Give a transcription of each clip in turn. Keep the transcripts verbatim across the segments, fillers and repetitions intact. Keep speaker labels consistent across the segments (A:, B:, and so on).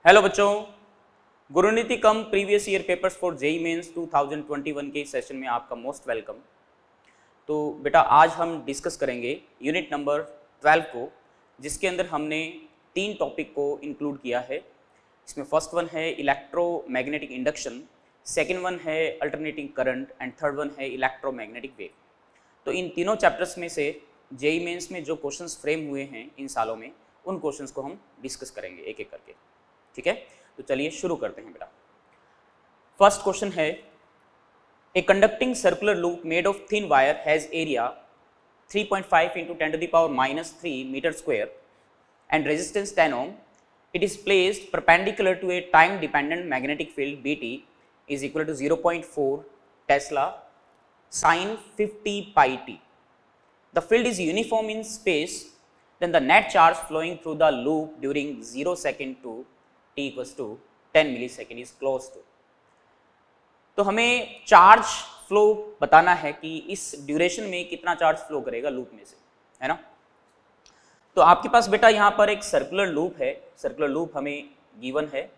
A: Hello बच्चों, Guruniti com previous year papers for JEE mains दो हज़ार इक्कीस के सेशन में आपका मोस्ट वेलकम। तो बेटा आज हम डिस्कस करेंगे यूनिट नंबर ट्वेल्व को, जिसके अंदर हमने तीन टॉपिक को इंक्लूड किया है। इसमें फर्स्ट वन है इलेक्ट्रोमैग्नेटिक इंडक्शन, सेकंड वन है alternating current and third one है इलेक्ट्रोमैग्नेटिक वेव। तो इन तीनों चैप्टर्स में से जेई मेंस में जो क्वेश्चंस फ्रेम हुए हैं इन सालों में, उन क्वेश्चंस को हम डिस्कस करेंगे एक एक करके। ठीक है, तो चलिए शुरू करते हैं बेटा। फर्स्ट क्वेश्चन है, a conducting circular loop made of thin wire has area three point five into ten to the power minus three metre square and resistance ten ohm. It is placed perpendicular to a time dependent magnetic field B T is equal to zero point four tesla sine fifty pi T. The field is uniform in space, then the net charge flowing through the loop during zero second to t equals to ten millisecond is close to। तो हमें charge flow बताना है कि इस duration में कितना charge flow करेगा loop में से, है ना। तो आपके पास बेटा यहाँ पर एक सर्कुलर लूप है, सर्कुलर लूप हमें गिवन है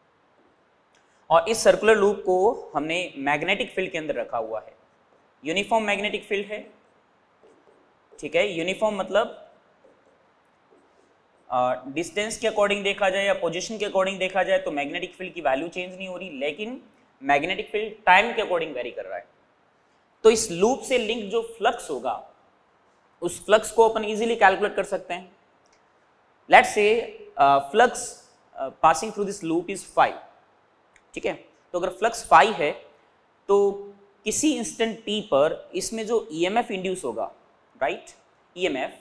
A: और इस सर्कुलर लूप को हमने मैग्नेटिक फील्ड के अंदर रखा हुआ है। यूनिफॉर्म मैग्नेटिक फील्ड है, ठीक है। यूनिफॉर्म मतलब डिस्टेंस uh, के अकॉर्डिंग देखा जाए या पोजीशन के अकॉर्डिंग देखा जाए तो मैग्नेटिक फील्ड की वैल्यू चेंज नहीं हो रही, लेकिन मैग्नेटिक फील्ड टाइम के अकॉर्डिंग वेरी कर रहा है। तो इस लूप से लिंक जो फ्लक्स होगा उस फ्लक्स को अपन इजीली कैलकुलेट कर सकते हैं। Let's say flux passing through this loop is phi, ठीक है। तो अगर फ्लक्स फाइव है तो किसी इंस्टेंट टी पर इसमें जो ईएमएफ इंड्यूस होगा, right, EMF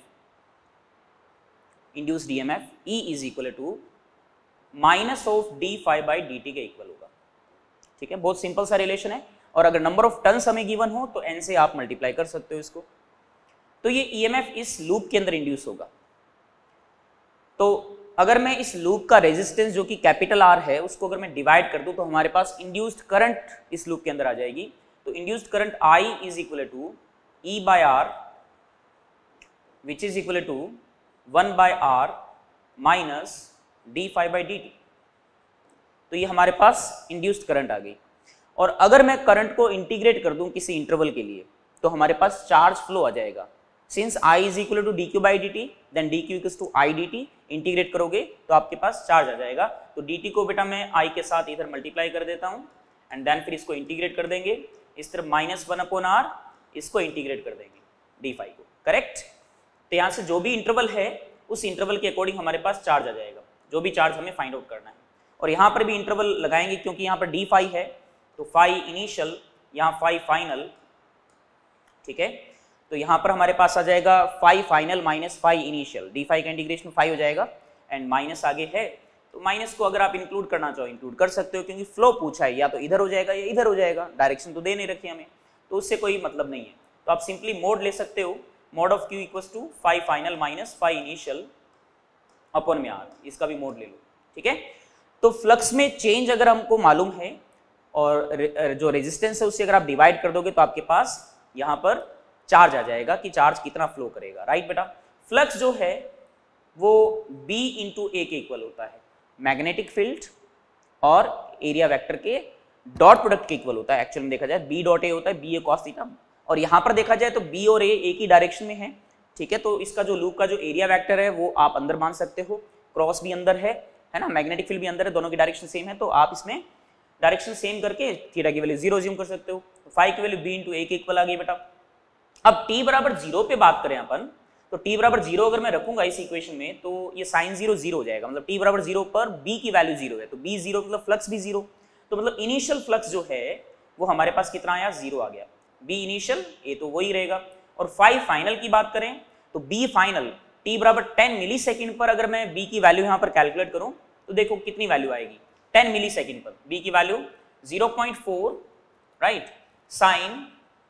A: induced EMF E is equal to minus of D five by D T के इक्वल होगा, ठीक है। बहुत सिंपल सा रिलेशन है और अगर नंबर ऑफ टर्न्स हमें गिवन हो तो n से आप मल्टीप्लाई कर सकते हो इसको। तो ये ईएमएफ इस लूप के अंदर इंड्यूस होगा। तो अगर मैं इस लूप का रेजिस्टेंस जो कि कैपिटल आर है उसको अगर मैं डिवाइड कर दूं तो हमारे पास इंड्यूस्ड करंट इस लूप के अंदर आ जाएगी। तो induced current I is equal to E by R which is equal to one by r minus d phi by dt। तो ये हमारे पास इंड्यूस्ड करंट आ गई। और अगर मैं करंट को इंटीग्रेट कर दूं किसी इंटरवल के लिए तो हमारे पास चार्ज फ्लो आ जाएगा। Since I is equal to dq by dt, then dq equals to I dt, integrate करोगे तो आपके पास चार्ज आ जाएगा। तो dt को बेटा मैं I के साथ इधर मल्टीप्लाई कर देता हूं एंड देन फिर इसको इंटीग्रेट कर देंगे। इस तरफ माइनस वन अपॉन आर, इसको इंटीग्रेट कर देंगे डी फाइव को, करेक्ट। तो यहाँ से जो भी इंटरवल है उस इंटरवल के अकॉर्डिंग हमारे पास चार्ज आ जाएगा, जो भी चार्ज हमें फाइंड आउट करना है। और यहाँ पर भी इंटरवल लगाएंगे क्योंकि यहाँ पर डी फाइव है तो फाइव इनिशियल, यहाँ फाइव फाइनल, ठीक है। तो यहाँ पर हमारे पास आ जाएगा phi final minus five initial, D phi का इंटीग्रेशन फाइव हो जाएगा एंड माइनस आगे है तो माइनस को अगर आप इंक्लूड करना चाहो इंक्लूड कर सकते हो, क्योंकि फ्लो पूछा है, या तो इधर हो जाएगा या इधर हो जाएगा, डायरेक्शन तो दे नहीं रखी हमें, तो उससे कोई मतलब नहीं है। तो आप सिंपली मोड ले सकते हो, mod of Q equals to five final minus five initial upon में आर, इसका भी मोड ले लो, ठीक है। तो फ्लक्स में चेंज अगर हमको मालूम है और जो रेजिस्टेंस है उससे अगर आप डिवाइड कर दोगे तो आपके पास यहाँ पर चार्ज आ जाएगा कि चार्ज कितना फ्लो करेगा, राइट बेटा। फ्लक्स जो है वो B इंटू ए के इक्वल होता है, मैग्नेटिक फील्ड और एरिया वेक्टर के डॉट प्रोडक्ट के इक्वल होता है। एक्चुअली में देखा जाए B डॉट ए होता है, बी ए कॉस थीटा, और यहाँ पर देखा जाए तो B और A एक ही डायरेक्शन में है, ठीक है। तो इसका जो लूप का जो एरिया वेक्टर है वो आप अंदर मान सकते हो, क्रॉस भी अंदर है, है ना, मैग्नेटिक फील्ड भी अंदर है, दोनों की डायरेक्शन सेम है। तो आप इसमें डायरेक्शन सेम करके थीटा की वैल्यू जीरो ज्यूम कर सकते हो। तो फाइव की वैल्यू B इंटू ए के इक्वल आ गई बेटा। अब t बराबर जीरो पे बात करें अपन, तो t बराबर जीरो अगर मैं रखूंगा इस इक्वेशन में तो ये साइन जीरो जीरो हो जाएगा, मतलब t बराबर जीरो पर B की वैल्यू जीरो है, तो B जीरो मतलब फ्लक्स भी जीरो। तो मतलब इनिशियल फ्लक्स जो है वो हमारे पास कितना आया, जीरो आ गया। B इनिशियल ए तो वही रहेगा। और फाइव फाइनल की बात करें तो B फाइनल t बराबर टेन मिली सेकेंड पर अगर मैं B की वैल्यू यहाँ पर कैलकुलेट करूँ तो देखो कितनी वैल्यू आएगी, टेन मिली सेकेंड पर B की value zero point four, right, sine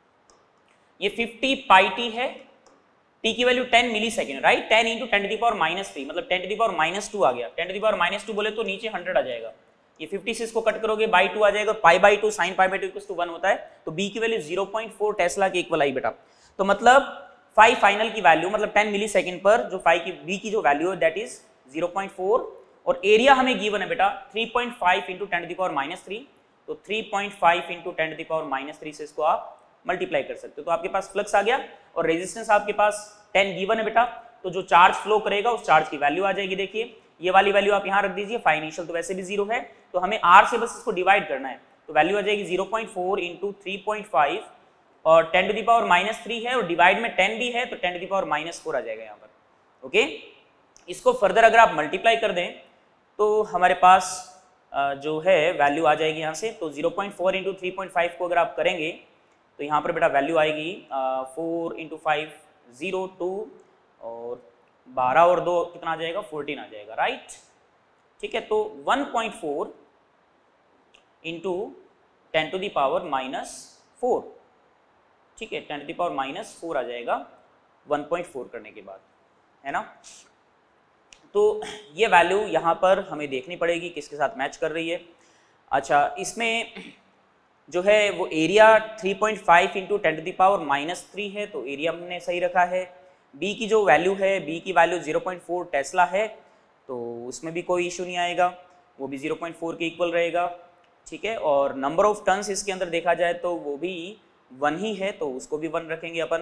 A: ये फिफ्टी पाई टी है, t की value ten millisecond, right, ten into ten to the power minus three, मतलब ten to the power minus two आ गया। Ten to the power minus two बोले तो नीचे hundred आ जाएगा, ये फिफ्टी से इसको कट करोगे बाई टू आ जाएगा, pi by two, sine pi by two equals to one होता है। तो B की value zero point four tesla के इक्वल आई बेटा। तो मतलब फाइव फाइनल की वैल्यू मतलब टेन मिली सेकेंड पर जो फाइव की B की जो वैल्यू है that is zero point four और एरिया हमें गिवन है बेटा three point five into ten to the power minus three, तो three point five into ten to the power minus three से इसको आप मल्टीप्लाई कर सकते हो, तो आपके पास फ्लक्स आ गया और रेजिस्टेंस आपके पास टेन गिवन है बेटा, तो जो चार्ज फ्लो करेगा उस चार्ज की वैल्यू आ जाएगी। देखिए ये वाली वैल्यू आप यहाँ रख दीजिए, फाइव इनिशियल तो वैसे भी जीरो है, तो हमें आर से बस इसको डिवाइड करना है, तो वैल्यू आ जाएगी zero point four into three point five और ten to the power minus three है और डिवाइड में टेन भी है तो ten to the power minus four आ जाएगा यहाँ पर। ओके, इसको फर्दर अगर आप मल्टीप्लाई कर दें तो हमारे पास जो है वैल्यू आ जाएगी यहाँ से, तो zero point four into three point five को अगर आप करेंगे तो यहाँ पर बेटा वैल्यू आएगी four into five zero two और बारह और दो कितना आ जाएगा फोर्टीन आ जाएगा, राइट। ठीक है, तो one point four into ten to the power minus four, ठीक है, ten to the power minus four आ जाएगा वन पॉइंट फोर करने के बाद, है ना। तो ये वैल्यू यहाँ पर हमें देखनी पड़ेगी किसके साथ मैच कर रही है। अच्छा, इसमें जो है वो area three point five into ten to the power minus three है, तो एरिया हमने सही रखा है। बी की जो वैल्यू है, बी की value zero point four tesla है, तो उसमें भी कोई इशू नहीं आएगा, वो भी जीरो पॉइंट फोर के इक्वल रहेगा। ठीक है, और नंबर ऑफ टर्न्स इसके अंदर देखा जाए तो वो भी वन ही है, तो उसको भी वन रखेंगे अपन।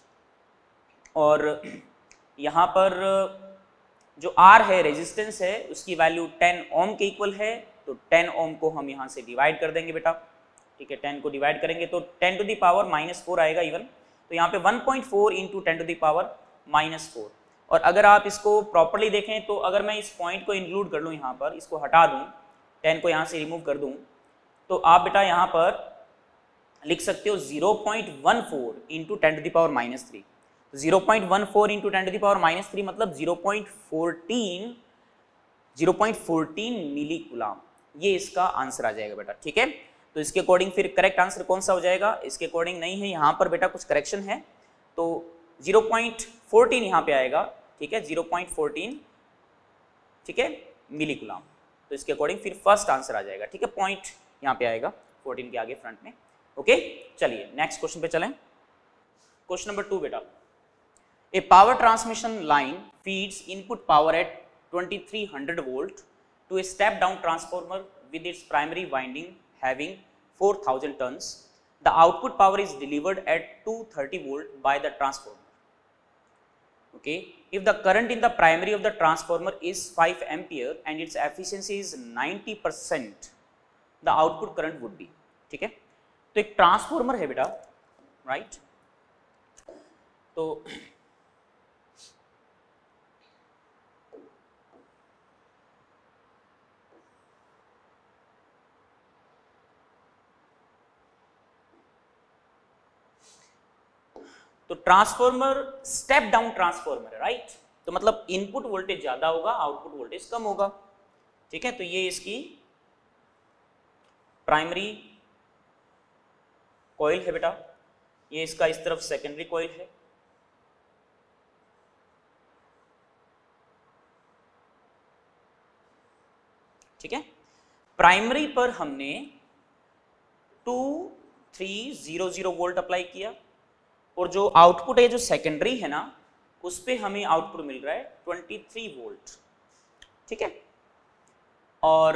A: और यहाँ पर जो आर है रेजिस्टेंस है उसकी वैल्यू टेन ओम के इक्वल है, तो टेन ओम को हम यहाँ से डिवाइड कर देंगे बेटा। ठीक है, टेन को डिवाइड करेंगे तो ten to the power minus four आएगा इवन, तो यहाँ पे one point four into ten to the power minus four. और अगर आप इसको प्रॉपर्ली देखें तो अगर मैं इस पॉइंट को इंक्लूड कर लूँ यहाँ पर, इसको हटा दूँ, टेन को यहाँ से रिमूव कर दूँ, तो आप बेटा यहाँ पर लिख सकते हो zero point one four into ten to the power minus three. Zero point one four into ten to the power minus three मतलब zero point fourteen zero point fourteen milli coulomb, ये इसका आंसर आ जाएगा बेटा। ठीक है, तो इसके अकॉर्डिंग फिर करेक्ट आंसर कौन सा हो जाएगा, इसके अकॉर्डिंग नहीं है, यहाँ पर बेटा कुछ करेक्शन है, तो जीरो पॉइंट फोर्टीन यहाँ पे आएगा। ठीक है, जीरो पॉइंट फोर्टीन, ठीक है, मिली कूलम, तो इसके अकॉर्डिंग फिर फर्स्ट आंसर आ जाएगा। ठीक है, पॉइंट यहाँ पे आएगा फोर्टीन के आगे फ्रंट में। ओके, चलिए नेक्स्ट क्वेश्चन पे चलें। क्वेश्चन नंबर टू बेटा, a power transmission line feeds input power at twenty three hundred volt to a step down transformer with its primary winding having four thousand turns. The output power is delivered at two hundred thirty volt by the transformer. Okay, if the current in the primary of the transformer is five ampere and its efficiency is ninety percent, the output current would be. ठीक है, तो एक transformer है बेटा, right, तो तो transformer step down transformer है, right, तो मतलब इनपुट वोल्टेज ज्यादा होगा, आउटपुट वोल्टेज कम होगा। ठीक है, तो ये इसकी प्राइमरी कॉइल है बेटा, ये इसका इस तरफ सेकेंडरी कॉइल है। ठीक है, प्राइमरी पर हमने two three zero zero volt apply किया और जो आउटपुट है जो सेकेंडरी है ना उस पे हमें आउटपुट मिल रहा है ट्वेंटी थ्री वोल्ट। ठीक है, और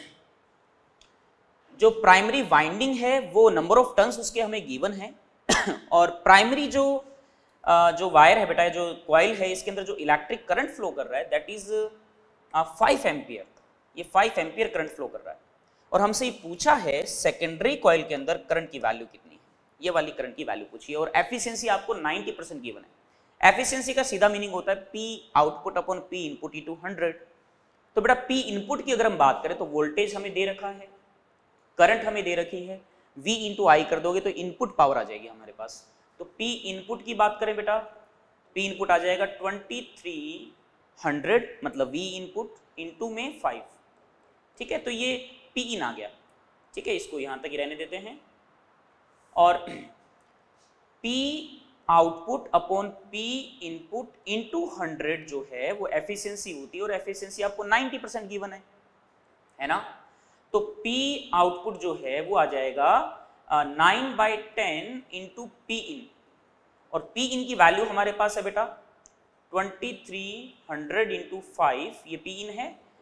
A: जो प्राइमरी वाइंडिंग है वो नंबर ऑफ टर्न्स उसके हमें गिवन है और प्राइमरी जो जो वायर है बेटा, जो कॉइल है, इसके अंदर जो इलेक्ट्रिक करंट फ्लो कर रहा है दैट इज फाइव एम्पियर, ये फाइव एम्पियर करंट फ्लो कर रहा है। और हमसे ये पूछा है सेकेंडरी कॉइल के अंदर करंट की वैल्यू कितनी, ये वाली करंट की वैल्यू पूछिए और एफिशिएंसी आपको नाइंटी परसेंट गिवन है। एफिशिएंसी का सीधा मीनिंग होता है P output upon P input into hundred. तो बेटा पी इनपुट की अगर हम बात करें तो वोल्टेज हमें दे रखा है, करंट हमें दे रखी है, V इंटू आई कर दोगे तो इनपुट पावर आ जाएगी हमारे पास। तो P इनपुट की बात करें बेटा, P इनपुट आ जाएगा ट्वेंटी थ्री हंड्रेड मतलब V इनपुट इनटू में फाइव। ठीक है, तो ये P इन आ गया। ठीक है, इसको यहाँ तक ही रहने देते हैं और P output upon P input into hundred जो है वो एफिशिएंसी होती है और एफिशिएंसी आपको नाइंटी परसेंट गिवन है, है ना। तो P आउटपुट जो है वो आ जाएगा nine by ten into P in और P इन की वैल्यू हमारे पास है बेटा twenty three hundred into five, ये P इन है,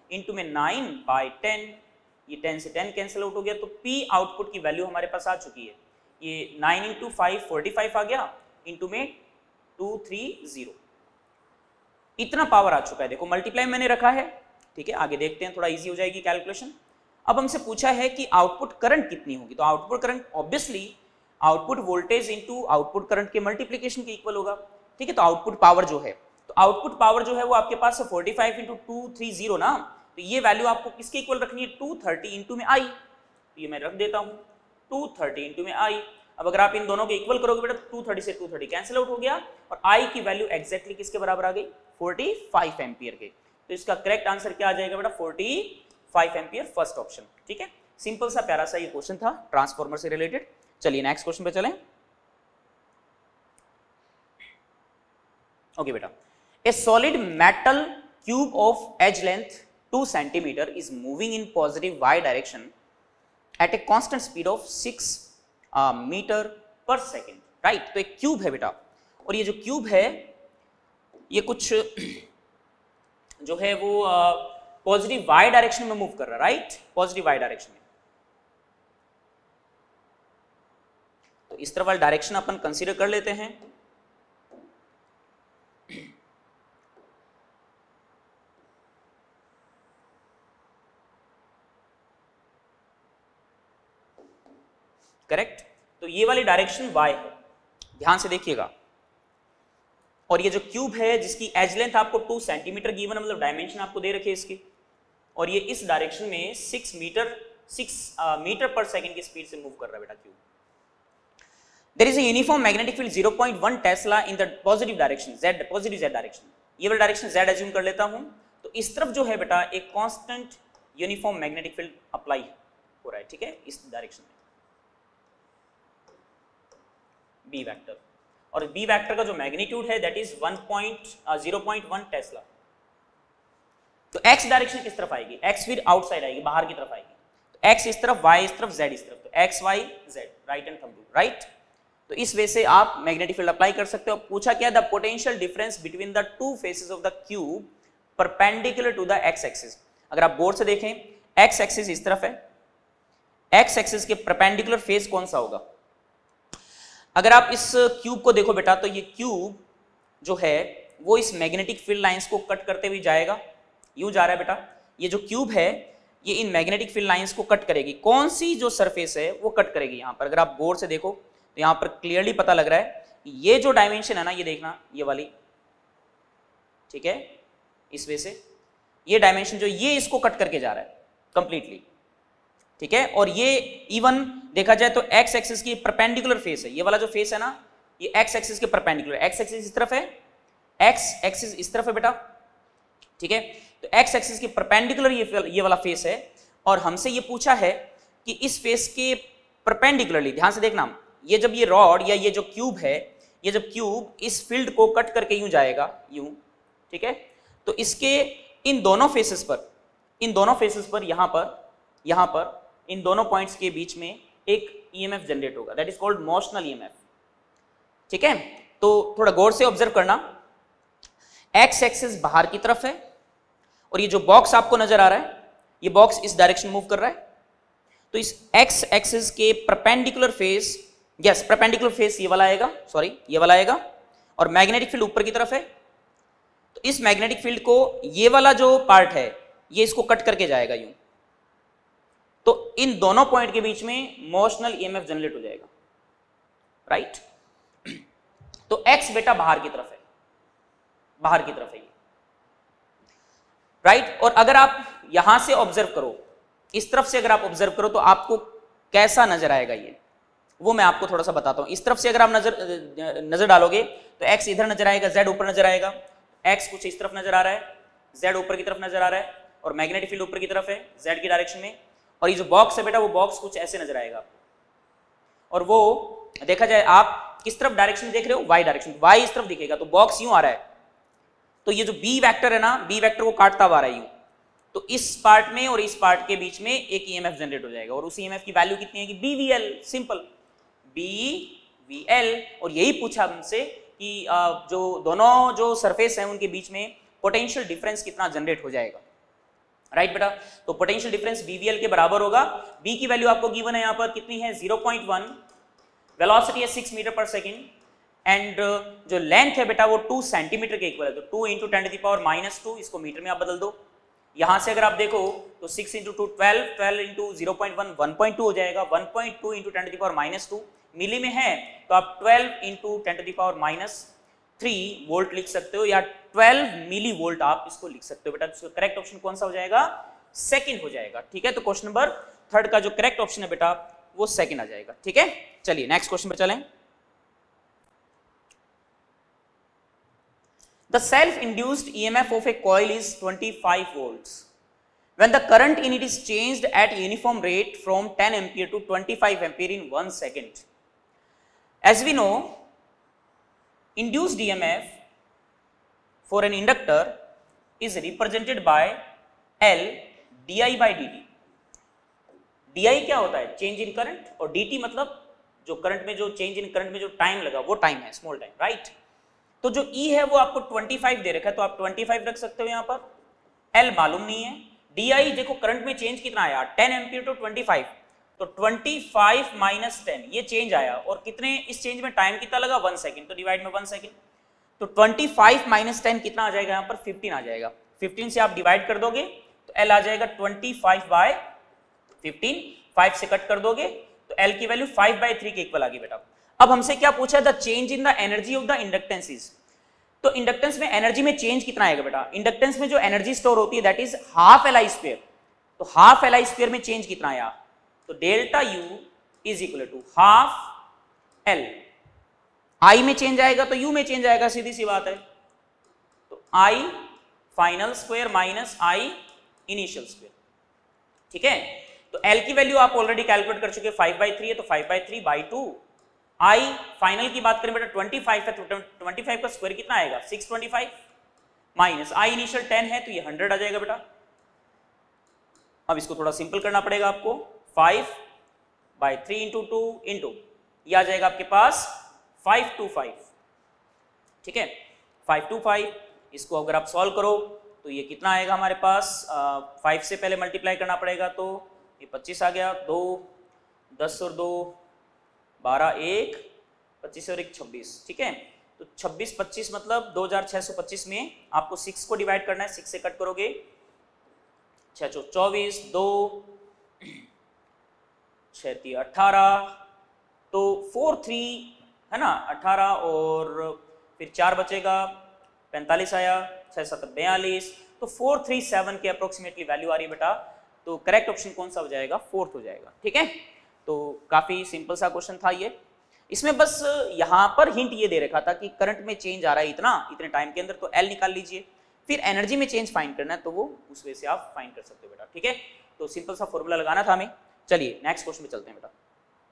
A: इंटू में नाइन बाई टेन, ये टेन से टेन कैंसिल आउट हो गया, तो P आउटपुट की वैल्यू हमारे पास आ चुकी है, ये nine into five forty five आ गया, इंटू में टू थ्री जीरो, इतना पावर आ चुका है। देखो मल्टीप्लाई मैंने रखा है, ठीक है, आगे देखते हैं, थोड़ा इजी हो जाएगी कैलकुलेशन। अब हमसे पूछा है कि आउटपुट करंट कितनी होगी, तो output current obviously output voltage into output current के मल्टीप्लिकेशन के इक्वल होगा, ठीक है। तो आउटपुट पावर जो है, तो आउटपुट पावर जो है वो आपके पास है forty five into two three zero ना, तो ये वैल्यू आपको किसके इक्वल रखनी है, टू थर्टी इंटू में आई, तो ये मैं रख देता हूँ टू थर्टी इंटू में आई। अब अगर आप इन दोनों के इक्वल करोगे बेटा, टू थर्टी से टू थर्टी कैंसिल आउट हो गया, और आई की वैल्यू एक्जैक्टली किसके बराबर आ गई, फोर्टी फाइव एम्पियर के। तो इसका करेक्ट आंसर क्या आ जाएगा बेटा, forty five ampere, first option, ठीक है। सिंपल सा प्यारा सा ये क्वेश्चन था ट्रांसफार्मर से रिलेटेड। चलिए नेक्स्ट क्वेश्चन पे चलें। ओके बेटा, a solid metal cube of edge length two centimetre is moving in positive Y direction at a constant speed of six metre per second, right. तो एक cube है बेटा, और ये जो क्यूब है ये कुछ जो है वो पॉजिटिव वाई डायरेक्शन में मूव कर रहा है, राइट, पॉजिटिव वाई डायरेक्शन में। तो इस तरह वाला डायरेक्शन अपन कंसीडर कर लेते हैं। करेक्ट, तो ये वाली डायरेक्शन y है, ध्यान से देखिएगा। और ये जो क्यूब है जिसकी एज लेंथ आपको टू सेंटीमीटर गिवन है, मतलब डायमेंशन आपको दे रखे इसकी, और ये इस डायरेक्शन में six metre six metre per second की स्पीड से मूव कर रहा है बेटा cube. There is a uniform magnetic field zero point one tesla in the positive direction z, positive z direction, ये वाला डायरेक्शन z एज्यूम कर लेता हूं। तो इस तरफ जो है बेटा एक constant uniform magnetic field apply हो रहा है, ठीक है, इस डायरेक्शन में b वेक्टर, और b वेक्टर का जो मैग्नीट्यूड है that is one point zero point one tesla. तो x डायरेक्शन किस तरफ आएगी, x फिर आउटसाइड आएगी, बाहर की तरफ आएगी, तो x इस तरफ, y इस तरफ, z इस तरफ, तो x y z, right hand thumb rule, right. तो इस वे से आप मैग्नेटिक फील्ड अप्लाई कर सकते हो। पूछा क्या, the potential difference between the two faces of the cube perpendicular to the x axis. अगर आप बोर्ड से देखें, x एक्सिस इस तरफ है, x एक्सिस के परपेंडिकुलर फेस कौन सा होगा। अगर आप इस क्यूब को देखो बेटा, तो ये क्यूब जो है वो इस मैग्नेटिक फील्ड लाइंस को कट करते हुए जाएगा, यूं जा रहा है बेटा। ये जो क्यूब है ये इन मैग्नेटिक फील्ड लाइंस को कट करेगी, कौन सी जो सरफेस है वो कट करेगी यहाँ पर। अगर आप बोर्ड से देखो तो यहाँ पर क्लियरली पता लग रहा है, ये जो डायमेंशन है ना, ये देखना, ये वाली, ठीक है, इस वे से ये डायमेंशन जो ये इसको कट करके जा रहा है कंप्लीटली, ठीक है। और ये इवन देखा जाए तो एक्स एक्सिस की परपेंडिकुलर फेस है, ये वाला जो फेस है ना, ये एक्स एक्सिस के परपेंडिकुलर, एक्स एक्सिस इस तरफ है, एक्स एक्सिस इस तरफ है बेटा, ठीक है। तो एक्स एक्सिस के परपेंडिकुलर ये ये वाला फेस है, और हमसे ये पूछा है कि इस फेस के परपेंडिकुलरली, ध्यान से देखना, ये जब ये रॉड या ये जो क्यूब है, ये जब क्यूब इस फील्ड को कट करके यूं जाएगा, यूं, ठीक है, तो इसके इन दोनों फेसेस पर, इन दोनों फेसेस पर, यहां पर, यहां पर, इन दोनों पॉइंट्स के बीच में एक ईएमएफ जनरेट होगा, that is called motional EMF, ठीक है। तो थोड़ा गौर से ऑब्जर्व करना, एक्स एक्सिस बाहर की तरफ है, और ये जो बॉक्स आपको नजर आ रहा है, ये बॉक्स इस डायरेक्शन मूव कर रहा है। तो इस एक्स एक्सिस के perpendicular face, yes perpendicular face ये वाला आएगा, सॉरी ये वाला आएगा, और मैग्नेटिक फील्ड ऊपर की तरफ है। तो इस मैग्नेटिक फील्ड को ये वाला जो पार्ट है ये इसको कट करके जाएगा यूं, तो इन दोनों पॉइंट के बीच में मोशनल ईएमएफ जनरेट हो जाएगा, राइट। तो एक्स बेटा बाहर की तरफ है, बाहर की तरफ है ये, राइट। और अगर आप यहां से ऑब्जर्व करो, इस तरफ से अगर आप ऑब्जर्व करो, तो आपको कैसा नजर आएगा ये, वो मैं आपको थोड़ा सा बताता हूं। इस तरफ से अगर आप नजर नजर डालोगे तो एक्स इधर नजर आएगा, जेड ऊपर नजर आएगा, एक्स कुछ इस तरफ नजर आ रहा है, जेड ऊपर की तरफ नजर आ रहा है, और मैग्नेटिक फील्ड ऊपर की तरफ है जेड की डायरेक्शन में, और ये जो बॉक्स है बेटा वो बॉक्स कुछ ऐसे नजर आएगा। और वो देखा जाए आप किस तरफ डायरेक्शन देख रहे हो, वाई डायरेक्शन, वाई इस तरफ दिखेगा, तो बॉक्स यूं आ रहा है। तो ये जो बी वेक्टर है ना, बी वेक्टर को काटता हुआ आ रहा है यूं, तो इस पार्ट में और इस पार्ट के बीच में एक ईएमएफ जनरेट हो जाएगा, और उस ईएमएफ की वैल्यू कितनी है कि B V L, simple B V L. और यही पूछा हमसे कि जो दोनों जो सरफेस हैं उनके बीच में पोटेंशियल डिफरेंस कितना जनरेट हो जाएगा, राइट बेटा। तो पोटेंशियल डिफरेंस बीवीएल के बराबर होगा। बी की वैल्यू आपको गिवन है यहाँ पर कितनी है, ज़ीरो पॉइंट वन, वेलोसिटी है six metre per second, and जो लेंथ है बेटा वो टू सेंटीमीटर के इक्वल है, तो two into ten to the power minus two, इसको मीटर में आप बदल दो। यहां से अगर आप देखो तो six into two twelve, twelve into zero point one one point two हो जाएगा, one point two into ten to the power minus two, milli में है तो आप twelve into ten to the power minus three volt लिख सकते हो, या ट्वेल्व मिली वोल्ट आप इसको लिख सकते हो बेटा। तो करेक्ट ऑप्शन कौन सा हो जाएगा, सेकंड हो जाएगा। ठीक है, तो क्वेश्चन नंबर थर्ड का जो करेक्ट ऑप्शन है बेटा वो सेकंड आ जाएगा। ठीक है, चलिए नेक्स्ट क्वेश्चन पर चलें। The self-induced E M F of a coil is twenty-five volts. When the current in it is changed at uniform rate from ten ampere to twenty-five ampere in one second. As we know, induced E M F for an inductor is represented by L di by dt. di क्या होता है, change in current, और dt मतलब जो current में जो change in current में जो टाइम लगा वो टाइम है, स्मॉल टाइम, राइट। तो जो E है वो आपको पच्चीस दे रखा है, तो आप पच्चीस रख सकते हो यहाँ पर। L मालूम नहीं है, di देखो करंट में चेंज कितना आया, टेन एम्पियर टू पच्चीस, तो पच्चीस माइनस टेन ये चेंज आया, और कितने इस चेंज में टाइम कितना लगा, वन सेकंड, तो डिवाइड में वन सेकंड, तो पच्चीस माइनस टेन कितना आ जाएगा यहाँ पर, फिफ्टीन आ जाएगा। फिफ्टीन से आप डिवाइड कर दोगे तो L आ जाएगा पच्चीस बाय फिफ्टीन, फाइव से कट कर दोगे तो L की वैल्यू फाइव बाय थ्री के इक्वल आ गई बेटा। अब हमसे क्या पूछा है, the change in the energy of the inductances. तो इंडक्टेंस में एनर्जी में चेंज कितना आएगा बेटा, इंडक्टेंस में जो एनर्जी स्टोर होती है that is half L I square, तो हाफ एल आई स्क्वायर में चेंज कितना आया, तो delta U is equal to half L, I में चेंज आएगा तो यू में चेंज आएगा, सीधी सी बात है, तो I final square minus I initial square. ठीक है, तो एल की वैल्यू आप ऑलरेडी कैलकुलेट कर चुके, फाइव बाई थ्री है, तो five by three by two, I final की बात करें बेटा पच्चीस है, तो पच्चीस का स्क्वायर कितना आएगा, six twenty five, minus I initial ten है तो ये हंड्रेड आ जाएगा बेटा। अब इसको थोड़ा सिंपल करना पड़ेगा आपको, five by three into two into ये आ जाएगा आपके पास फाइव टू फाइव। ठीक है, फाइव टू फाइव, इसको अगर आप सॉल्व करो तो ये कितना आएगा हमारे पास, फाइव से पहले मल्टीप्लाई करना पड़ेगा, तो ये पच्चीस आ गया, दो दस और दो बारह, एक पच्चीस और एक छब्बीस। ठीक है, तो छब्बीस पच्चीस मतलब दो हजार छह सौ पच्चीस में आपको सिक्स को डिवाइड करना है, सिक्स से कट करोगे छह चौ चौबीस, दो छह ती अठारह, तो फोर थ्री है ना, अठारह और फिर चार बचेगा, पैंतालीस आया, छह सत बयालीस, तो फोर थ्री सेवन के अप्रोक्सीमेटली वैल्यू आ रही है बेटा। तो करेक्ट ऑप्शन कौन सा हो जाएगा, फोर्थ हो जाएगा। ठीक है, तो काफी सिंपल सा क्वेश्चन था ये। इसमें बस यहां पर हिंट ये दे रखा था कि करंट में चेंज आ रहा है इतना इतने टाइम के अंदर, तो एल निकाल लीजिए, फिर एनर्जी में चेंज फाइंड करना है तो वो उस वे से आप फाइंड कर सकते हो बेटा। ठीक है, तो सिंपल सा फॉर्मूला लगाना था हमें। चलिए नेक्स्ट क्वेश्चन पे चलते हैं बेटा।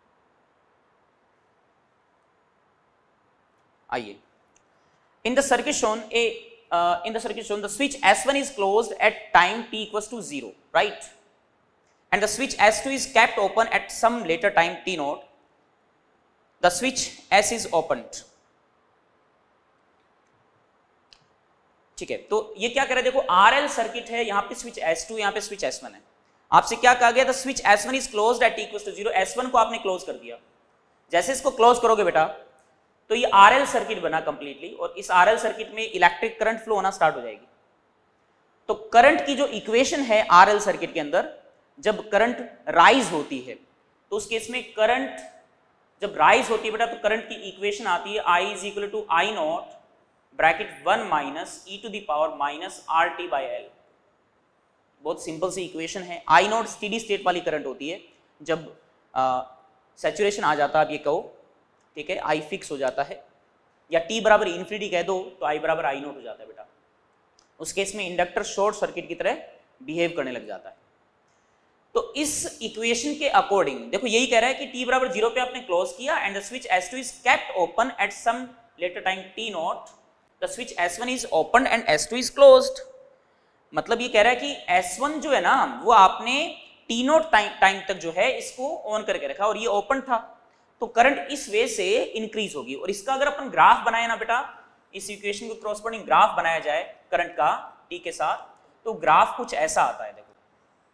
A: आइए, in the circuit shown a in the circuit shown the switch S one is closed at time t equals to zero, right, and the switch S two is kept open at some later time t naught, the switch S is opened। ठीक है, तो ये क्या कर रहे हैं, देखो R L circuit है, यहाँ पे स्विच S टू, यहाँ पे स्विच S वन है। आपसे क्या कहा गया, the switch S one is closed at t equals to zero, S one को आपने क्लोज कर दिया। जैसे इसको क्लोज करोगे बेटा तो ये R L सर्किट बना कंप्लीटली, और इस R L सर्किट में इलेक्ट्रिक करंट फ्लो होना स्टार्ट हो जाएगी। तो करंट की जो इक्वेशन है R L सर्किट के अंदर, जब करंट राइज होती है तो उस केस में करंट जब राइज होती है बेटा तो करंट की इक्वेशन आती है I is equal to I naught bracket one minus E to the power minus R T by L. बहुत सिंपल सी इक्वेशन है। आई नॉट स्टेडी स्टेट वाली करंट होती है, जब सैचुरेशन आ जाता है आप ये कहो, ठीक है, आई फिक्स हो जाता है, या टी बराबर इन्फिनिटी कह दो तो आई बराबर आई नॉट हो जाता है बेटा। उस केस में इंडक्टर शॉर्ट सर्किट की तरह बिहेव करने लग जाता है। तो इस इक्वेशन के अकॉर्डिंग देखो यही कह रहा है कि t बराबर जीरो पे आपने क्लोज किया and the switch S two is kept open at some later time t naught, the switch S one is open and S two is closed. मतलब ये कह रहा है कि S वन जो है ना वो आपने t नॉट टाइम टाइम तक जो है इसको ऑन करके रखा और ये ओपन था, तो करंट इस वे से इंक्रीज होगी। और इसका अगर अपन ग्राफ बनाए ना बेटा, इस इक्वेशन को क्रॉसपोर्डिंग ग्राफ बनाया जाए करंट का t के साथ, तो ग्राफ कुछ ऐसा आता है। देखो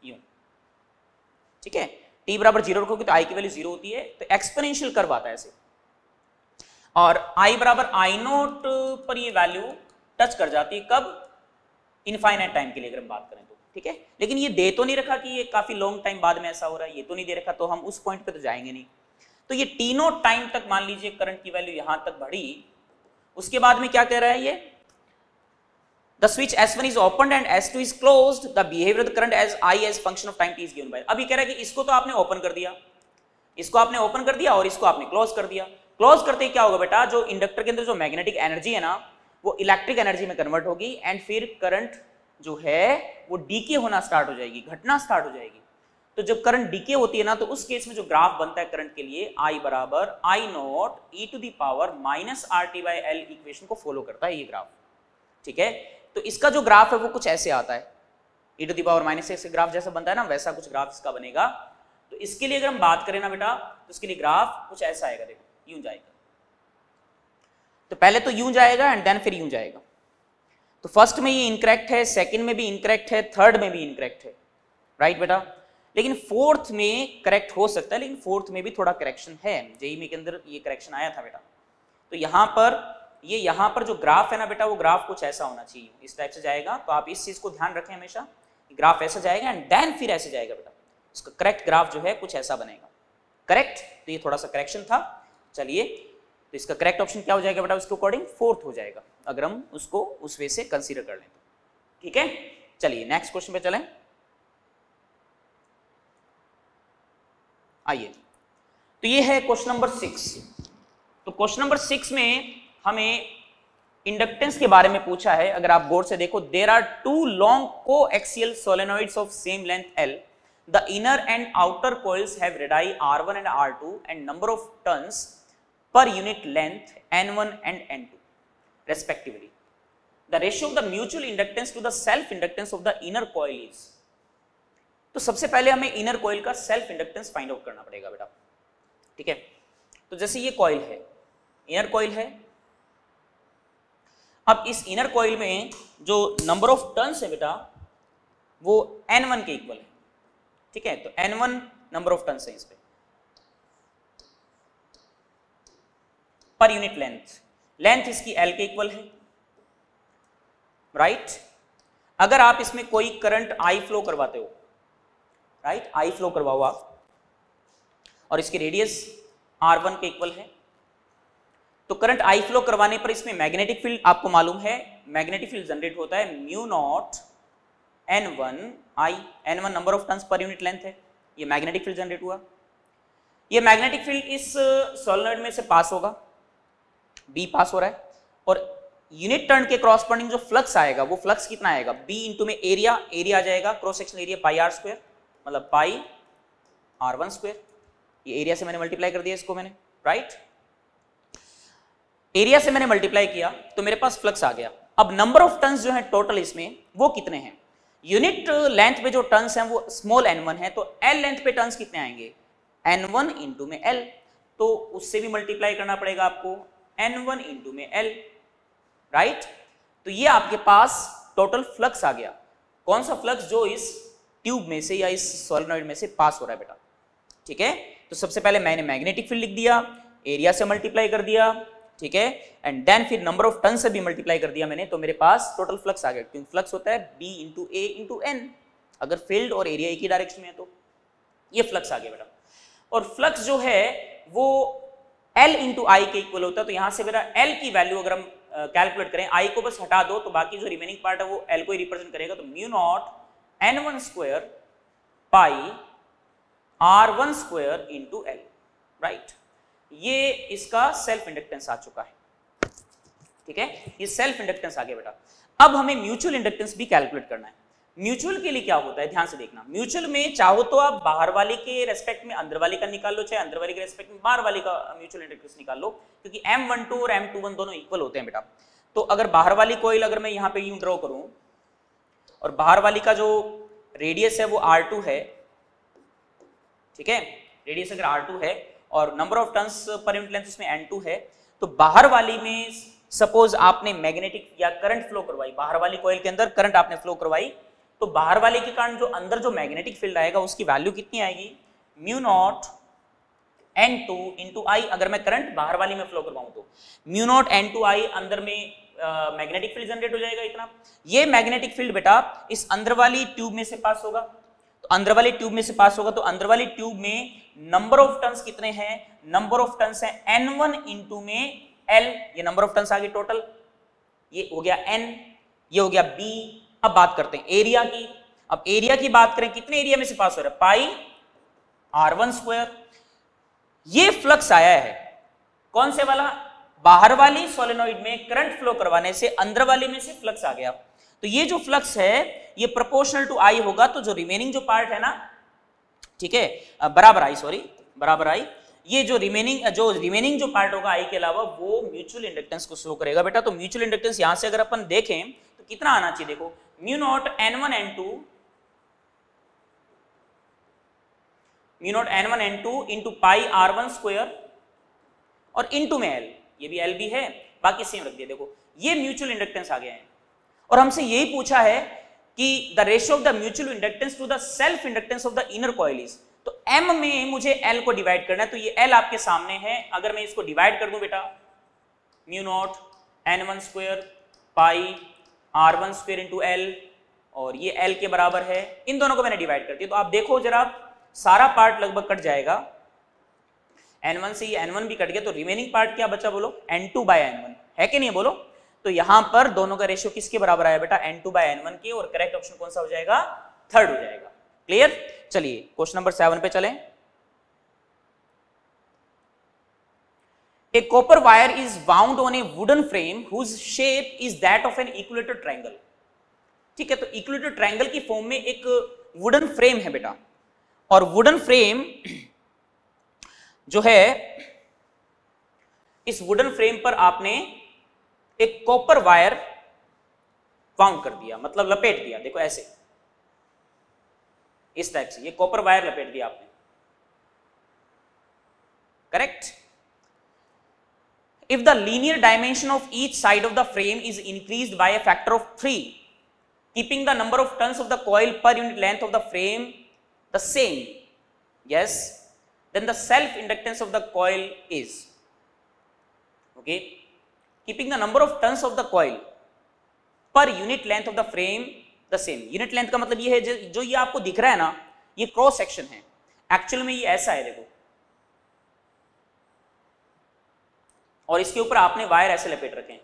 A: यूं, ठीक है। t बराबर जीरो रखोगे तो i की वैल्यू जीरो होती है, तो एक्सपोनेंशियल कर्व आता है ऐसे, और i बराबर आई नोट पर ये वैल्यू टच कर जाती है, कब? इनफाइनाइट टाइम के लिए अगर हम बात करें तो, ठीक है। लेकिन ये दे तो नहीं रखा कि ये काफी लॉन्ग टाइम बाद में ऐसा हो रहा है, ये तो नहीं दे रखा, तो हम उस पॉइंट पे तो जाएंगे नहीं। तो ये टी नोट टाइम तक मान लीजिए करंट की वैल्यू यहां तक बढ़ी, उसके बाद में क्या कह रहा है ये, the switch S one is open and S two is closed, the behaviour of the current as I as function of time T is given by. अब ये कह रहा है कि इसको तो आपने ओपन कर दिया, इसको आपने ओपन कर दिया और इसको आपने क्लोज कर दिया। क्लोज करते ही क्या होगा बेटा, जो इंडक्टर के अंदर जो मैग्नेटिक एनर्जी है ना वो इलेक्ट्रिक एनर्जी में कन्वर्ट होगी, एंड फिर करंट जो है वो डीके होना स्टार्ट हो जाएगी, घटना स्टार्ट हो जाएगी। तो जब करंट डीके होती है ना, तो उस केस में जो ग्राफ बनता है करंट के लिए, आई बराबर I naught e to the power minus R T by L equation को फॉलो करता है ये ग्राफ, ठीक है। तो इसका जो ग्राफ है वो कुछ ऐसे आता है, ई to the power minus X graph जैसा बनता है ना, वैसा कुछ ग्राफ इसका बनेगा। तो इसके लिए अगर हम बात करें ना बेटा, तो इसके लिए ग्राफ कुछ ऐसा आएगा, देखो यूं जाएगा, तो पहले तो यूं जाएगा एंड देन फिर यूं जाएगा। तो फर्स्ट में ये इनकरेक्ट है, सेकंड में भी इनकरेक्ट है, थर्ड में भी इनकरेक्ट है, राइट बेटा। लेकिन फोर्थ में करेक्ट हो सकता है, लेकिन फोर्थ में भी थोड़ा करेक्शन है, जेई में के अंदर ये करेक्शन आया था बेटा। तो यहाँ पर ये यहाँ पर जो ग्राफ है ना बेटा, वो ग्राफ कुछ ऐसा होना चाहिए, इस टाइप से जाएगा। तो आप इस चीज को ध्यान रखें हमेशा, ग्राफ ऐसा जाएगा एंड देन फिर ऐसे जाएगा बेटा। इसका करेक्ट ग्राफ जो है कुछ ऐसा बनेगा, करेक्ट। तो ये थोड़ा सा करेक्शन था, चलिए। तो इसका करेक्ट ऑप्शन क्या हो जाएगा बेटा, उसके अकॉर्डिंग फोर्थ हो जाएगा, अगर हम उसको उस वे से कंसीडर कर लें तो, ठीक है। चलिए नेक्स्ट क्वेश्चन पे चलें। आइए, तो ये है क्वेश्चन नंबर सिक्स। तो क्वेश्चन नंबर सिक्स में हमें इंडक्टेंस के बारे में पूछा है। अगर आप गौर से देखो, there are two long coaxial solenoids of same length L, the inner and outer coils have radii R one and R two and number of turns per unit length N one and N two respectively. The ratio of the mutual inductance to the self inductance of the inner coil is. तो सबसे पहले हमें inner coil का self inductance find out करना पड़ेगा बेटा, ठीक है। तो जैसे ये कॉइल है, इनर कॉइल है। अब इस इनर कॉइल में जो नंबर ऑफ टर्न्स है बेटा वो N one के इक्वल है, ठीक है। तो N one number of turns है इस पे, पर यूनिट लेंथ, लेंथ इसकी एल के इक्वल है, राइट। अगर आप इसमें कोई करंट आई फ्लो करवाते हो, राइट, आई फ्लो करवाओ आप, और इसकी रेडियस आर वन के इक्वल है, तो करंट आई फ्लो करवाने पर इसमें मैग्नेटिक फील्ड आपको मालूम है, मैग्नेटिक फील्ड जनरेट होता है mu naught N one I, N one number of turns per unit length है, ये मैग्नेटिक फील्ड जनरेट हुआ। ये मैग्नेटिक फील्ड इस सोलेनॉइड में से पास होगा, बी पास हो रहा है, और यूनिट टर्न के क्रॉसपोंडिंग जो फ्लक्स आएगा वो फ्लक्स कितना आएगा, बी इंटू में एरिया, एरिया आ जाएगा cross section area pi R square, मतलब पाई आर वन स्क्वायर। ये एरिया से मैंने मल्टीप्लाई कर दिया इसको मैंने, राइट। एरिया से मैंने मल्टीप्लाई किया तो मेरे पास फ्लक्स आ गया। अब नंबर ऑफ टर्न्स जो है टोटल इसमें वो कितने हैं, यूनिट लेंथ पे जो टर्न्स हैं वो स्मॉल एन वन है, तो एल लेंथ पे टर्न्स कितने आएंगे, एन वन इंटू में एल, तो उससे भी मल्टीप्लाई करना पड़ेगा आपको, एन वन इंटू में एल, राइट। तो ये आपके पास टोटल फ्लक्स आ गया। कौन सा फ्लक्स, जो इस ट्यूब में से या इस सोलेनॉइड में से पास हो रहा है बेटा, ठीक है। तो सबसे पहले मैंने मैग्नेटिक फील्ड लिख दिया, एरिया से मल्टीप्लाई कर दिया, ठीक है, एंड देन फिर नंबर ऑफ टर्न से भी मल्टीप्लाई कर दिया मैंने, तो मेरे पास टोटल फ्लक्स आ गया, क्योंकि फ्लक्स होता है B into A into N, अगर फील्ड और एरिया एक ही डायरेक्शन में है तो ये फ्लक्स आ गया बेटा। और फ्लक्स जो है वो L इंटू आई के इक्वल होता है, तो यहां से मेरा L की वैल्यू अगर हम कैलकुलेट करें, I को बस हटा दो तो बाकी जो रिमेनिंग पार्ट है वो L को ही रिप्रेजेंट करेगा, तो mu naught N one square pi R one square into L, right. ये इसका सेल्फ इंडक्टेंस आ चुका है, ठीक है, ये सेल्फ इंडक्टेंस आ गया बेटा। अब हमें म्यूचुअल इंडक्टेंस भी कैलकुलेट करना है। म्यूचुअल के लिए क्या होता है, ध्यान से देखना, म्यूचुअल में चाहो तो आप बाहर वाले के रेस्पेक्ट में अंदर वाले का निकाल लो, चाहे अंदर वाले के रेस्पेक्ट में बाहर वाले का म्यूचुअल इंडक्टेंस निकाल लो, क्योंकि एम वन टू और एम टू वन दोनों इक्वल होते हैं बेटा। तो अगर बाहर वाली कॉइल अगर मैं यहाँ पे यूं ड्रॉ करूं और बाहर वाली का जो रेडियस है वो आर टू है, ठीक है, रेडियस अगर आर टू है और number of turns per unit length उसमें एन टू है, तो बाहर वाली में सपोज आपने मैग्नेटिक या करंट फ्लो करवाई, बाहर वाली कॉइल के अंदर करंट आपने फ्लो करवाई, तो तो बाहर वाले के कारण जो अंदर जो मैग्नेटिक फील्ड आएगा उसकी वैल्यू कितनी आएगी, mu naught N two into I. अगर मैं करंट बाहर वाली में फ्लो करवाऊं तो mu naught N two I अंदर में मैग्नेटिक फील्ड जनरेट हो जाएगा इतना। ये मैग्नेटिक फील्ड बेटा इस अंदर वाली ट्यूब में से पास होगा, तो अंदर वाली ट्यूब में से पास होगा तो अंदर वाली ट्यूब में नंबर ऑफ टर्न्स कितने हैं, नंबर ऑफ टर्न्स हैं एन वन इंटू में एल, ये नंबर ऑफ टर्न्स आ गए टोटल, ये हो गया एन, ये हो गया बी। अब बात करते हैं एरिया की। अब एरिया की बात करें, कितने एरिया में से पास हो रहा है, पाई आर वन स्क्वायर। ये फ्लक्स आया है कौन से वाला, बाहर वाली सोलेनोइड में करंट फ्लो करवाने से अंदर वाले में से फ्लक्स आ गया। तो ये जो फ्लक्स है ये प्रोपोर्शनल टू आई होगा, तो जो रिमेनिंग जो पार्ट है ना, ठीक है, बराबर आई, सॉरी बराबर आई, ये जो रिमेनिंग जो रिमेनिंग जो पार्ट होगा आई के अलावा वो म्यूचुअल इंडक्टेंस को शो करेगा बेटा। तो म्यूचुअल इंडक्टेंस यहां से अगर अपन देखें तो कितना आना चाहिए, देखो mu naught N one N two mu naught N one N two into pi R one square और इंटू में एल, ये भी एल भी है, बाकी सेम रख दिया। देखो ये म्यूचुअल इंडक्टेंस आ गया है और हमसे यही पूछा है कि the ratio of the mutual inductance to the self inductance of the inner coil is, तो M में मुझे L को डिवाइड करना है, तो ये L आपके सामने है। अगर मैं इसको डिवाइड कर दूं बेटा, mu naught N one square pi R one square into L, और ये L के बराबर है, इन दोनों को मैंने डिवाइड कर दिया। तो आप देखो जरा सारा पार्ट लगभग कट जाएगा, एन वन से ये एन वन भी कट गया, तो रिमेनिंग पार्ट क्या बचा बोलो, N two by N one, है कि नहीं बोलो। तो यहां पर दोनों का रेशियो किसके बराबर आया बेटा, N two by N one के, और करेक्ट ऑप्शन कौन सा हो जाएगा, थर्ड हो जाएगा। क्लियर। चलिए क्वेश्चन नंबर सेवन पे चलें। A copper wire is bound on a wooden frame whose shape is that of an equilateral triangle. ठीक है, तो इक्विलेटरल ट्रायंगल की फॉर्म में एक वुडन फ्रेम है बेटा, और वुडन फ्रेम जो है, इस वुडन फ्रेम पर आपने एक कॉपर वायर बाउंड कर दिया, मतलब लपेट दिया, देखो ऐसे इस टाइप से ये कॉपर वायर लपेट दिया आपने, correct. If the linear dimension of each side of the frame is increased by a factor of three, keeping the number of turns of the coil per unit length of the frame the same, yes, then the self inductance of the coil is, okay, keeping the number of turns of the coil per unit length of the frame the same। unit length का मतलब ये है जो, जो ये आपको दिख रहा है ना, ये क्रॉस सेक्शन है, एक्चुअल में ये ऐसा है देखो, और इसके ऊपर आपने वायर ऐसे लपेट रखे हैं,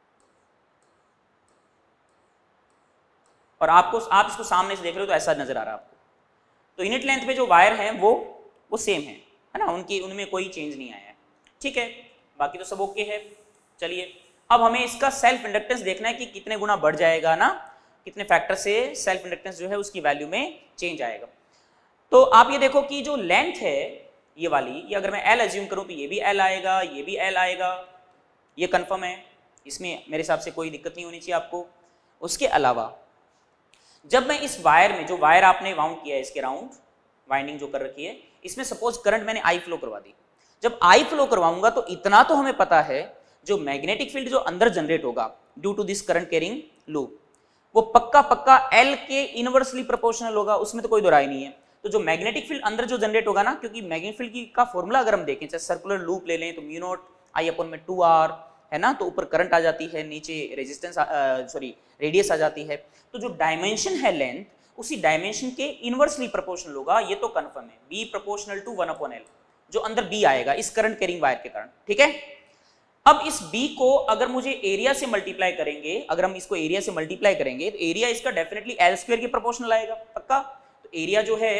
A: और आपको आप इसको सामने से देख रहे हो तो ऐसा नजर आ रहा है आपको। तो यूनिट लेंथ पे जो वायर हैं वो वो सेम है है ना, उनकी उनमें कोई चेंज नहीं आया है, ठीक है, बाकी तो सब ओके है। चलिए अब हमें इसका सेल्फ इंडक्टेंस देखना है कि कितने गुना बढ़ जाएगा ना, कितने फैक्टर से सेल्फ इंडक्टेंस जो है उसकी वैल्यू में चेंज आएगा। तो आप ये देखो कि जो लेंथ है ये वाली, ये अगर मैं एल एज्यूम करूं तो ये भी एल आएगा, ये भी एल आएगा, ये कंफर्म है, इसमें मेरे हिसाब से कोई दिक्कत नहीं होनी चाहिए आपको। उसके अलावा जब मैं इस वायर में, जो वायर आपने वाउंड किया है इसके राउंड वाइंडिंग जो कर रखी है, इसमें सपोज करंट मैंने आई फ्लो करवा दी, जब आई फ्लो करवाऊंगा तो इतना तो हमें पता है जो मैग्नेटिक फील्ड जो अंदर जनरेट होगा due to this current carrying loop, वो पक्का पक्का एल के इनवर्सली प्रोपोर्शनल होगा, उसमें तो कोई दो राय नहीं है। तो जो मैग्नेटिक फील्ड अंदर जो जनरेट होगा ना, क्योंकि मैग्नेटिक फील्ड की का फॉर्मूला अगर हम देखें, चाहे सर्कुलर लूप ले लें तो म्यू नॉट आई अपॉन में टू आर है ना, तो ऊपर करंट आ जाती है, नीचे रेजिस्टेंस सॉरी रेडियस आ जाती है, तो जो डायमेंशन है लेंथ उसी डायमेंशन के इनवर्सली प्रोपोर्शनल होगा, ये तो कंफर्म है, B proportional to one upon L, जो अंदर बी आएगा इस करंट कैरिंग वायर के कारण, ठीक है। अब इस बी को अगर मुझे एरिया से मल्टीप्लाई करेंगे, अगर हम इसको एरिया से मल्टीप्लाई करेंगे तो एरिया इसका डेफिनेटली एल स्क्वायर के प्रोपोर्शनल आएगा पक्का, तो एरिया जो है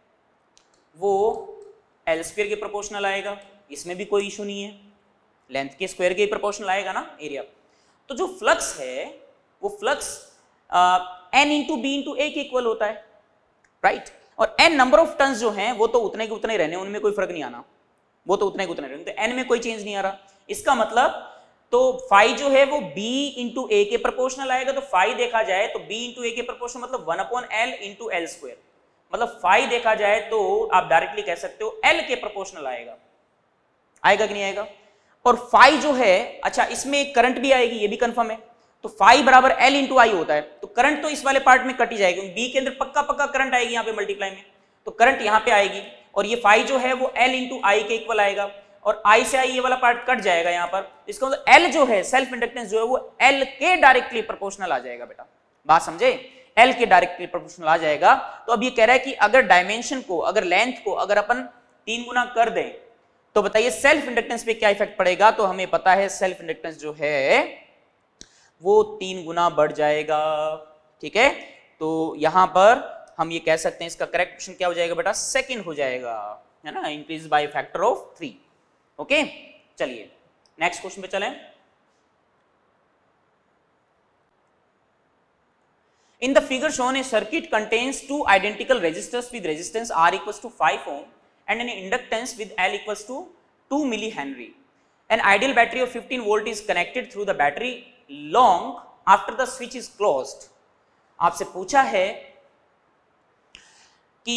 A: वो एल स्क्वायर के प्रोपोर्शनल आएगा, इसमें भी कोई इशू नहीं है, लेंथ के स्क्वायर के प्रोपोर्शनल आएगा ना एरिया। तो जो फ्लक्स है वो flux N into B into A के इक्वल होता है, राइट, और एन नंबर ऑफ टर्न्स जो हैं वो तो उतने के उतने रहने, उनमें कोई फर्क नहीं आना, वो तो उतने के उतने रहने, तो एन में कोई चेंज नहीं आ रहा। इसका मतलब तो फाई जो है वो बी इंटू ए के प्रोपोर्शनल आएगा, तो फाई देखा जाए तो बी इंटू ए के प्रोपोर्शनल मतलब one upon L into L square, मतलब फाई देखा जाए तो आप डायरेक्टली कह सकते हो एल के प्रोपोर्शनल आएगा, आएगा कि नहीं आएगा। और फाई जो है, अच्छा इसमें करंट भी आएगी, ये भी कंफर्म है, तो फाई बराबर एल इंटू आई होता है, तो करंट तो इस वाले पार्ट में कट ही जाएगी, बी के अंदर पक्का पक्का करंट आएगी यहाँ पे मल्टीप्लाई में, तो करंट यहाँ पे आएगी और ये फाई जो है वो एल इंटू आई के इक्वल आएगा और आई से आई ये वाला पार्ट कट जाएगा यहाँ पर, इसका मतलब एल जो है सेल्फ इंडक्टेंस जो है वो एल के डायरेक्टली प्रोपोर्शनल आ जाएगा बेटा, बात समझे, एल के डायरेक्टली प्रोपोर्शनल आ जाएगा। तो अब ये कह रहा है कि अगर डायमेंशन को, अगर लेंथ को अगर अपन तीन गुना कर दें तो बताइए सेल्फ इंडक्टेंस पे क्या इफेक्ट पड़ेगा, तो हमें पता है सेल्फ इंडक्टेंस जो है वो तीन गुना बढ़ जाएगा, ठीक है। तो यहां पर हम ये कह सकते हैं इसका करेक्ट ऑप्शन क्या हो जाएगा बेटा, सेकंड हो जाएगा, है ना, increase by factor of three. Okay, चलिए नेक्स्ट क्वेश्चन पे चलें। In the figure shown, a circuit contains two identical resistors with resistance R equals to five ohm and an inductance with L equals to two millihenry. An ideal battery of fifteen volt is connected through the battery long after the switch is closed. आपसे पूछा है कि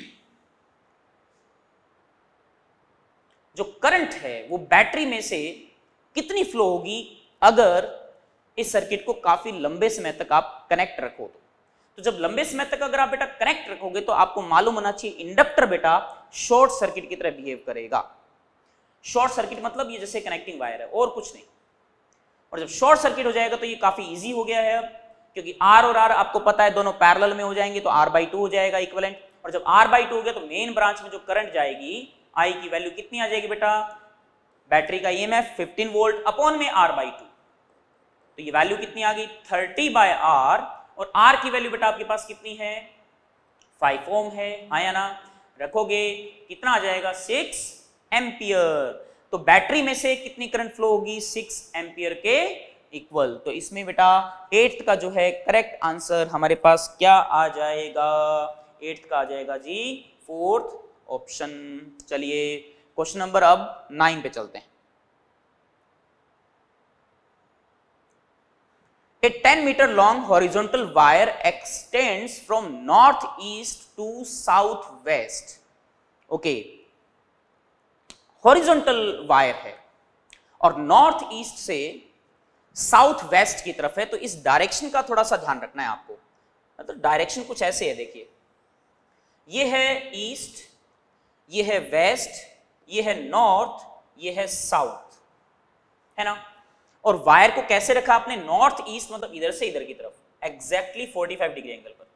A: जो current है वो battery में से कितनी फ्लो होगी अगर इस सर्किट को काफी लंबे समय तक आप कनेक्ट रखो तो तो जब लंबे समय तक अगर आप बेटा कनेक्ट रखोगे तो आपको मालूम होना चाहिए इंडक्टर बेटा शॉर्ट सर्किट की तरह बिहेव करेगा। शॉर्ट सर्किट मतलब ये जैसे कनेक्टिंग वायर है और कुछ नहीं, और जब शॉर्ट सर्किट हो जाएगा तो ये काफी इजी हो गया है अब, क्योंकि आर और आर आपको पता है दोनों पैरेलल में हो जाएंगे तो आर बाई टू हो जाएगा इक्विवेलेंट, और जब आर बाई टू हो गया तो मेन ब्रांच में जो करंट जाएगी आई की वैल्यू कितनी आ जाएगी बेटा, बैटरी का ईएमएफ फिफ्टीन वोल्ट अपॉन में आर बाई टू, तो ये वैल्यू कितनी आ गई थर्टी बाय आर, और आर की वैल्यू बेटा आपके पास कितनी है फाइव ओम है, आया ना, रखोगे कितना आ जाएगा सिक्स एम्पियर, तो बैटरी में से कितनी करंट फ्लो होगी सिक्स एम्पियर के इक्वल। तो इसमें बेटा एट्थ का जो है करेक्ट आंसर हमारे पास क्या आ जाएगा, एट्थ का आ जाएगा जी फोर्थ ऑप्शन। चलिए क्वेश्चन नंबर अब नाइन पे चलते हैं। A ten meter long horizontal wire extends from northeast to southwest. Okay, horizontal wire है और नॉर्थ ईस्ट से साउथ वेस्ट की तरफ है, तो इस डायरेक्शन का थोड़ा सा ध्यान रखना है आपको। तो डायरेक्शन कुछ ऐसे है, देखिए ये है ईस्ट, ये है वेस्ट, ये है नॉर्थ, ये है साउथ, है ना, और वायर को कैसे रखा आपने नॉर्थ ईस्ट मतलब इधर से इधर की तरफ, exactly forty five degree angle पर,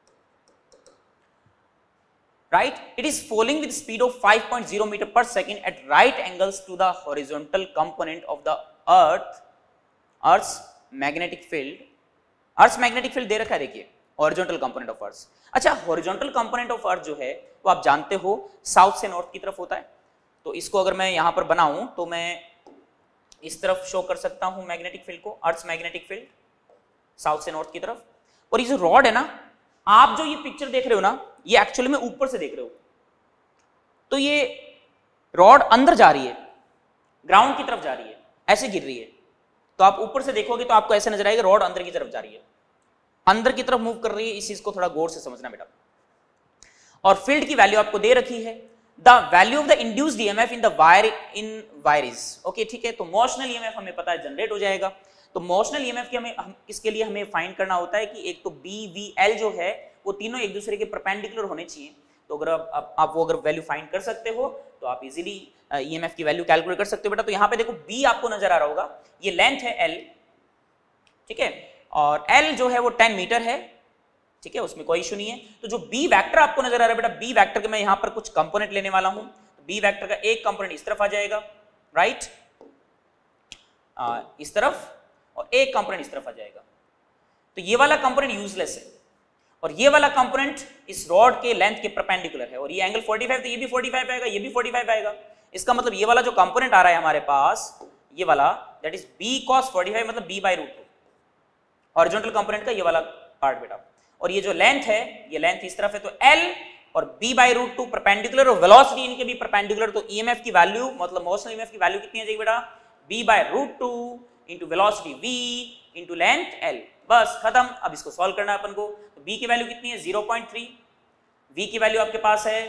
A: right. It is falling with speed of five point zero metre per second at right angles to the horizontal component of the earth, earth's magnetic field, earth's magnetic field दे रखा है, देखिए horizontal component of earth. अच्छा, horizontal component of earth जो है वो आप जानते हो साउथ से नॉर्थ की तरफ होता है, तो इसको अगर मैं यहां पर बनाऊं तो मैं इस तरफ शो कर सकता हूं मैग्नेटिक फील्ड को, अर्थ मैग्नेटिक फील्ड साउथ से नॉर्थ की तरफ। और ये जो रॉड है ना, आप जो ये पिक्चर देख रहे हो ना, ये एक्चुअली में ऊपर से देख रहे हो, तो ये रॉड अंदर जा रही है, ग्राउंड की तरफ जा रही है, ऐसे गिर रही है, तो आप ऊपर से देखोगे तो आपको ऐसे नजर आएगा रॉड अंदर की तरफ जा रही है, अंदर की तरफ मूव कर रही है। इस चीज को थोड़ा गौर से समझना बेटा। और फील्ड की वैल्यू आपको दे रखी है, the value of the induced EMF in the wire in wire is okay, ठीक है। तो मोशनल ईएमएफ हमें पता है जनरेट हो जाएगा, तो मोशनल ईएमएफ की हमें हम इसके लिए हमें फाइंड करना होता है कि एक तो बी वी एल जो है वो तीनों एक दूसरे के परपेंडिकुलर होने चाहिए। तो अगर आप, आप, आप वो अगर वैल्यू फाइंड कर सकते हो तो आप इजीली ईएमएफ की वैल्यू कैलकुलेट कर सकते हो बेटा। तो यहाँ पे देखो बी आपको नजर आ रहा होगा, ये लेंथ है एल, ठीक है, और एल जो है वो टेन मीटर है, ठीक है, उसमें कोई इशू नहीं है। तो जो बी वेक्टर आपको नजर आ रहा है बेटा, बी वेक्टर के मैं यहां पर कुछ कंपोनेंट लेने वाला हूं, तो बी वेक्टर का एक कंपोनेंट इस तरफ आ जाएगा, राइट, आ, इस तरफ, और एक कंपोनेंट इस तरफ आ जाएगा। तो ये वाला कंपोनेंट यूजलेस है और ये वाला कंपोनेंट इस रॉड के लेंथ के परपेंडिकुलर है, और ये एंगल फोर्टी फाइव, तो ये भी फोर्टी फाइव आएगा, ये भी फोर्टी फाइव आएगा। इसका मतलब ये वाला जो कंपोनेंट आ रहा है हमारे पास, ये वाला that is B cos forty five मतलब B by root two, horizontal component का ये वाला पार्ट बेटा। और ये जो लेंथ है, ये लेंथ इस तरफ है, तो L और B by root two perpendicular, और वेलोसिटी इनके भी परपेंडिकुलर, तो ईएमएफ की वैल्यू मतलब मोशनल ईएमएफ की वैल्यू कितनी आ जाएगी बेटा, B by root two into velocity V into length L, बस खत्म। अब इसको सॉल्व करना है अपन को, तो B की वैल्यू कितनी है ज़ीरो पॉइंट थ्री, V की वैल्यू आपके पास है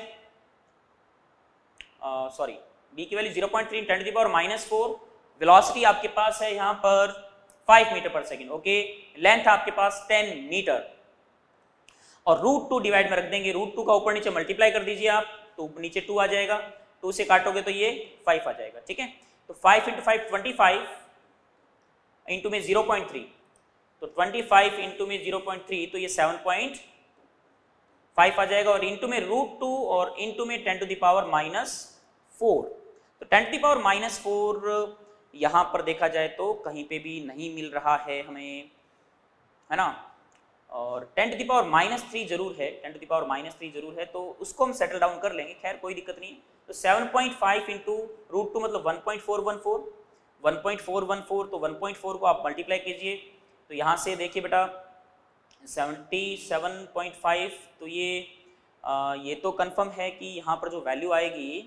A: सॉरी B की value zero point three ten to the power minus four, velocity आपके पास है यहाँ पर five metre per second. Okay, length आपके पास टेन मीटर और रूट टू डिवाइड में रख देंगे, रूट टू का ऊपर नीचे मल्टीप्लाई कर दीजिए आप, तो नीचे टू आ जाएगा, टू से काटोगे तो ये फाइव आ जाएगा। ठीक है, तो five into five twenty five, into में जीरो पॉइंट थ्री, तो ट्वेंटी फाइव इंटू में जीरो पॉइंट थ्री, तो ये सेवन पॉइंट फाइव आ जाएगा, और इंटू में रूट टू और इंटू में ten to the power minus four. तो ten to the power minus four यहाँ पर देखा जाए तो कहीं पे भी नहीं मिल रहा है हमें, है ना, और ten to the power minus three जरूर है, ten to the power minus three जरूर है, तो उसको हम सेटल डाउन कर लेंगे, खैर कोई दिक्कत नहीं। तो seven point five into root two मतलब one point four one four, one point four one four, तो वन पॉइंट फोर को आप मल्टीप्लाई कीजिए, तो यहाँ से देखिए बेटा सेवेंटी सेवन पॉइंट फाइव, तो ये आ, ये तो कंफर्म है कि यहाँ पर जो वैल्यू आएगी,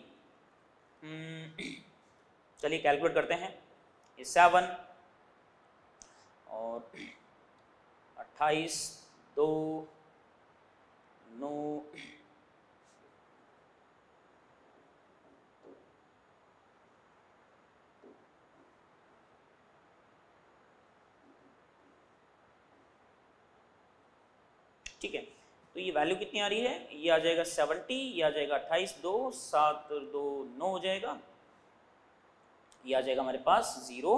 A: चलिए कैलकुलेट करते हैं, ये सेवन और अट्ठाईस, दो, नौ, ठीक है, तो ये वैल्यू कितनी आ रही है, ये आ जाएगा सेवेंटी, ये आ जाएगा अट्ठाईस, दो, सात, दो, नौ हो जाएगा, ये आ जाएगा हमारे पास जीरो,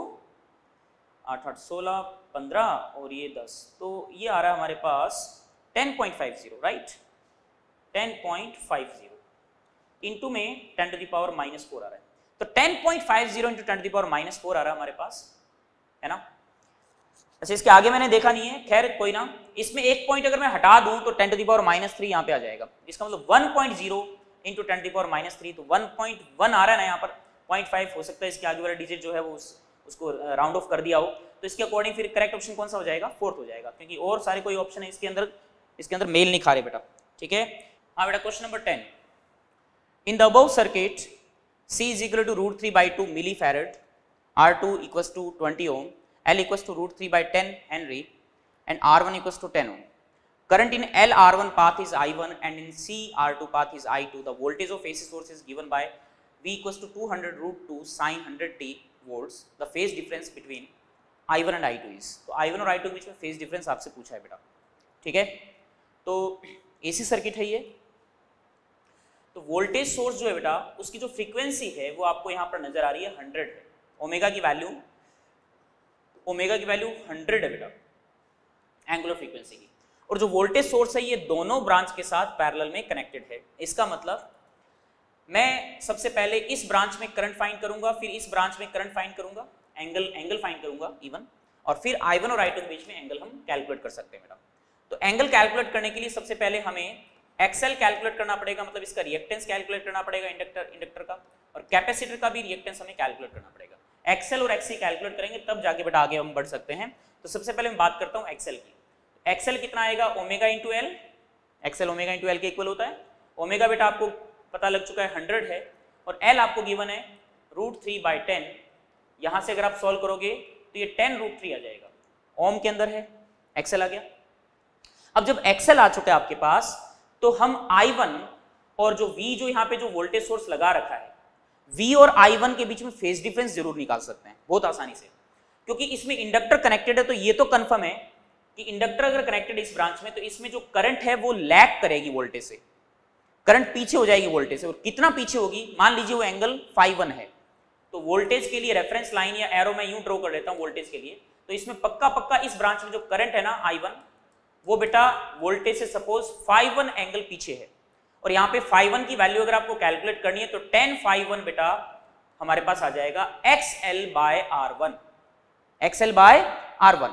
A: आठ आठ सोलह, पंद्रह और ये दस, तो ये आ रहा है हमारे पास ten point five zero, right, ten point five zero into में ten to the power minus four आ रहा है, तो ten point five zero into ten to the power minus four आ रहा है हमारे पास, है ना। अच्छा, इसके आगे मैंने देखा नहीं है, खैर कोई ना, इसमें एक पॉइंट अगर मैं हटा दूं तो ten to the power minus three यहाँ पे आ जाएगा, इसका मतलब one point zero into ten to the power minus three, तो वन पॉइंट वन आ रहा है ना यहाँ पर, पॉइंट फाइव हो सकता है इसके आगे वाला डिजिट जो है वो उस, उसको राउंड ऑफ कर दिया हो, तो इसके अकॉर्डिंग फिर करेक्ट ऑप्शन कौन सा हो जाएगा, फोर्थ हो जाएगा, क्योंकि और सारे कोई ऑप्शन है इसके अंदर, इसके अंदर मेल नहीं खा रहे बेटा। ठीक है, हाँ बेटा, question number ten, in the above circuit C is equal to root three by two millifarad, R two equals to twenty ohm, L equals to root three by ten Henry, and R one equals to ten ohm. Current in L R one path is I one and in C R two path is I two. The voltage of A C source is given by V equals to two hundred root two sin one hundred t volts. The phase difference between I one and I two is. तो I one और I two के बीच में phase difference आपसे पूछा है बेटा, ठीक है। तो A C सर्किट है ये, तो वोल्टेज सोर्स जो है बेटा उसकी जो फ्रीक्वेंसी है वो आपको यहाँ पर नजर आ रही है हंड्रेड है, ओमेगा की वैल्यू, ओमेगा की वैल्यू हंड्रेड है बेटा एंगुलर फ्रीक्वेंसी की, और जो वोल्टेज सोर्स है ये दोनों ब्रांच के साथ पैरेलल में कनेक्टेड है। इसका मतलब मैं सबसे पहले इस ब्रांच में करंट फाइंड करूंगा, फिर इस ब्रांच में करंट फाइंड करूंगा, एंगल एंगल फाइंड करूंगा इवन, और फिर आई वन और आई टू के बीच में एंगल हम कैलकुलेट कर सकते हैं बेटा। तो एंगल कैलकुलेट करने के लिए सबसे पहले हमें एक्सएल कैलकुलेट करना पड़ेगा, मतलब इसका रिएक्टेंस कैलकुलेट करना पड़ेगा इंडक्टर इंडक्टर का, और कैपेसिटर का भी रिएक्टेंस हमें कैलकुलेट करना पड़ेगा। एक्सएल और एक्ससी कैलकुलेट करेंगे तब जाके बेटा आगे हम बढ़ सकते हैं। तो सबसे पहले मैं बात करता हूँ एक्सएल की। एक्सएल कितना आएगा, omega into L, XL omega into L के इक्वल होता है। ओमेगा बेटा आपको पता लग चुका है हंड्रेड है, और एल आपको गिवन है रूट थ्री बाई टेन। यहाँ से अगर आप सॉल्व करोगे तो ये टेन रूट थ्री आ जाएगा, ओम के अंदर है, एक्सएल आ गया। अब जब एक्सएल आ चुका है आपके पास तो हम आई वन और जो V जो यहाँ पे जो वोल्टेज सोर्स लगा रखा है, V और आई वन के बीच में फेज डिफरेंस जरूर निकाल सकते हैं बहुत आसानी से, क्योंकि इसमें इंडक्टर कनेक्टेड है। तो ये तो कंफर्म है कि इंडक्टर अगर कनेक्टेड इस ब्रांच में तो इसमें जो करंट है वो लैग करेगी वोल्टेज से, करंट पीछे हो जाएगी वोल्टेज से। और कितना पीछे होगी, मान लीजिए वो एंगल फाइव वन है, तो वोल्टेज के लिए रेफरेंस लाइन या एरो मैं यूं ड्रॉ कर देता हूं वोल्टेज के लिए, तो इसमें पक्का पक्का इस ब्रांच में जो करंट है ना आई वन, वो बेटा वोल्टेज से सपोज फाइव वन एंगल पीछे है, और यहाँ पे फाइव वन की वैल्यू अगर आपको कैलकुलेट करनी है तो टेन फाइव वन बेटा हमारे पास आ जाएगा X L by R one, X L by R one,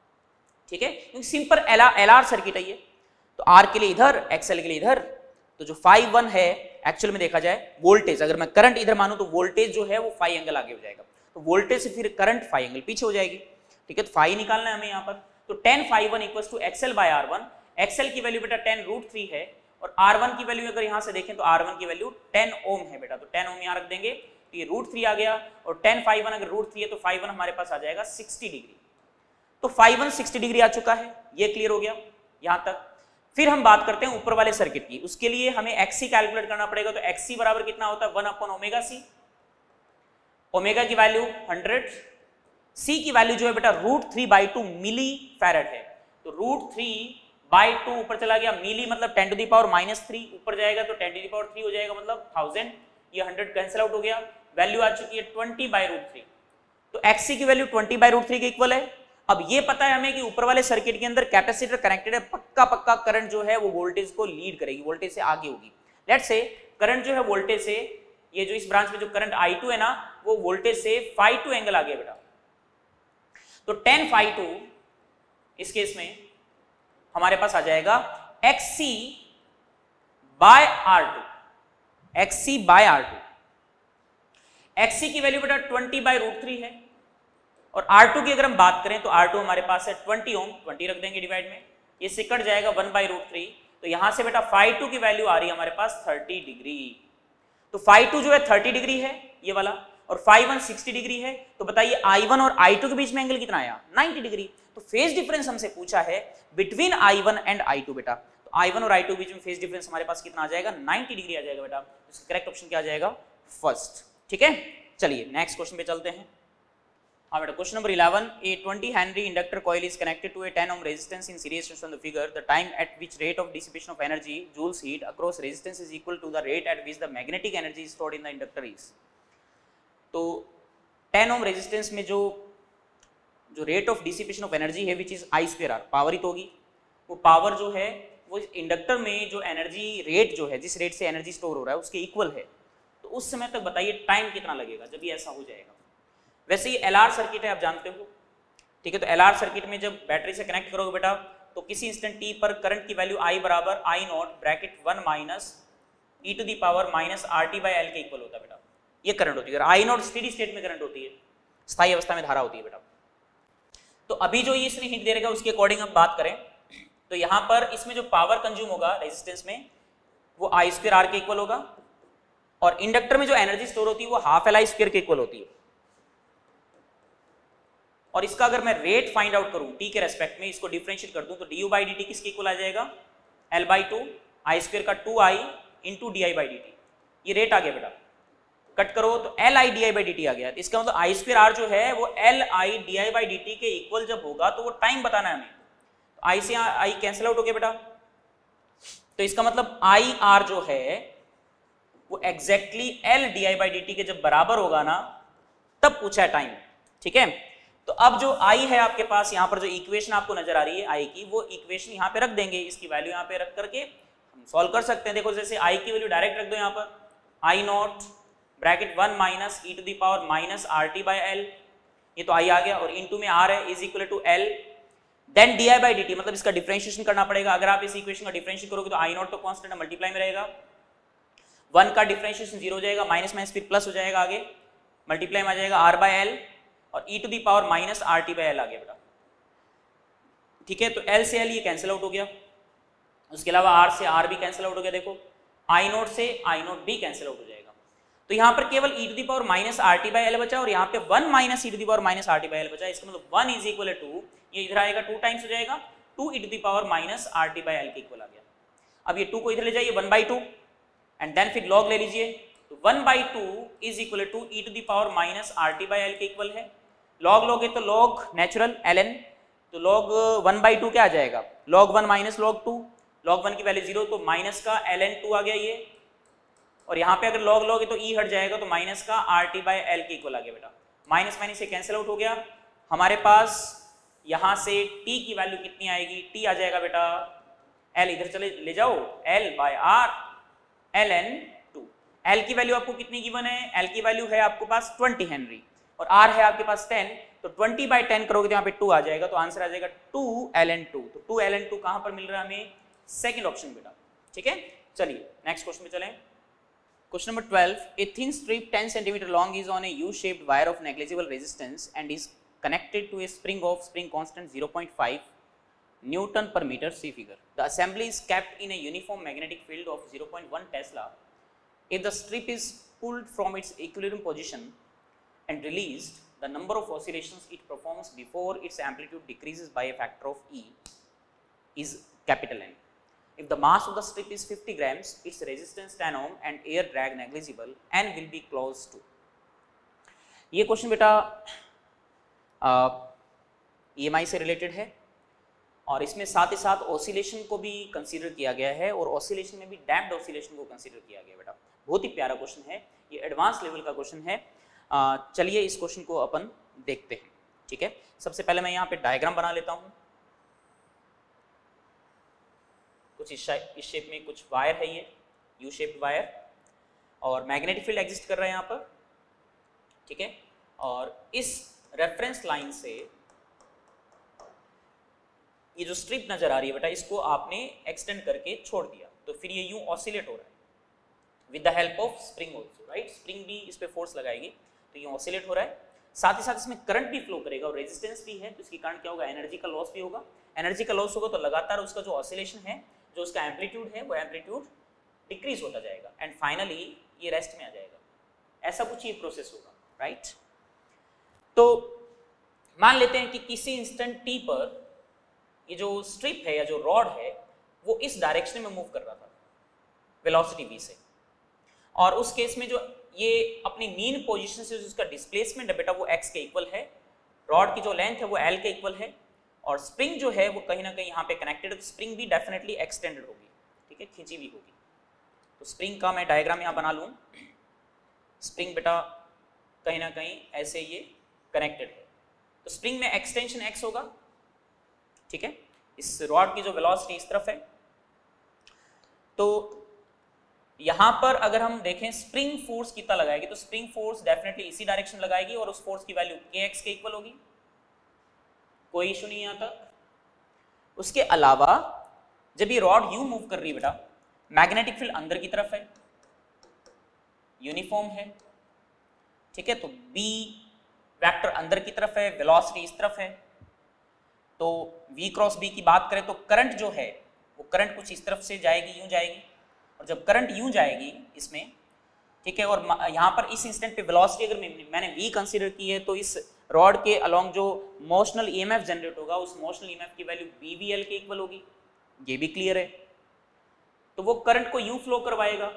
A: ठीक है, क्योंकि सिंपल एल आर सर्किट है ये। तो आर के लिए इधर, एक्स एल के लिए इधर, तो जो फाइव वन है एक्चुअल में देखा जाए वोल्टेज, अगर मैं करंट इधर मानूं तो वोल्टेज जो है वो फाइव एंगल आगे हो जाएगा, तो वोल्टेज से फिर करंट फाइव एंगल पीछे हो जाएगी, ठीक है। तो फाइव निकालना है हमें यहाँ पर, तो tan phi one equals to XL by R one. XL की वैल्यू बेटा टेन रूट थ्री है, और आर वन की वैल्यू अगर यहाँ से देखें तो आर वन की वैल्यू टेन ओम है बेटा, तो टेन ओम यहाँ रख देंगे, तो ये रूट थ्री आ गया, और टेन फाइव वन अगर रूट थ्री है तो फाइव वन हमारे पास आ जाएगा सिक्सटी डिग्री। तो फाइव वन सिक्सटी डिग्री आ चुका है, ये क्लियर हो गया यहाँ तक। फिर हम बात करते हैं ऊपर वाले सर्किट की, उसके लिए हमें एक्ससी कैलकुलेट करना पड़ेगा। तो एक्ससी बराबर कितना होता है, one upon omega C, omega की वैल्यू हंड्रेड, C की वैल्यू जो है बेटा root three by two millifarad है, तो रूट थ्री बाई टू ऊपर चला गया, मिली मतलब ten to the power minus three, ऊपर जाएगा तो ten to the power three हो जाएगा मतलब थाउजेंड, ये हंड्रेड कैंसिल आउट हो गया, वैल्यू आ चुकी है ट्वेंटी बाई रूट थ्री। तो एक्सी की value twenty by root three के इक्वल है। अब ये पता है हमें कि ऊपर वाले सर्किट के अंदर कैपेसिटर कनेक्टेड है, पक्का पक्का करंट जो है वो वोल्टेज को लीड करेगी, वोल्टेज से आगे होगी। लेट्स से करंट जो है वोल्टेज से, ये जो इस ब्रांच में जो करंट आई टू है ना, वो वोल्टेज से फाइव टू एंगल आ गया बेटा, तो टेन फाइव टू इस केस में हमारे पास आ जाएगा X C by R two, X C by R two. X C की वैल्यू बेटा ट्वेंटी बाय रूट थ्री है, और आर टू की अगर हम बात करें तो आर टू हमारे पास है ट्वेंटी ओम, ट्वेंटी रख देंगे डिवाइड में, ये से कट जाएगा वन बाई रूट थ्री, तो यहां से बेटा फाइव टू की वैल्यू आ रही है हमारे पास थर्टी डिग्री। तो फाइव टू जो है थर्टी डिग्री है ये वाला, और फाइव वन सिक्सटी डिग्री है, तो बताइए आई वन और आई टू के बीच में एंगल कितना आया, नाइंटी डिग्री। तो फेज डिफरेंस हमसे पूछा है between I one and I two बेटा, तो आई वन और आई टू के बीच में फेज डिफरेंस हमारे पास कितना आ जाएगा, नाइंटी डिग्री आ जाएगा बेटा। इसका करेक्ट ऑप्शन क्या आ जाएगा, फर्स्ट। ठीक है, चलिए नेक्स्ट क्वेश्चन पे चलते हैं। हाँ बेटा, question number eleven, a twenty henry inductor coil is connected to a ten ohm resistance in series from the figure, the time at which rate of dissipation of energy joules heat across resistance is equal to the rate at which the magnetic energy stored in the inductor is. तो ten ohm resistance में जो जो rate of dissipation of energy है which is I square are, power ही तो होगी, वो power जो है वो इंडक्टर में जो एनर्जी रेट जो है, जिस रेट से एनर्जी स्टोर हो रहा है उसके इक्वल है। तो उस समय तक बताइए टाइम कितना लगेगा जब ये ऐसा हो जाएगा। वैसे ये एलआर सर्किट है, आप जानते हो, ठीक है। तो एलआर सर्किट में जब बैटरी से कनेक्ट करोगे बेटा, तो किसी इंस्टेंट टी पर करंट की वैल्यू आई बराबर I naught bracket one minus E to the power minus R T by L के इक्वल होता है बेटा, ये करंट होती है। आई नॉट स्टेडी स्टेट में करंट होती है, स्थायी अवस्था में धारा होती है बेटा। तो अभी जो ये इसने हिंट दे रहेगा उसके अकॉर्डिंग हम बात करें तो यहां पर इसमें जो पावर कंज्यूम होगा रेजिस्टेंस में वो आई स्क्वायर आर के इक्वल होगा, और इंडक्टर में जो एनर्जी स्टोर होती है वो हाफ एल आई स्क्वायर के इक्वल होती है। और इसका अगर मैं रेट फाइंड आउट करूं टी के रेस्पेक्ट में, इसको डिफरेंशिएट कर दूं, तो D U by D T किसके इक्वल आ जाएगा, L by two I square का two I into D I by D T. ये रेट आ गया बेटा, कट करो तो L I D I by D T आ गया। इसका मतलब आई स्क्वायर आर जो है वो L I D I by D T के इक्वल जब होगा तो वो टाइम बताना है हमें। तो आई से आई कैंसिल आउट हो गया बेटा, तो इसका मतलब आई आर जो है वो exactly L D I by D T के जब बराबर होगा ना, तब पूछा है टाइम। ठीक है, तो अब जो आई है आपके पास, यहाँ पर जो इक्वेशन आपको नजर आ रही है आई की, वो इक्वेशन यहाँ पे रख देंगे, इसकी वैल्यू यहाँ पे रख करके हम सॉल्व कर सकते हैं। देखो जैसे आई की वैल्यू डायरेक्ट रख दो यहाँ पर, I naught bracket one minus E to the power minus R T by L, ये तो आई आ गया, और इनटू में आर है, is equal to L, then D I by D T, मतलब इसका डिफरेंशिएशन करना पड़ेगा। अगर आप इस इक्वेशन का डिफरेंशिएट करोगे तो आई नॉट तो कांस्टेंट है, मल्टीप्लाई में रहेगा, वन का डिफरेंशिएशन जीरो हो जाएगा, माइनस माइनस फिर प्लस हो जाएगा, आगे मल्टीप्लाई में आ जाएगा आर बाय एल, और ई to the power minus R T by L आ गया बेटा। ठीक है, तो एल से एल ये कैंसिल आउट हो गया, उसके अलावा आर से आर भी कैंसिल आउट हो गया, देखो आई नोट से आई नोट भी कैंसिल आउट हो जाएगा। तो यहाँ पर केवल e to the power minus R T by L बचा, और यहाँ पे one minus E to the power minus R T by L बचा। इसका मतलब वन इज इक्वल टू, ये इधर आएगा टू टाइम्स हो जाएगा, two e to the power minus R T by L के इक्वल आ गया। अब ये टू को इधर ले जाइए, one by two, and then फिर लॉग ले लीजिए, तो one by two is equal to e to the power minus R T by L के इक्वल है। लॉग लॉग है तो लॉग नेचुरल एल एन, तो लॉग वन बाई टू क्या आ जाएगा, log one minus log two, log one की value zero, तो माइनस का एल एन टू आ गया ये, और यहाँ पे अगर लॉग लॉग है तो ई हट जाएगा, तो माइनस का आर टी बाई एल के इक्वल आ गया बेटा। माइनस माइनस से कैंसिल आउट हो गया, हमारे पास यहाँ से टी की वैल्यू कितनी आएगी, टी आ जाएगा बेटा, एल इधर चले ले जाओ, L by R, L N two. L की वैल्यू आपको कितनी गिवन है, एल की वैल्यू है आपके पास ट्वेंटी हेनरी, और आर है आपके पास टेन, तो ट्वेंटी बाई टेन करोगे तो यहाँ पे टू आ जाएगा, तो आंसर आ जाएगा टू एल एन टू। तो टू एल एन टू कहाँ पर मिल रहा है हमें, सेकंड ऑप्शन बेटा। ठीक है, चलिए नेक्स्ट क्वेश्चन पे चलें। Question number twelve, a thin strip ten centimeter long is on a U-shaped wire of negligible resistance and is connected to a spring of spring constant zero point five Newton per meter. See figure. The assembly is kept in a uniform magnetic field of zero point one Tesla. If the strip is pulled from its equilibrium position and released, the number of oscillations it performs before its amplitude decreases by a factor of E is capital N. If the mass of the strip is fifty grams, its resistance ten ohm and air drag negligible, N will be close to. ये question बेटा EMI से related है, और इसमें साथ ही साथ oscillation को भी कंसीडर किया गया है, और ऑसिलेशन में भी डैम्प्ड ऑसिलेशन को कंसीडर किया गया बेटा। बहुत ही प्यारा क्वेश्चन है, ये एडवांस लेवल का क्वेश्चन है। चलिए इस क्वेश्चन को अपन देखते हैं, ठीक है। सबसे पहले मैं यहाँ पे डायग्राम बना लेता हूँ। कुछ इस इस शेप में कुछ वायर है, ये यू शेप्ड वायर, और मैग्नेटिक फील्ड एग्जिस्ट कर रहा है यहाँ पर, ठीक है। और इस रेफरेंस लाइन से ये जो स्ट्रिप नजर आ रही है बेटा, इसको आपने एक्सटेंड करके छोड़ दिया, तो फिर ये यूं ऑसिलेट हो रहा है with the help of spring also, right. Spring भी इस पे फोर्स लगाएगी तो ये ऑसिलेट हो रहा है। साथ ही साथ इसमें करंट भी फ्लो करेगा और रेजिस्टेंस भी है, तो इसके कारण क्या होगा, एनर्जी का लॉस भी होगा। एनर्जी का लॉस होगा तो लगातार उसका जो ऑसिलेशन है, जो उसका एम्पलीट्यूड है, वो एम्पलीट्यूड डिक्रीज होता जाएगा, एंड फाइनली ये रेस्ट में आ जाएगा। ऐसा कुछ ये प्रोसेस होगा, राइट। तो मान लेते हैं कि किसी इंस्टेंट टी पर ये जो स्ट्रिप है या जो रॉड है वो इस डायरेक्शन में मूव कर रहा था वेलोसिटी v से, और उस केस में जो ये अपनी मीन पोजीशन से उसका डिस्प्लेसमेंट है बेटा वो x के इक्वल है, रॉड की जो लेंथ है वो l के इक्वल है, और स्प्रिंग जो है वो कहीं ना कहीं यहाँ पे कनेक्टेड है, तो स्प्रिंग भी डेफिनेटली एक्सटेंडेड होगी, ठीक है, खींची हुई होगी। तो स्प्रिंग का मैं डायग्राम यहाँ बना लूँ। स्प्रिंग बेटा कहीं ना कहीं ऐसे ये कनेक्टेड है, तो स्प्रिंग में एक्सटेंशन x होगा, ठीक है। इस रॉड की जो वेलोसिटी इस तरफ है, तो यहां पर अगर हम देखें स्प्रिंग फोर्स कितना लगाएगी, तो स्प्रिंग फोर्स डेफिनेटली इसी डायरेक्शन लगाएगी, और उस फोर्स की वैल्यू kx के इक्वल होगी, कोई इशू नहीं यहां तक। उसके अलावा जब ये रॉड यूं मूव कर रही है बेटा, मैग्नेटिक फील्ड अंदर की तरफ है, यूनिफॉर्म है, ठीक है, तो b वेक्टर अंदर की तरफ है, वेलोसिटी इस तरफ है, तो v क्रॉस b की बात करें तो करंट जो है वो करंट कुछ इस तरफ से जाएगी, यूं जाएगी, और जब करंट यूं जाएगी इसमें, ठीक है, और यहाँ पर इस इंस्टेंट पे वेलोसिटी अगर मैंने v कंसीडर की है, तो इस रॉड के अलोंग जो मोशनल ईएमएफ जनरेट होगा उस मोशनल ईएमएफ की वैल्यू b v l के इक्वल होगी, ये भी क्लियर है। तो वो करंट को यूं फ्लो करवाएगा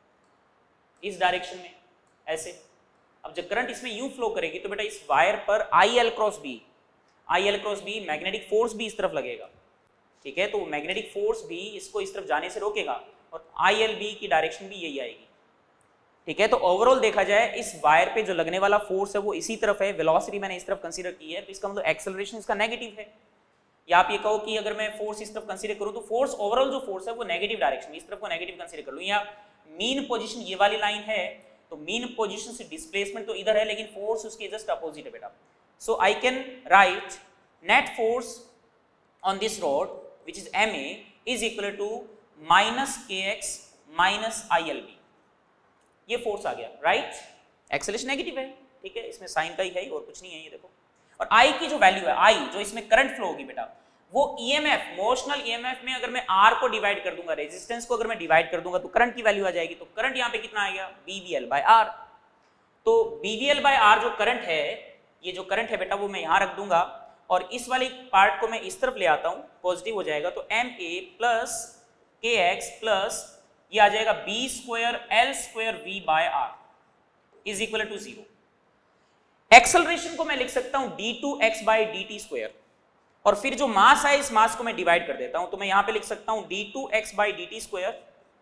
A: इस डायरेक्शन में ऐसे। अब जब करंट इसमें यूं फ्लो करेगी तो बेटा इस वायर पर I L cross B, I L cross B magnetic force भी इस तरफ लगेगा, ठीक है, तो मैग्नेटिक फोर्स भी इसको इस तरफ जाने से रोकेगा, और आई एल बी की डायरेक्शन भी यही आएगी, ठीक है। तो ओवरऑल देखा जाए इस वायर पे जो लगने वाला फोर्स है वो इसी तरफ है, वेलोसिटी मैंने इस तरफ कंसीडर की है, तो इसका मतलब एक्सेलरेशन इसका नेगेटिव है। या आप ये कहो कि अगर मैं फोर्स इस तरफ कंसीडर करूं तो फोर्स ओवरऑल जो फोर्स है वो नेगेटिव डायरेक्शन, इस तरफ को नेगेटिव कंसीडर कर लूं, या मीन पोजीशन ये वाली लाइन है तो मीन पोजीशन से डिस्प्लेसमेंट तो इधर है, लेकिन फोर्स उसके जस्ट अपोजिट है बेटा। So I can write net force on this rod which is M A is equal to minus K X minus I L B। ये फोर्स आ गया, राइट। एक्सेलरेशन नेगेटिव है, ठीक है, इसमें साइन का ही है और कुछ नहीं है, ये देखो। और I की जो वैल्यू है, I जो इसमें करंट फ्लो होगी बेटा, वो E M F motional E M F में अगर मैं R को डिवाइड कर दूंगा, रेजिस्टेंस को अगर मैं डिवाइड कर दूंगा तो करंट की वैल्यू आ जाएगी। तो करंट यहाँ पे कितना आएगा, B V L by R। तो B V L by R जो करंट है, ये जो करंट है बेटा वो मैं यहाँ रख दूंगा, और इस वाली पार्ट को मैं इस तरफ ले आता हूँ, पॉजिटिव हो जाएगा, तो M A plus K X plus ये आ जाएगा B square L square V by R is equal to zero. Acceleration को मैं लिख सकता हूँ D two X by D T square, और फिर जो मास है इस मास को मैं डिवाइड कर देता हूँ, तो मैं यहाँ पे लिख सकता हूँ D two X by D T square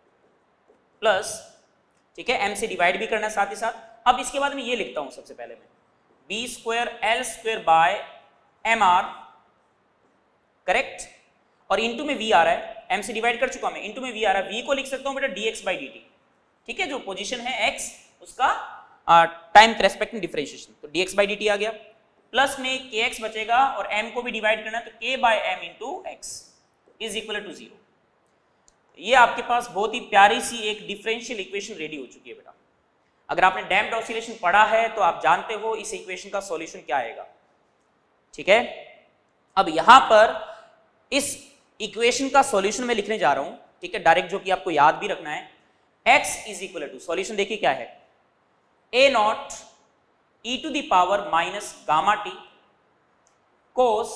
A: plus, ठीक है, एम से डिवाइड भी करना साथ ही साथ। अब इसके बाद मैं ये लिखता हूँ सबसे पहले मैं B square L square by M R, correct, और इंटू में वी आ रहा है, एम से डिवाइड कर चुका मैं, इंटू में वी आ रहा है, वी को लिख सकता हूं बेटा D X by D T, ठीक है, जो पोजीशन है एक्स उसका टाइम के रेस्पेक्ट में डिफरेंशिएशन, तो D X by D T आ गया, प्लस में के एक्स बचेगा और एम को भी डिवाइड करना है, तो K by M into X is equal to zero. ये आपके पास बहुत ही प्यारी सी एक डिफरेंशियल इक्वेशन रेडी हो चुकी है बेटा। अगर आपने डैम्प्ड ऑसिलेशन पढ़ा है तो आप जानते हो इस इक्वेशन का सॉल्यूशन क्या आएगा, ठीक है। अब यहां पर इस इक्वेशन का सॉल्यूशन मैं लिखने जा रहा हूं, ठीक है, डायरेक्ट, जो कि आपको याद भी रखना है। x is equal to, solution देखिए क्या है, A naught e to the power minus gamma T cos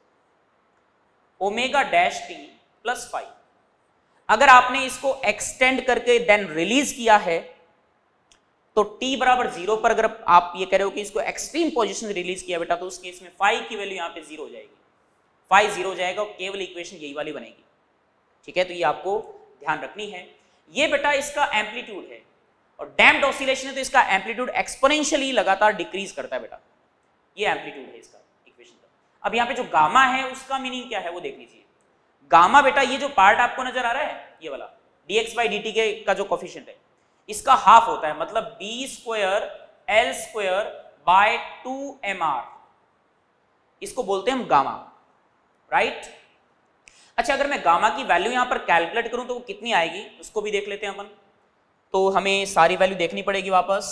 A: omega dash T plus phi. अगर आपने इसको एक्सटेंड करके देन रिलीज किया है तो t बराबर जीरो पर अगर आप ये कह रहे हो कि इसको एक्सट्रीम पोजीशन रिलीज किया बेटा, तो उस केस में फाई की वैल्यू यहाँ पे जीरो हो जाएगी, फाई जीरो हो जाएगा और केवल इक्वेशन यही वाली बनेगी। ठीक है, तो ये आपको ध्यान रखनी है। ये बेटा इसका एम्पलीट्यूड है और डैम्प्ड ऑसिलेशन है तो इसका एम्पलीट्यूड एक्सपोनेंशियली लगातार डिक्रीज करता है बेटा, ये एम्पलीट्यूड है इसका इक्वेशन का। अब यहाँ पे जो गामा है उसका मीनिंग क्या है वो देख लीजिए। गामा बेटा ये जो पार्ट आपको नजर आ रहा है ये वाला dx बाई डी टी के का जो कोफिशिएंट है इसका हाफ होता है, मतलब B square L square by two M R, इसको बोलते हैं हम गामा, राइट। अच्छा, अगर मैं गामा की वैल्यू यहां पर कैलकुलेट करूं तो वो कितनी आएगी उसको भी देख लेते हैं अपन। तो हमें सारी वैल्यू देखनी पड़ेगी वापस।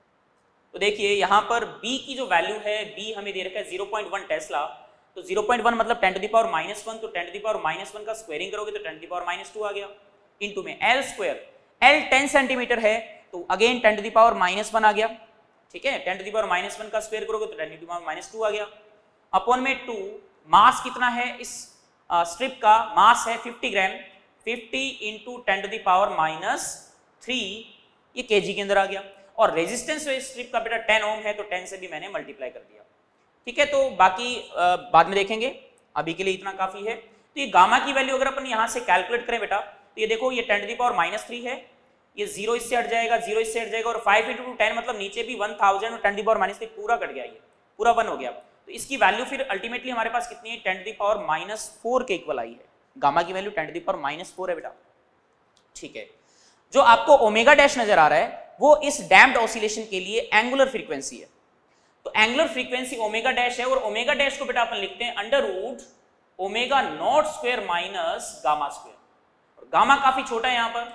A: तो देखिए यहां पर b की जो वैल्यू है, b हमें दे रखा है जीरो पॉइंट वन टेस्ला, तो जीरो पॉइंट वन मतलब ten to the power minus one, तो ten to the power minus one का स्क्वायरिंग करोगे तो ten to the power minus two आ गया, इनटू में l square, l ten centimetre है तो again ten to the power minus one आ गया। ठीक है, ten to the power minus one का स्क्वायर करोगे तो ten to the power minus two आ गया, अपॉन में टू, मास कितना है इस स्ट्रिप uh, का, मास है fifty gram, fifty into ten to the power minus three, ये केजी के अंदर आ गया। और रेजिस्टेंस इस स्ट्रिप का बेटा टेन ओम है तो टेन से भी मैंने मल्टीप्लाई कर दिया। ठीक है, तो बाकी आ, बाद में देखेंगे, अभी के लिए इतना काफी है। तो ये गामा की वैल्यू अगर अपन यहाँ से कैलकुलेट करें बेटा, तो ये देखो ये ten to the power minus three है, ये जीरो इससे हट जाएगा, जीरो इससे हट जाएगा, और फाइव इंटू टेन मतलब नीचे भी वन थाउजेंड और ten to the power minus three पूरा कट गया, ये पूरा वन हो गया। तो इसकी वैल्यू फिर अल्टीमेटली हमारे पास कितनी है, ten to the power minus four के इक्वल आई है। गामा की value ten to the power minus four है बेटा। ठीक है, जो आपको ओमेगा डैश नजर आ रहा है वो इस डैम्प्ड ऑसिलेशन के लिए एंगुलर फ्रीक्वेंसी है। तो एंगुलर फ्रीक्वेंसी ओमेगा डैश है, और ओमेगा डैश को बेटा अपन लिखते हैं under root omega naught square minus gamma square, और गामा काफी छोटा है यहाँ पर।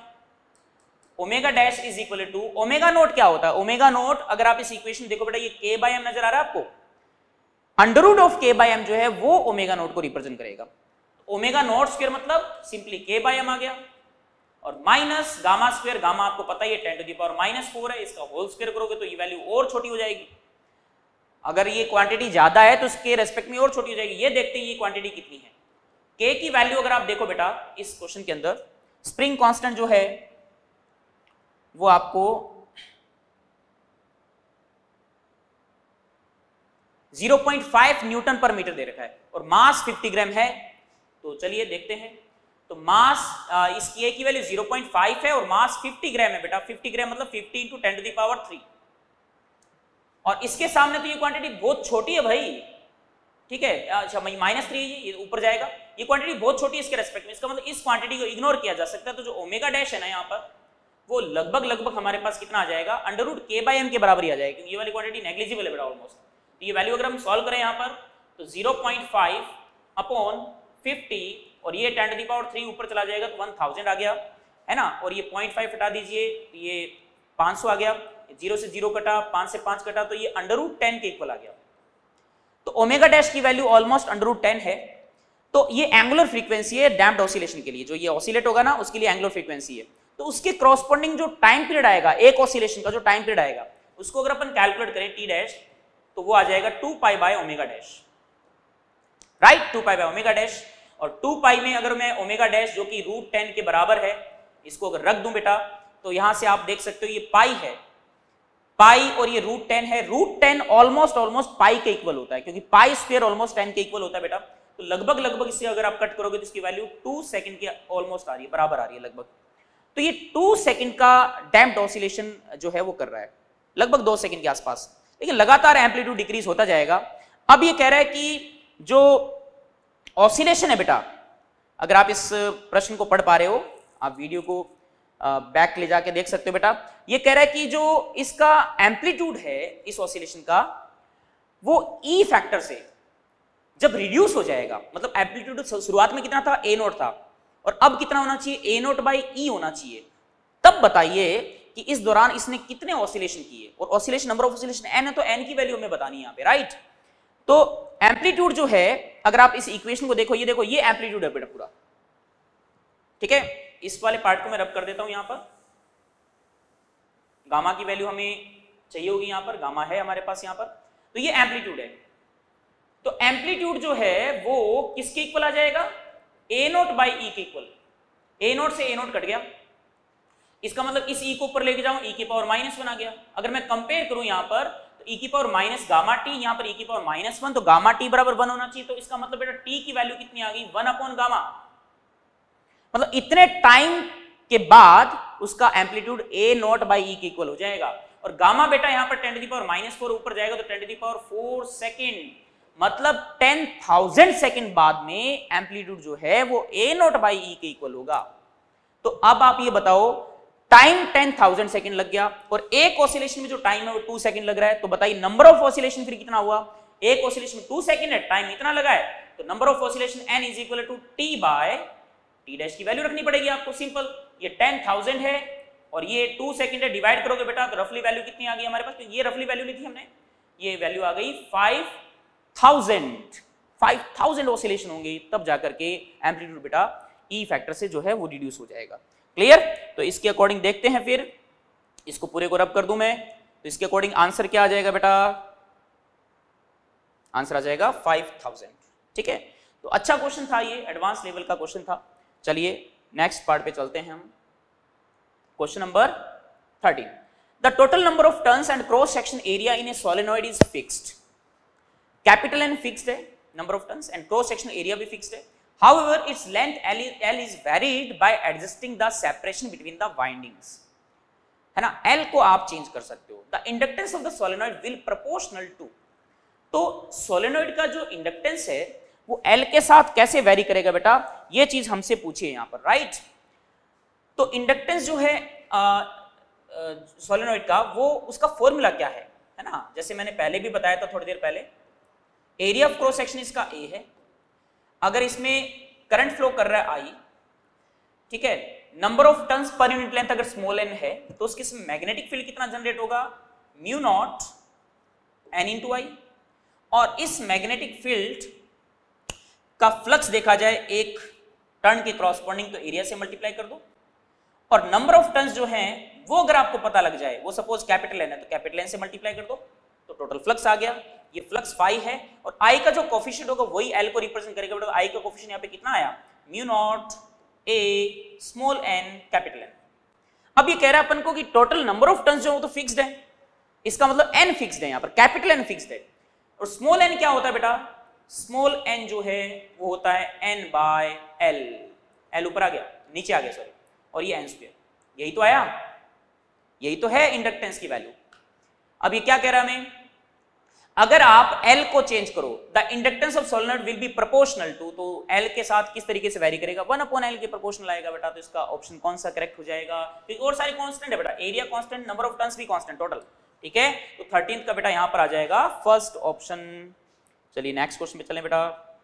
A: Omega dash is equal to omega naught क्या होता है, ओमेगा नोट अगर आप इस इक्वेशन देखो बेटा, ये के बाय एम नजर आ रहा है आपको, under root of K by M जो है वो ओमेगा नोट को रिप्रेजेंट करेगा। ओमेगा नोट स्क्वायर मतलब सिंपली के बाय एम आ गया, और माइनस गामा स्क्वायर, गामा आपको पता ही है ten to the power minus four है, इसका होल स्क्वायर करोगे तो ये वैल्यू और छोटी हो जाएगी। अगर ये क्वांटिटी ज्यादा है तो इसके रेस्पेक्ट में और छोटी हो जाएगी। ये देखते हैं ये क्वांटिटी कितनी है। के की वैल्यू अगर आप देखो बेटा इस क्वेश्चन के अंदर, स्प्रिंग कांस्टेंट जो है वो आपको zero point five newton per metre दे रखा है, और मास फिफ्टी ग्राम है। तो चलिए देखते हैं। तो मास इसकी ए की वैल्यू जीरो पॉइंट फाइव है और मास फिफ्टी ग्राम है बेटा, फिफ्टी ग्राम मतलब fifty into ten to the power three, और इसके सामने तो ये क्वांटिटी बहुत छोटी है भाई। ठीक है, अच्छा माइनस थ्री ये ऊपर जाएगा, ये क्वांटिटी बहुत छोटी है इसके रेस्पेक्ट में, इसका मतलब इस क्वांटिटी को इग्नोर किया जा सकता है। तो जो ओमेगा डैश है ना यहाँ पर, वो लगभग लगभग हमारे पास कितना आ जाएगा, under root K by M के बराबर ही आ जाएगा, क्योंकि ये वाली क्वांटिटी नेग्लिजिबल है बेटा ऑलमोस्ट। तो ये वैल्यू अगर हम सॉल्व करें यहाँ पर तो zero point five upon fifty, और ये ten to the power three ऊपर चला जाएगा तो वन थाउजेंड आ गया है ना, और ये पॉइंट फाइव हटा दीजिए तो ये पाँच सौ आ गया, जीरो से जीरो कटा, पाँच से पाँच कटा, तो ये अंडर रूट टेन के इक्वल आ गया। तो ओमेगा डैश की value almost under root ten है। तो ये एंगुलर फ्रीक्वेंसी है डैम्प्ड ऑसिलेशन के लिए, जो ये ऑसिलेट होगा ना उसके लिए एंगुलर फ्रीक्वेंसी है। तो उसके कॉरस्पॉन्डिंग जो टाइम पीरियड आएगा, एक ऑसिलेशन का जो टाइम पीरियड आएगा, उसको अगर अपन कैलकुलेट करें टी डैश, तो वो आ जाएगा two pi by omega dash, right, two pi by omega dash. और टू पाई में अगर मैं ओमेगा डैश जो कि रूट टेन के बराबर है, इसको अगर रख दूं बेटा, तो यहां से आप देख सकते हो ये पाई है, पाई और ये रूट टेन है। Root ten almost almost pi के इक्वल होता है, क्योंकि पाई स्क्वायर ऑलमोस्ट टेन के इक्वल होता है बेटा। तो लगभग लगभग इससे अगर आप कट करोगे तो इसकी वैल्यू टू सेकंड के ऑलमोस्ट आ रही है, बराबर आ रही है लगभग। तो ये टू सेकंड का डैम्प्ड ऑसिलेशन जो है वो कर रहा है, लगभग दो सेकंड के आसपास, लेकिन लगातार एम्पलीट्यूड डिक्रीज होता जाएगा। अब ये कह रहा है कि जो ऑसिलेशन है बेटा, अगर आप इस प्रश्न को पढ़ पा रहे हो, आप वीडियो को बैक ले जाके देख सकते हो बेटा। ये कह रहा है कि जो इसका एम्पलीट्यूड है इस ऑसिलेशन का, वो ई फैक्टर से जब रिड्यूस हो जाएगा, मतलब एम्पलीट्यूड शुरुआत में कितना था, ए नोट था, और अब कितना होना चाहिए, ए नोट बाई ई होना चाहिए। तब बताइए कि इस दौरान इसने कितने ऑसिलेशन किए, और oscillation number of oscillation N है तो एन की वैल्यू हमें बतानी है यहाँ पे, राइट। तो एम्पलीट्यूड जो है, अगर आप इस इक्वेशन को देखो, ये देखो ये एम्पलीट्यूड है बेटा पूरा, ठीक है। इस वाले पार्ट को मैं रब कर देता हूं यहां पर। गामा की वैल्यू हमें चाहिए होगी यहां पर, गामा है हमारे पास यहां पर, तो ये एम्पलीट्यूड है। तो एम्पलीट्यूड जो है वो किसके इक्वल आ जाएगा, ए नोट बाई ई के इक्वल। ए नोट से ए नोट कट गया, इसका मतलब इस ई को ऊपर लेके जाऊं, ई की पावर माइनस वन आ गया। अगर मैं कंपेयर करूं यहां पर तो ई की पावर माइनस गामा टी, यहां पर ई की पावर माइनस वन, तो गामा टी बराबर वन होना चाहिए। तो इसका मतलब बेटा टी की वैल्यू कितनी आ गई, वन अपॉन गामा। मतलब इतने टाइम के बाद उसका amplitude A naught by E के इक्वल हो जाएगा। और गामा बेटा यहां पर ten to the power minus four ऊपर जाएगा तो ten to the power four second, मतलब टेन थाउजेंड सेकेंड बाद में एम्पलीट्यूड जो है वो ए नॉट बाई ई के इक्वल होगा। तो अब आप ये बताओ, टाइम टेन थाउजेंड सेकेंड लग गया और एक ऑसिलेशन में जो टाइम है वो टू सेकेंड लग रहा है, तो बताइए नंबर ऑफ ऑसिलेशन फिर कितना हुआ। एक ऑसिलेशन में टू सेकेंड है, टाइम इतना लगा है, तो number of oscillation N is equal to T by T dash की वैल्यू रखनी पड़ेगी आपको, सिंपल। ये टेन थाउजेंड है और ये टू सेकेंड है, डिवाइड करोगे बेटा तो रफली वैल्यू कितनी आ गई हमारे पास, तो ये रफली वैल्यू ली थी हमने, ये वैल्यू आ गई five thousand. Five thousand oscillation होंगे तब जाकर के एम्पलीट्यूड बेटा ई फैक्टर से जो है वो रिड्यूस हो जाएगा। क्लियर। तो इसके अकॉर्डिंग देखते हैं, फिर इसको पूरे को रब कर दूं मैं, तो इसके अकॉर्डिंग आंसर क्या आ जाएगा बेटा, आंसर आ जाएगा फाइव थाउजेंड। ठीक है, तो अच्छा क्वेश्चन था, ये एडवांस लेवल का क्वेश्चन था। चलिए नेक्स्ट पार्ट पे चलते हैं हम। Question number thirteen, the total number of turns and cross section area in a solenoid is fixed. Capital N fixed है, number of turns, and cross section area भी fixed है। However, its length L is, L is varied by adjusting the separation between the windings, है ना। L को आप change कर सकते हो। The inductance of the solenoid will proportional to, तो सोलेनॉइड का जो इंडक्टेंस है वो L के साथ कैसे वेरी करेगा बेटा, ये चीज हमसे पूछिए यहाँ पर, राइट। तो इंडक्टेंस जो है सोलेनॉइड का, वो उसका फॉर्मूला क्या है, है ना। जैसे मैंने पहले भी बताया था थोड़ी देर पहले, एरिया ऑफ क्रॉस सेक्शन इसका ए है, अगर इसमें करंट फ्लो कर रहा है आई, ठीक है, number of turns per unit length अगर स्मॉल एन है तो उसके इसमें मैग्नेटिक फील्ड कितना जनरेट होगा, mu naught N into I. और इस मैग्नेटिक फील्ड का फ्लक्स देखा जाए एक टर्न के क्रॉसपोंडिंग, तो एरिया से मल्टीप्लाई कर दो। और नंबर ऑफ टर्न्स जो हैं वो अगर आपको पता लग जाए, वो सपोज कैपिटल एन है तो कैपिटल एन से मल्टीप्लाई कर दो, तो टोटल फ्लक्स आ गया। ये फ्लक्स फाई है और आई का जो कोफिशिएंट होगा वही एल को रिप्रेजेंट करेगा। बेटा आई का कोफिशिएंट यहाँ पे कितना आया, mu naught A small N capital N. अब ये कह रहा है अपन को कि टोटल नंबर ऑफ टर्न्स जो है वो तो फिक्स्ड है, इसका मतलब एन फिक्स्ड है, यहाँ पर कैपिटल एन फिक्स्ड है। और स्मॉल एन क्या होता है बेटा, स्मॉल एन जो है वो होता है एन बाय एल। एल ऊपर आ गया, नीचे आ गया सॉरी, और ये एन स्क्वायर, यही तो आया, यही तो है इंडक्टेंस की वैल्यू। अब ये क्या कह रहा है हमें, अगर आप L को चेंज करो, the inductance of solenoid will be proportional to, तो L के साथ किस तरीके से वेरी करेगा, वन अपॉन एल के प्रोपोर्शनल आएगा बेटा। तो इसका ऑप्शन कौन सा करेक्ट हो जाएगा, क्योंकि और सारे कांस्टेंट है बेटा, area constant, number of turns भी कांस्टेंट टोटल, ठीक है। तो थर्टीन का बेटा यहां पर आ जाएगा फर्स्ट ऑप्शन। चलिए नेक्स्ट क्वेश्चन पे चलें बेटा,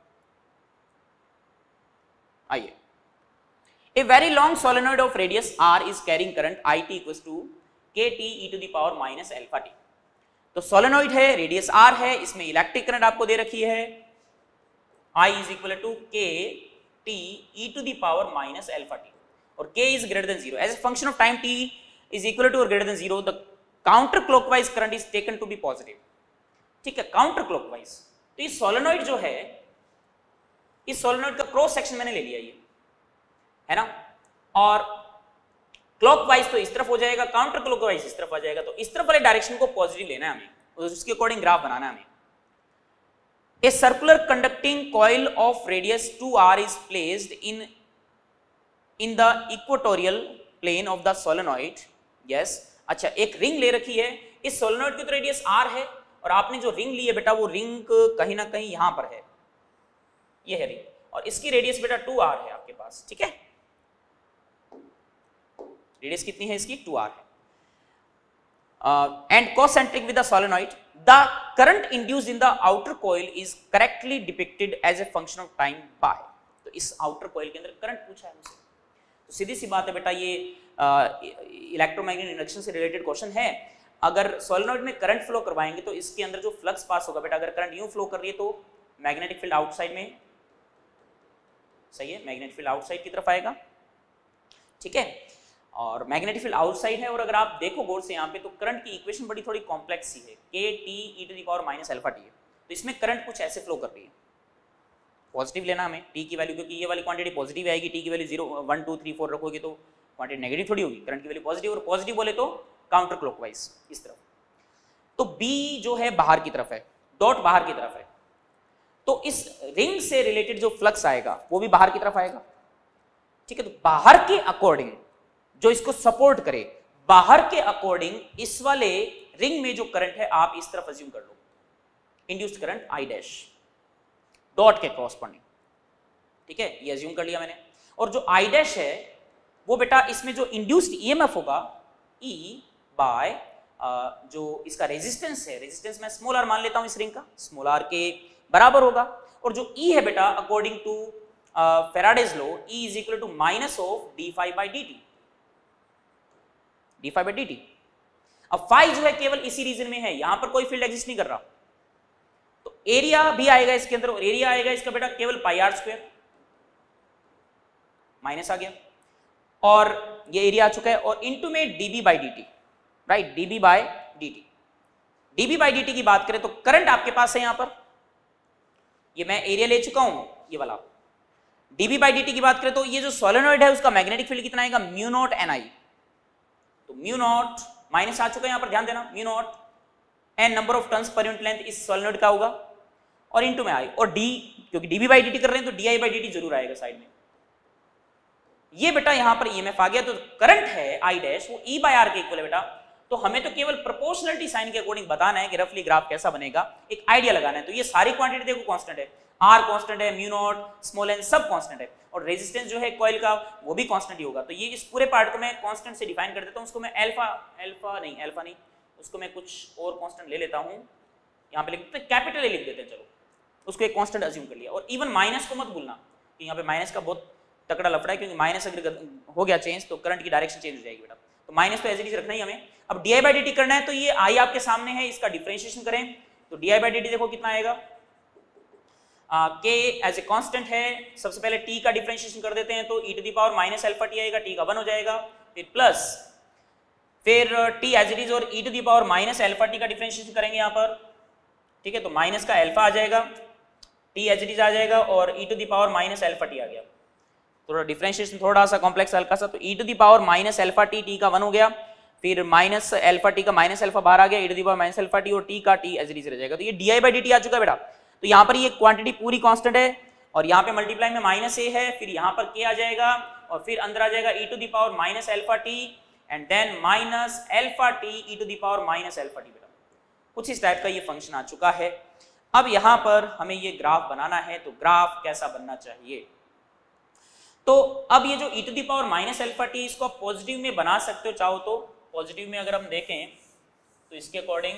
A: आइए। A very long solenoid of radius r is carrying current I T equals to K T E to the power minus alpha T. तो सोलेनॉइड है, रेडियस r है, इसमें इलेक्ट्रिक करंट आपको दे रखी है I is equal to K T E to the power minus alpha T, और k is greater than zero. As a function of time t is equal to और greater than zero, the counter clockwise current is taken to be positive. ठीक है, counter clockwise. तो ये solenoid जो है, इस solenoid का क्रॉस सेक्शन मैंने ले लिया, ये है ना, और क्लॉकवाइज तो इस तरफ हो जाएगा, काउंटर क्लॉकवाइज इस तरफ आ जाएगा। तो इस तरफ वाले डायरेक्शन को पॉजिटिव लेना है हमें, उसके अकॉर्डिंग ग्राफ बनाना है हमें। A circular conducting coil of radius two R is placed in in the equatorial plane of the solenoid. Yes, अच्छा, एक रिंग ले रखी है, इस सोलेनॉइड की तो रेडियस आर है, और आपने जो रिंग ली है बेटा वो रिंग कहीं ना कहीं यहां पर है, ये है रिंग, और इसकी रेडियस बेटा टू आर है आपके पास। ठीक है, रेडियस कितनी है इसकी, टू आर है। And concentric with the solenoid, the current induced in the outer coil is correctly depicted as a function of time by. तो इस आउटर कॉइल के अंदर करंट पूछा है मुझसे, तो सीधी सी बात है बेटा, ये इलेक्ट्रोमैग्नेटिक इंडक्शन से रिलेटेड क्वेश्चन है। अगर सोलेनॉइड में करंट फ्लो करवाएंगे तो इसके अंदर जो फ्लक्स पास होगा बेटा, अगर करंट यूं फ्लो कर रही है तो मैग्नेटिक फील्ड आउटसाइड में, सही है, मैग्नेटिक फील्ड आउटसाइड की तरफ आएगा। ठीक है, और मैग्नेटिक फील्ड आउटसाइड है, और अगर आप देखो गौर से यहाँ पे तो करंट की इक्वेशन बड़ी थोड़ी कॉम्प्लेक्स सी है, K T E to the power minus alpha T है। तो इसमें करंट कुछ ऐसे फ्लो कर रही है, पॉजिटिव लेना हमें टी की वैल्यू, क्योंकि ये वाली क्वांटिटी पॉजिटिव आएगी, टी की value zero one two three four रखोगे तो क्वांटिटी नेगेटिव थोड़ी होगी, करंट की वैल्यू पॉजिटिव, और पॉजिटिव बोले तो काउंटर क्लॉकवाइज इस तरफ। तो बी जो है बाहर की तरफ है, डॉट बाहर की तरफ है, तो इस रिंग से रिलेटेड जो फ्लक्स आएगा वो भी बाहर की तरफ आएगा, ठीक है। तो बाहर के अकॉर्डिंग जो इसको सपोर्ट करे, बाहर के अकॉर्डिंग इस वाले रिंग में जो करंट है आप इस तरफ अज्यूम कर लो, induced current I dash dot के कॉरस्पॉन्डिंग, ठीक है, ये अज्यूम कर लिया मैंने। और जो आई डैश है वो बेटा इसमें जो इंड्यूस्ड ईएमएफ होगा ई बाय जो इसका रेजिस्टेंस है, रेजिस्टेंस मैं स्मॉल आर मान लेता हूं इस रिंग का, स्मॉल आर के बराबर होगा। और जो ई है बेटा according to Faraday's law, E is equal to minus of D five by D T, D five by D T. अब फाई जो है केवल इसी रीजन में है, यहां पर कोई फील्ड एग्जिस्ट नहीं कर रहा, तो एरिया भी आएगा इसके अंदर, और एरिया आएगा इसका बेटा केवल पाई आर स्क्वायर, माइनस आ गया, और ये एरिया आ चुका है, और इनटू में DB by D T, right, DB by dt। DB by dt की बात करें तो करंट आपके पास है यहां पर, ये मैं एरिया ले चुका हूं ये वाला। डीबी बाई dt की बात करें तो ये जो सोलेनॉइड है उसका मैग्नेटिक फील्ड कितना आएगा, म्यू नॉट एन आई, तो म्यू नॉट माइनस आ चुका है यहां पर, ध्यान देना, mu naught N number of turns per unit length इस सोलेनॉइड का होगा, और इनटू में आई, और डी क्योंकि डीबी बाई dt कर रहे हैं तो D I by D T जरूर आएगा साइड में। ये बेटा यहां पर ईएमएफ आ गया, तो करंट है आई डैश वो ई बाय आर के इक्वल है बेटा। तो हमें तो केवल प्रोपोर्शनलिटी साइन के अकॉर्डिंग बताना है कि रफली ग्राफ कैसा बनेगा, एक आइडिया लगाना है। तो ये सारी क्वांटिटी देखो कांस्टेंट है, आर कांस्टेंट है, म्यू नॉट, स्मॉल एन सब कांस्टेंट है, और रेजिस्टेंस जो है कॉइल का वो भी कांस्टेंट ही होगा। तो ये इस पूरे पार्ट को मैं कांस्टेंट से डिफाइन कर देता हूं, उसको मैं अल्फा अल्फा नहीं अल्फा नहीं उसको मैं कुछ और कांस्टेंट ले लेता हूं, यहां पे लिख देते हैं कैपिटल ए लिख देते हैं, चलो उसको एक कांस्टेंट अज्यूम कर लिया। और इवन माइनस को मत भूलना कि यहाँ पे माइनस का बहुत तकड़ा लफड़ा है, क्योंकि माइनस अगर हो गया चेंज तो करंट की डायरेक्शन चेंज हो जाएगी बेटा, तो माइनस तो एज इट इज रखना ही हमें। अब D I by D T करना है, तो ये आई आपके सामने है, इसका डिफरेंशिएशन करें तो D I by D T देखो कितना आएगा, के एज ए कांस्टेंट है, सबसे पहले टी का डिफरेंशिएशन कर देते हैं तो ई to the power minus alpha T आएगा, टी का वन हो जाएगा, फिर प्लस फिर टी एज इट इज और ई to the power minus alpha T का डिफरेंशिएशन करेंगे यहाँ पर, ठीक है, तो माइनस का अल्फा आ जाएगा, टी एज इट इज आ जाएगा, और ई to the power minus alpha T आ गया। थोड़ा डिफरेंशिएशन थोड़ा सा कॉम्प्लेक्स हल्का सा, तो ई to the power minus alpha T, T का वन हो गया, फिर माइनस अल्फा टी का माइनस अल्फा बाहर आ गया, E to the power minus alpha T, और टी का टी एज इट इज रह जाएगा। तो ये D I by D T आ चुका है बेटा। तो यहाँ पर ये क्वांटिटी पूरी कांस्टेंट है, और यहाँ पे मल्टीप्लाई में माइनस ए है, फिर यहाँ पर के आ जाएगा, और फिर अंदर आ जाएगा E to the power minus alpha T, and then minus alpha T E to the power minus alpha T. बेटा कुछ इस टाइप का ये फंक्शन आ चुका है। अब यहाँ पर हमें ये ग्राफ बनाना है, तो ग्राफ कैसा बनना चाहिए, तो अब ये जो E to the power minus alpha T, इसको आप पॉजिटिव में बना सकते हो चाहो तो। पॉजिटिव में अगर हम देखें तो इसके अकॉर्डिंग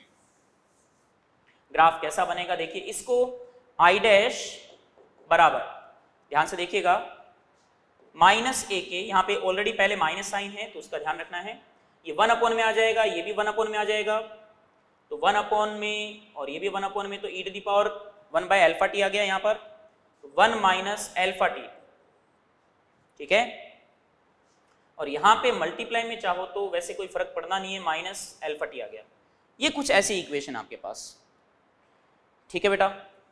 A: ग्राफ कैसा बनेगा, देखिए इसको आई डैश बराबर, ध्यान से देखिएगा, माइनस ए के, यहाँ पे ऑलरेडी पहले माइनस साइन है तो उसका ध्यान रखना है, ये वन अपॉन में आ जाएगा, ये भी वन अपॉन में आ जाएगा, तो वन अपॉन में और ये भी वन अपॉन में, तो ई to the power one by alpha T आ गया यहाँ पर, वन माइनस अल्फा टी, ठीक है। और यहाँ पे मल्टीप्लाई में चाहो तो वैसे कोई फर्क पड़ना नहीं है, माइनस अल्फा टी आ गया। ये कुछ ऐसी इक्वेशन आपके पास, ठीक है बेटा।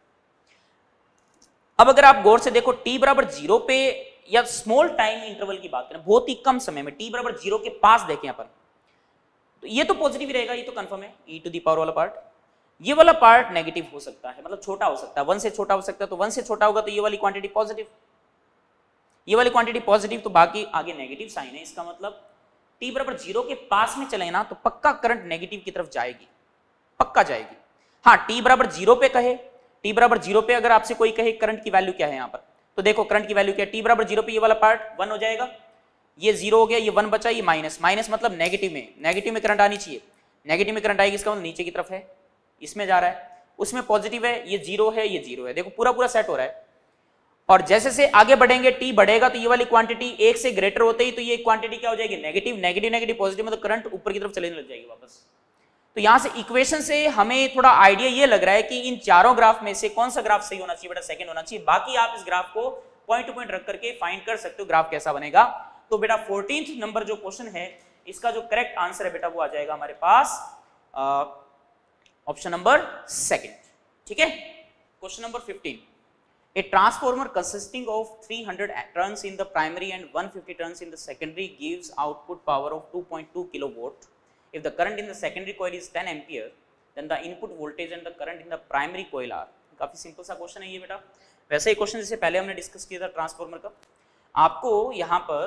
A: अब अगर आप गौर से देखो टी बराबर जीरो पे या स्मॉल टाइम इंटरवल की बात करें, बहुत ही कम समय में टी बराबर जीरो के पास देखें यहाँ पर, तो ये तो पॉजिटिव ही रहेगा, ये तो कंफर्म है, ई टू दी पावर वाला पार्ट। ये वाला पार्ट नेगेटिव हो सकता है, मतलब छोटा हो सकता है, वन से छोटा हो सकता है, तो वन से छोटा होगा तो ये वाली क्वांटिटी पॉजिटिव, ये वाली क्वांटिटी पॉजिटिव, तो बाकी आगे नेगेटिव साइन है। इसका मतलब टी बराबर जीरो के पास में चले ना तो पक्का करंट नेगेटिव की तरफ जाएगी, पक्का जाएगी। हाँ, टी बराबर जीरो पे कहे, टी बराबर जीरो पे अगर आपसे कोई कहे करंट की वैल्यू क्या है यहाँ पर, तो देखो करंट की वैल्यू क्या है, टी बराबर जीरो पे ये वाला पार्ट वन हो जाएगा, ये जीरो हो गया, ये वन बचा, ये माइनस, माइनस मतलब नेगेटिव में, नेगेटिव में करंट आनी चाहिए, नेगेटिव में करंट आएगी, इसका मतलब नीचे की तरफ है, इसमें जा रहा है, उसमें पॉजिटिव है, ये जीरो है, ये जीरो है, देखो पूरा पूरा सेट हो रहा है। और जैसे से आगे बढ़ेंगे टी बढ़ेगा तो ये वाली क्वांटिटी एक से ग्रेटर होते ही तो ये क्वांटिटी क्या हो जाएगी, नेगेटिव, नेगेटिव नेगेटिव पॉजिटिव, मतलब करंट ऊपर की तरफ चलने लग जाएगी वापस। तो यहां से इक्वेशन से हमें थोड़ा आइडिया ये लग रहा है कि इन चारों ग्राफ में से कौन सा ग्राफ सही होना चाहिए बेटा, सेकंड होना चाहिए। बाकी आप इस ग्राफ को पॉइंट टू पॉइंट रख करके फाइंड कर सकते हो ग्राफ कैसा बनेगा। तो बेटा फोर्टीन्थ नंबर जो क्वेश्चन है इसका जो करेक्ट आंसर है बेटा वो आ जाएगा हमारे पास ऑप्शन नंबर सेकंड, ठीक है। Question number fifteen, A transformer consisting of three hundred turns in the primary and one hundred fifty turns in the secondary gives output power of two point two kilowatt. If the current in the secondary coil is ten ampere, then the input voltage and the current in the primary coil are. काफी simple सा question है ये बेटा। वैसे ही question जैसे पहले हमने discuss किया था ट्रांसफार्मर का, आपको यहाँ पर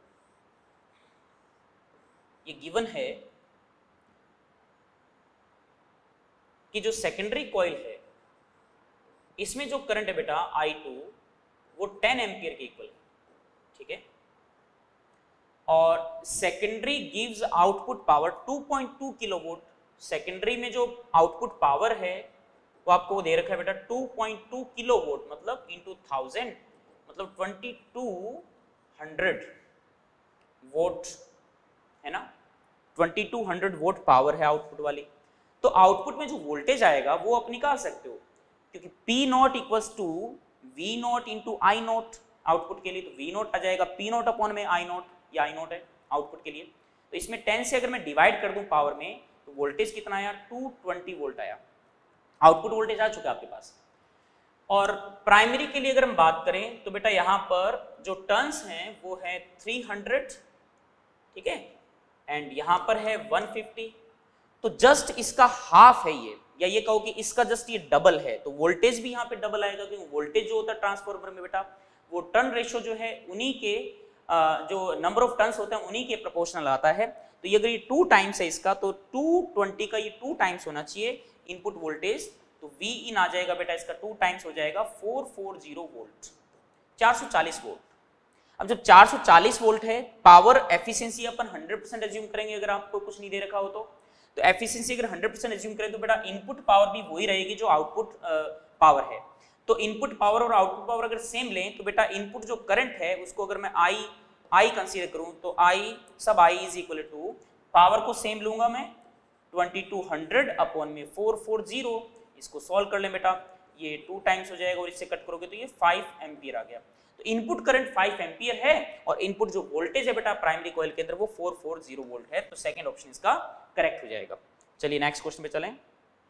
A: ये गिवन है कि जो सेकेंडरी कॉइल है इसमें जो करंट है बेटा आई टू वो टेन एम्पियर के इक्वल है, ठीक है, और secondary gives output power two point two kilowatt. Secondary में जो आउटपुट पावर है वो आपको वो दे रखा है बेटा टू पॉइंट टू किलोवाट, मतलब इनटू थाउजेंड, मतलब ट्वेंटी टू हंड्रेड वोट है ना, twenty two hundred watt power है आउटपुट वाली। तो आउटपुट में जो वोल्टेज आएगा वो आप निकाल सकते हो, क्योंकि P naught equals to V naught into I naught output के लिए, तो वी नॉट आ जाएगा P नॉट अपॉन में आई नॉट, या आई नॉट है आउटपुट के लिए। तो इसमें टेन से अगर मैं डिवाइड कर दूं पावर में तो वोल्टेज कितना आया, टू ट्वेंटी वोल्ट आया, आउटपुट वोल्टेज आ चुका है आपके पास। और प्राइमरी के लिए अगर हम बात करें तो बेटा यहाँ पर जो टर्न्स हैं वो है थ्री हंड्रेड, ठीक है, एंड यहाँ पर है वन फिफ्टी, तो जस्ट इसका हाफ है ये, या ये कहो कि इसका जस्ट ये डबल है, तो वोल्टेज भी यहाँ पे डबल आएगा, क्योंकि वोल्टेज जो होता है ट्रांसफार्मर में बेटा वो टर्न रेशियो जो है उन्हीं के जो नंबर ऑफ टर्न्स होते हैं उन्हीं के प्रोपोर्शनल आता है। तो ये अगर ये टू टाइम्स है इसका, तो टू ट्वेंटी का ये टू टाइम्स होना चाहिए इनपुट वोल्टेज, तो वी इन आ जाएगा बेटा इसका टू टाइम्स हो जाएगा फोर फोर जीरो वोल्ट, चार सौ चालीस वोल्ट। अब जब चार सौ चालीस वोल्ट है, पावर एफिशिएंसी अपन हंड्रेड परसेंट एज्यूम करेंगे अगर आपको कुछ नहीं दे रखा हो तो तो एफिशिएंसी अगर हंड्रेड परसेंट एज्यूम करें तो बेटा इनपुट पावर भी वही रहेगी जो आउटपुट पावर है। तो इनपुट पावर और आउटपुट पावर अगर सेम लें तो बेटा इनपुट जो करंट है उसको अगर मैं आई आई कंसीडर करूं तो I sub I is equal to power को सेम लूंगा मैं ट्वेंटी टू हंड्रेड अपॉन में फोर फोर जीरो, इसको सॉल्व कर लें बेटा, ये टू टाइम्स हो जाएगा और इससे कट करोगे तो ये फाइव एम्पियर आ गया। तो इनपुट करंट फाइव एम्पियर है और इनपुट जो वोल्टेज है बेटा प्राइमरी कॉइल के अंदर वो फोर फोर जीरो वोल्ट है, तो सेकंड ऑप्शन इसका करेक्ट हो जाएगा। चलिए नेक्स्ट क्वेश्चन पे चलें।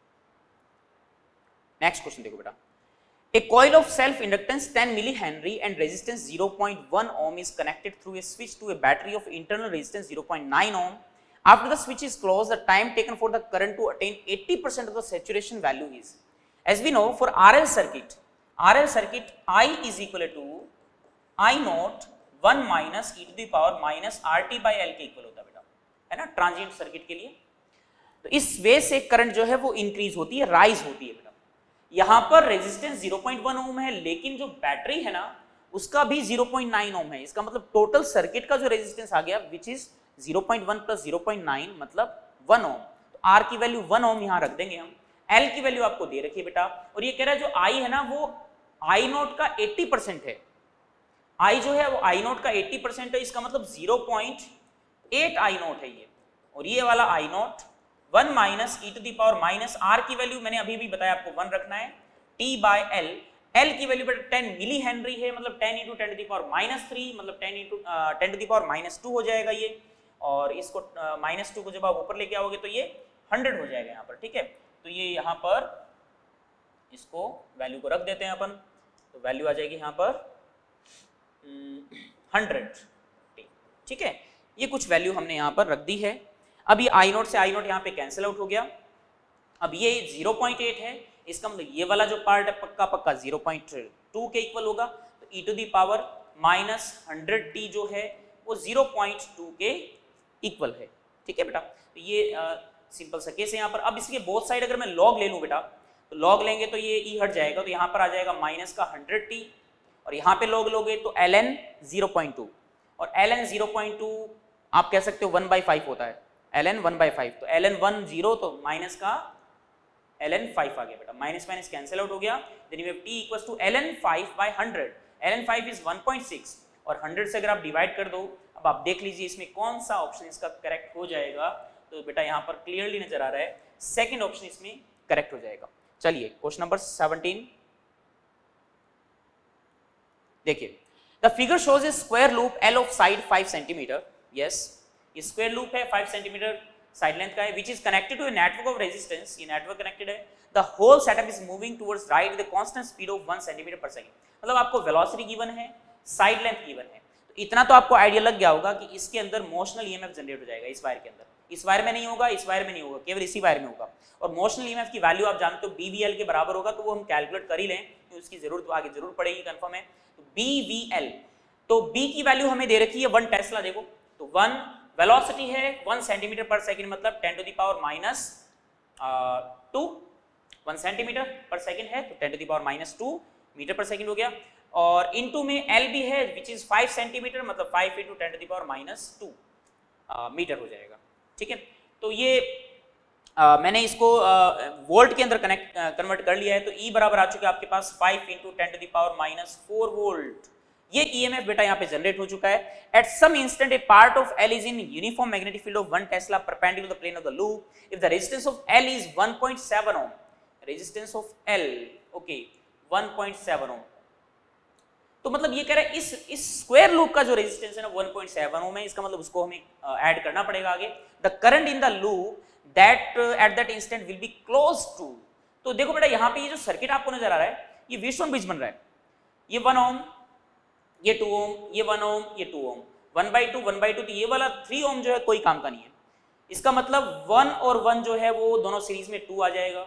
A: नेक्स्ट क्वेश्चन देखो बेटा, a coil of self inductance ten millihenry and resistance zero point one ohm is connected through a switch to a battery of internal resistance zero point nine ohm. After the switch is closed, the time taken for the current to attain eighty percent of the saturation value is, as we know for R L circuit, R L circuit I is equal to I naught one minus e to the power minus R T by L के equal होता है बेटा, है ना, transient circuit के लिए। तो इस वे से करंट जो है वो इंक्रीज होती है, राइज होती है बेटा। यहाँ पर resistance zero point one ohm है, लेकिन जो बैटरी है ना उसका भी ज़ीरो पॉइंट नाइन ओम है, इसका मतलब टोटल सर्किट का जो रेजिस्टेंस आ गया which is zero point one plus zero point nine मतलब वन ओम। तो आर की वैल्यू वन ओम यहाँ रख देंगे हम, एल की वैल्यू आपको दे रखी है बेटा, और ये कह रहा है जो आई है ना वो आई नोट का एट्टी परसेंट है, आई जो है वो आई नोट का एट्टी परसेंट है, इसका मतलब zero point eight I naught है ये, और ये वाला I naught one minus E to the power minus R की वैल्यू मैंने अभी भी बताया आपको वन रखना है, टी बाय एल, एल की वैल्यू बेटा टेन मिली हेनरी है, मतलब ten into ten to the power minus three, मतलब ten into ten to the power minus two हो जाएगा ये, और इसको माइनस टू को जब आप ऊपर लेके आओगे तो ये हंड्रेड हो जाएगा यहाँ पर, ठीक है। तो ये यहाँ पर इसको वैल्यू को रख देते हैं अपन, तो वैल्यू आ जाएगी यहाँ पर हंड्रेड, ठीक है। ये कुछ वैल्यू हमने यहाँ पर रख दी है। अब ये आई नोट से आई नोट यहाँ पे कैंसिल आउट हो गया। अब ये ज़ीरो पॉइंट एट है, इसका मतलब ये वाला जो पार्ट है पक्का पक्का ज़ीरो पॉइंट टू के इक्वल होगा, तो ई to the power minus hundred t जो है वो ज़ीरो पॉइंट टू के इक्वल है, ठीक है बेटा। तो ये सिंपल सा केस है यहाँ पर। अब इसके बोथ साइड अगर मैं लॉग ले लूँ बेटा, तो लॉग लेंगे तो ये ई हट जाएगा, तो यहाँ पर आ जाएगा माइनस का हंड्रेड टी, और यहाँ पे लॉग लोगे तो l n zero point two, और l n zero point two आप कह सकते हो वन बाई फाइव होता है, l n one by five, तो एल एन वन जीरो तो माइनस का एल एन फाइव आ गया बेटा, माइनस माइनस कैंसिल आउट हो गया, then you have t equals to L n five by hundred, l n five is one point six, और hundred से अगर आप डिवाइड कर दो, अब आप देख लीजिए इसमें कौन सा ऑप्शन इसका करेक्ट हो जाएगा, तो बेटा यहाँ पर क्लियरली नजर आ रहा है सेकंड ऑप्शन इसमें करेक्ट हो जाएगा। चलिए क्वेश्चन नंबर सेवनटीन देखिए, the figure shows a square loop L of side five centimetre, yes ये स्क्वायर लूप है, फाइव सेंटीमीटर साइड लेंथ का है, which is connected to a network of resistance, ये नेटवर्क कनेक्टेड है, the whole setup is moving towards right with constant speed of one centimetre per second. मतलब आपको velocity given है, side length given है, तो इतना तो आपको आइडिया लग गया होगा कि इसके अंदर मोशनल ईएमएफ जनरेट हो जाएगा इस वायर के अंदर, इस वायर में नहीं होगा, इस वायर में नहीं होगा, केवल इसी वायर में होगा। और मोशनल ईएमएफ की वैल्यू आप जानते हो बीवीएल के बराबर होगा, तो वो हम कैलकुलेट कर ही लें, तो उसकी जरूरत आगे जरूर पड़ेगी, कंफर्म है। तो बीवीएल, तो बी की वैल्यू हमें दे रखी है वन टेस्ला, देखो तो वन वेलोसिटी है वन सेंटीमीटर पर सेकंड, मतलब ten to the power minus two, one centimetre per second है तो ten to the power minus two metre per second हो गया, और इनटू में एल भी है विच इज फाइव सेंटीमीटर, मतलब five into ten to the power minus two metre हो जाएगा, ठीक है। तो ये uh, मैंने इसको वोल्ट uh, के अंदर कनेक्ट कन्वर्ट कर लिया है, तो E बराबर आ चुका है आपके पास five into ten to the power minus four volt. ये ईएमएफ बेटा यहाँ पे जनरेट हो चुका है। At some instant a part of L is in uniform magnetic field of one tesla perpendicular the plane of the loop if the resistance of L is one point seven ohm, resistance of L okay one point seven ohm, तो मतलब ये कह रहा है इस इस square loop का जो रेजिस्टेंस है ना वन पॉइंट सेवन ओम है, इसका मतलब उसको हमें ऐड uh, करना पड़ेगा आगे। The current in the loop that at that instant will be close to, तो देखो बेटा यहाँ पे ये जो सर्किट आपको नजर आ रहा है ये व्हीटस्टोन ब्रिज बन रहा है, ये वन ओम, ये टू ओम, ये वन ओम, ये two ohm, one by two one by two, तो ये वाला थ्री ओम जो है कोई काम का नहीं है। इसका मतलब वन और वन जो है वो दोनों सीरीज में टू आ जाएगा,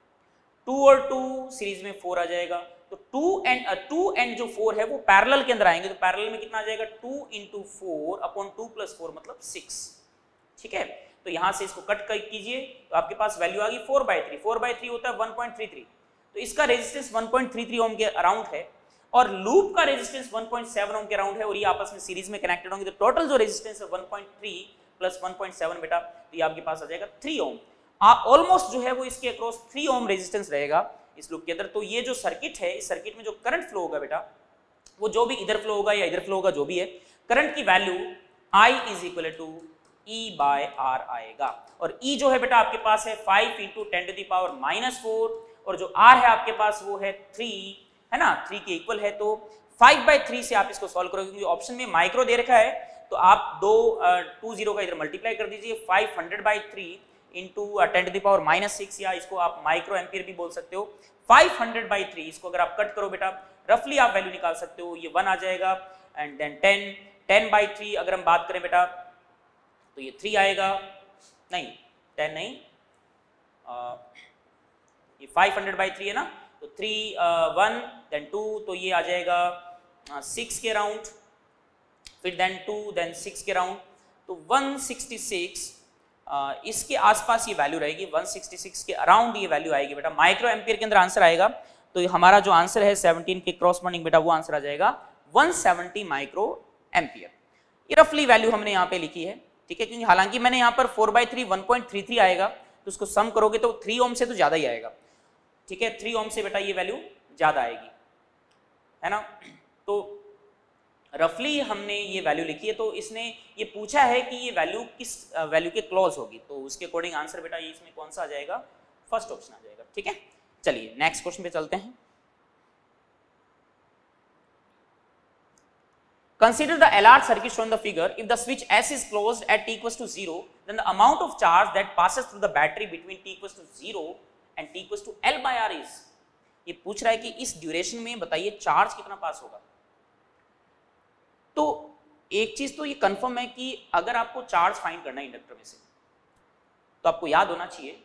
A: टू और टू सीरीज में फोर आ जाएगा, तो टू एंड टू एंड जो फोर है वो पैरेलल के अंदर आएंगे, तो पैरेलल में कितना आ जाएगा two into four upon two plus four मतलब सिक्स, ठीक है। तो यहां से इसको कट कर कीजिए तो आपके पास वैल्यू आ गई four by three, four by three होता है वन पॉइंट थ्री थ्री, तो इसका resistance one point three three ohm के अराउंड है और लूप का resistance one point seven ohm के अराउंड है, और ये आपस में सीरीज में कनेक्टेड होंगे, तो टोटल जो रेजिस्टेंस है one point three plus one point seven बेटा, तो ये आपके पास आ जाएगा थ्री ओम, ऑलमोस्ट जो है वो इसके अक्रॉस थ्री ओम रेजिस्टेंस रहेगा इस लूप के अंदर। तो ये जो सर्किट है, इस सर्किट में जो करंट फ्लो होगा बेटा, वो जो भी इधर फ्लो होगा या इधर फ्लो होगा, जो भी है करंट की value I is equal to E by R आएगा, और E जो है बेटा आपके पास है five into ten to the power minus four, और जो R है आपके पास वो है थ्री, है ना, थ्री के इक्वल है, तो फाइव बाई थ्री से आप इसको सॉल्व करोगे, क्योंकि ऑप्शन में माइक्रो दे रखा है, तो आप दो टू जीरो का इधर मल्टीप्लाई कर दीजिए, five hundred by three into ten to the power minus six, या इसको आप माइक्रो एम्पियर भी बोल सकते हो, फाइव हंड्रेड बाई थ्री, इसको अगर आप कट करो बेटा रफली आप वैल्यू निकाल सकते हो, ये वन आ जाएगा, and then ten, ten by three अगर हम बात करें बेटा तो ये थ्री आएगा, नहीं टेन नहीं, आ, ये फाइव हंड्रेड बाई थ्री है ना, तो थ्री वन देन टू, तो ये आ जाएगा सिक्स के अराउंड, फिर देन टू देन सिक्स के अराउंड, तो वन सिक्सटी सिक्स Uh, इसके आसपास ये वैल्यू रहेगी, वन सिक्सटी सिक्स के अराउंड ये वैल्यू आएगी बेटा, माइक्रो एम्पियर के अंदर आंसर आएगा, तो हमारा जो आंसर है सेवनटीन के क्रॉसपॉन्डिंग बेटा वो आंसर आ जाएगा वन सेवेंटी माइक्रो एम्पियर। ये रफली वैल्यू हमने यहाँ पे लिखी है, ठीक है, क्योंकि हालांकि मैंने यहाँ पर four by three one point three three आएगा, तो उसको सम करोगे तो थ्री ओम से तो ज्यादा ही आएगा, ठीक है, थ्री ओम से बेटा ये वैल्यू ज्यादा आएगी, है ना। तो रफली हमने ये वैल्यू लिखी है, तो इसने ये पूछा है कि ये वैल्यू किस वैल्यू के क्लोज होगी, तो उसके अकॉर्डिंग आंसर बेटा ये इसमें कौन सा आ जाएगा, फर्स्ट ऑप्शन आ जाएगा, ठीक है। चलिए नेक्स्ट क्वेश्चन पे चलते हैं। Consider the L R circuit shown in the figure. If the switch S is closed at t equals to zero, then the amount of charge that passes through the battery between t equals to zero and t equals to L by R is, ये पूछ रहा है कि इस duration में बताइए charge कितना पास होगा। तो एक चीज तो ये कंफर्म है कि अगर आपको चार्ज फाइंड करना है इंडक्टर में से, तो आपको याद होना चाहिए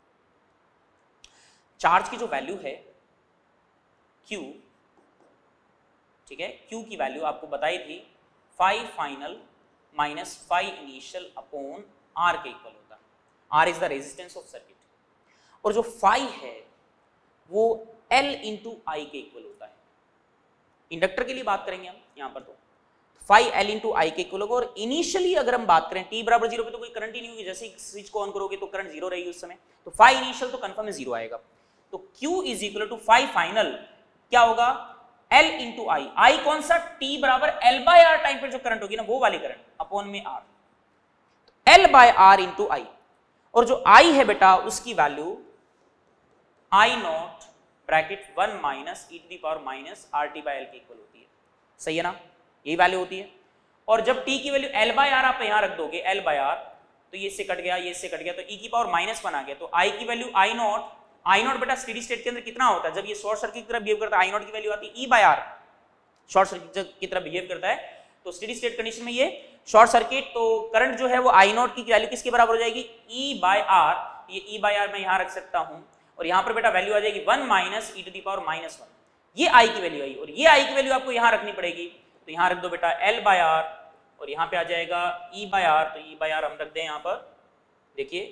A: चार्ज की जो वैल्यू है Q, ठीक है, Q की वैल्यू आपको बताई थी five final minus five initial upon R के इक्वल होता है। R is the resistance of circuit, और जो फाइव है वो L इंटू आई के इक्वल होता है। इंडक्टर के लिए बात करेंगे हम यहाँ पर, तो फाइव एल इंटू आई के इक्वल होगा, और इनिशियली अगर हम बात करें टी बराबर जीरो पे तो कोई करंट ही नहीं होगी, जैसे ही स्विच को ऑन करोगे तो करंट जीरो रहेगी उस समय, तो फाइव इनिशियल तो कंफर्म है जीरो आएगा, तो Q is equal to five final क्या होगा L इंटू आई, आई कौन सा, T बराबर L बाय आर टाइम पर जो करंट होगी ना वो वाली करंट अपॉन में R, L by R into I, और जो I है बेटा उसकी value I naught bracket one minus E to the power minus R T by L के इक्वल होती है, सही है ना, यही वैल्यू होती है। और जब t की वैल्यू L बाय आर आप यहां रख दोगे, L बाय आर, तो ये इससे कट गया, ये इससे कट गया, तो ई की पावर माइनस वन आ गया। तो आई की value I naught, I naught बेटा स्टेडी स्टेट के अंदर कितना होता है, जब ये शॉर्ट सर्किट की तरह बिहेव करता है आई नॉट की वैल्यू आती है E by R, short circuit की तरह बिहेव करता है। तो स्टेडी स्टेट कंडीशन में ये शॉर्ट सर्किट, तो करंट जो है वो आई नॉट की वैल्यू किसके बराबर हो जाएगी, ई बाय आर, ये ई बाय आर मैं यहाँ रख सकता हूँ, और यहाँ पर बेटा वैल्यू आ जाएगी one minus E to the power minus one, ये आई की वैल्यू आई, और ये आई की वैल्यू आपको यहाँ रखनी पड़ेगी, तो यहाँ रख दो बेटा एल बाय आर, और यहाँ पे आ जाएगा ई बाय आर, तो ई बाय आर हम रख दें यहाँ पर, देखिए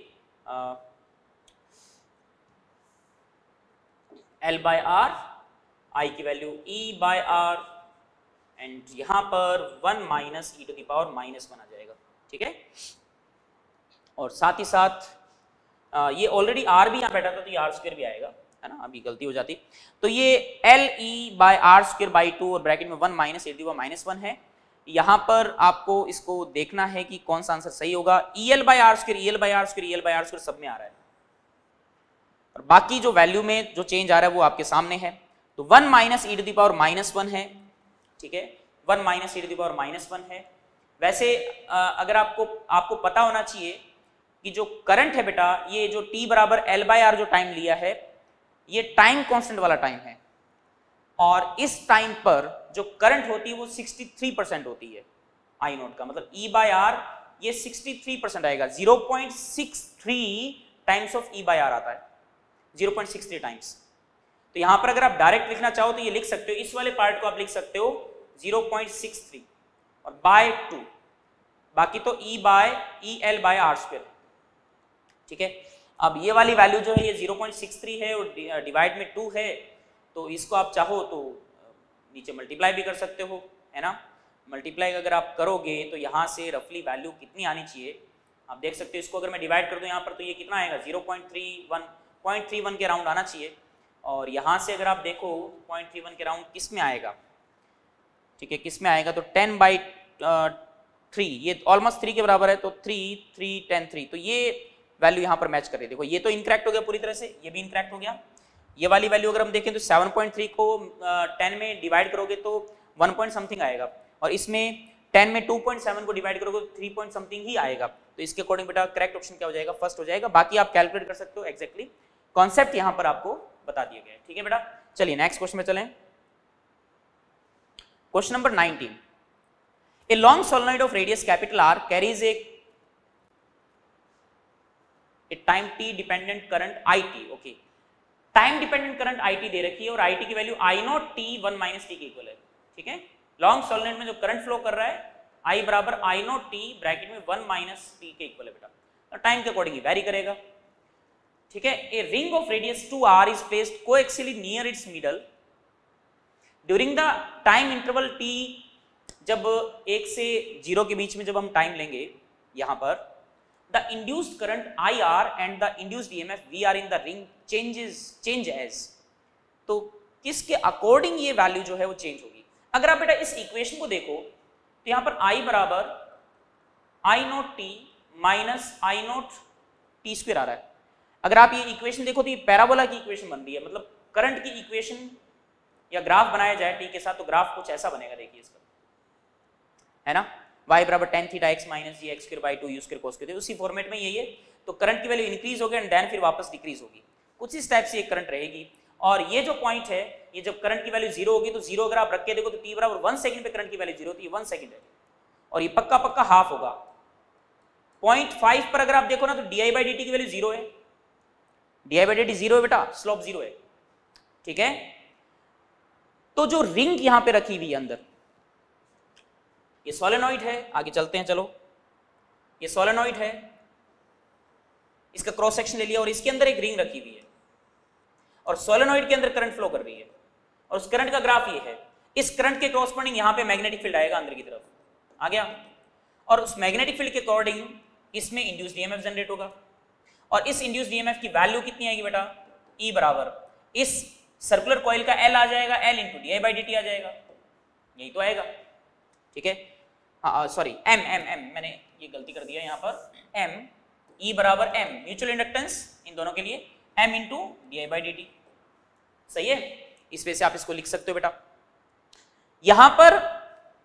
A: एल बाय आर, आई की value E by R, and यहाँ पर one minus E to the power minus one आ जाएगा, ठीक है। और साथ ही साथ आ, ये ऑलरेडी आर भी यहाँ बैठा था तो ये आर स्क्वायर भी आएगा, है ना, अभी गलती हो जाती। तो ये L E by R square by two और ब्रैकेट में one minus a to the power minus one है। यहाँ पर आपको इसको देखना है कि कौन सा आंसर सही होगा। E L by R square, E L by R square, E L by R square सब में आ रहा है, और बाकी जो वैल्यू में जो चेंज आ रहा है वो आपके सामने है। तो one minus E to the power minus one है, ठीक है, one minus E to the power minus one है। वैसे अगर आपको आपको पता होना चाहिए कि जो करंट है बेटा, ये जो t बराबर एल बाय आर जो टाइम लिया है, ये टाइम कांस्टेंट वाला टाइम है, और इस टाइम पर जो करंट होती है वो सिक्सटी थ्री परसेंट होती है आई नोट का, मतलब e बाय आर ये सिक्सटी थ्री परसेंट आएगा, zero point six three times of e by R आता है, zero point six three times. तो यहां पर अगर आप डायरेक्ट लिखना चाहो तो ये लिख सकते हो, इस वाले पार्ट को आप लिख सकते हो ज़ीरो पॉइंट सिक्स थ्री और बाय टू, बाकी तो e by E L by R square, ठीक है। अब ये वाली वैल्यू जो है ये ज़ीरो पॉइंट सिक्स थ्री है और डिवाइड में टू है, तो इसको आप चाहो तो नीचे मल्टीप्लाई भी कर सकते हो, है ना। मल्टीप्लाई अगर आप करोगे तो यहाँ से रफली वैल्यू कितनी आनी चाहिए आप देख सकते हो। इसको अगर मैं डिवाइड कर दूं यहाँ पर तो ये कितना आएगा, zero point three one, point three one के राउंड आना चाहिए, और यहाँ से अगर आप देखो पॉइंट थ्री वन के राउंड किस में आएगा, ठीक है, किस में आएगा, तो टेन बाई थ्री, ये ऑलमोस्ट थ्री के बराबर है, तो थ्री थ्री टेन थ्री, तो ये वैल्यू यहाँ पर मैच कर रही है। देखो ये तो इनकरेक्ट हो गया पूरी तरह से, ये भी इनकरेक्ट हो गया। ये वाली वैल्यू अगर हम देखें तो सेवन पॉइंट थ्री को टेन में डिवाइड करोगे तो वन पॉइंट समथिंग आएगा, और इसमें टेन में टू पॉइंट सेवन को डिवाइड करोगे तो थ्री पॉइंट समथिंग ही आएगा। तो इसके अकॉर्डिंग बेटा करेक्ट ऑप्शन क्या हो जाएगा, फर्स्ट हो जाएगा। बाकी आप कैलकुलेट कर सकते हो, एक्जैक्टली कॉन्सेप्ट यहाँ पर आपको बता दिया गया है, ठीक है बेटा। चलिए नेक्स्ट क्वेश्चन में चलें। Question number nineteen, a long solenoid of radius capital R carries a time t dependent current I t, okay, time dependent current I t दे रखी है और आई टी की value I naught t one minus t के equal है, ठीक है। Long solenoid में जो करंट फ्लो कर रहा है आई बराबर आई नॉट टी ब्रैकेट में वन माइनस टी के इक्वल है बेटा, तो टाइम के अकॉर्डिंग वेरी करेगा, ठीक है। A ring of radius two R is placed coaxially near its middle during the time interval t, जब एक से जीरो के बीच में जब हम टाइम लेंगे यहाँ पर, the induced current I R and the induced E M F V R in the ring changes change as, तो किसके अकॉर्डिंग ये वैल्यू जो है वो चेंज होगी। अगर आप बेटा इस इक्वेशन को देखो तो यहाँ पर I बराबर I naught t minus I naught t square आ रहा है। अगर आप ये इक्वेशन देखो तो ये पैराबोला की इक्वेशन बन रही है, मतलब करंट की इक्वेशन या ग्राफ बनाया जाए टी के साथ तो ग्राफ कुछ ऐसा बनेगा, देखिए इसका, है ना, y बराबर tan theta x minus g x square by two u square cos square, उसी फॉर्मेट में यही है। तो करंट की वैल्यू इंक्रीज होगी एंड देन फिर वापस डिक्रीज होगी, कुछ इस टाइप से ये करंट रहेगी। और ये जो पॉइंट है, ये जब करंट की वैल्यू जीरो होगी तो जीरो अगर आप रख के देखो तो t बराबर वन सेकंड पे करंट की वैल्यू जीरो होती है, वन सेकंड है, और ये पक्का पक्का हाफ होगा। पॉइंट फाइव पर अगर आप देखो ना तो D I by D T की वैल्यू जीरो है, D I by D t zero है बेटा, स्लोप जीरो है, ठीक है। तो जो रिंग यहां पे रखी हुई है अंदर, ये सोलेनॉइड है, आगे चलते हैं चलो, ये सोलेनॉइड है, इसका क्रॉस सेक्शन ले लिया और इसके अंदर एक रिंग रखी हुई है और सोलेनॉइड के अंदर करंट फ्लो कर रही है और उस करंट का ग्राफ ये है। इस करंट के क्रॉसपोंडिंग यहां पे मैग्नेटिक फील्ड आएगा अंदर की तरफ, आ गया, और उस मैग्नेटिक फील्ड के अकॉर्डिंग इसमें इंड्यूस्ड ईएमएफ जनरेट होगा और इस इंड्यूस्ड ईएमएफ की वैल्यू कितनी आएगी बेटा, ई बराबर इस सर्कुलर कॉइल का एल आ जाएगा, L into D I by D T आ जाएगा, यही तो आएगा, ठीक है। हाँ सॉरी एम एम एम मैंने ये गलती कर दिया यहाँ पर, एम ई बराबर एम म्यूचुअल इंडक्टेंस इन दोनों के लिए, M into D I by D t, सही है। इस वजह से आप इसको लिख सकते हो बेटा। यहां पर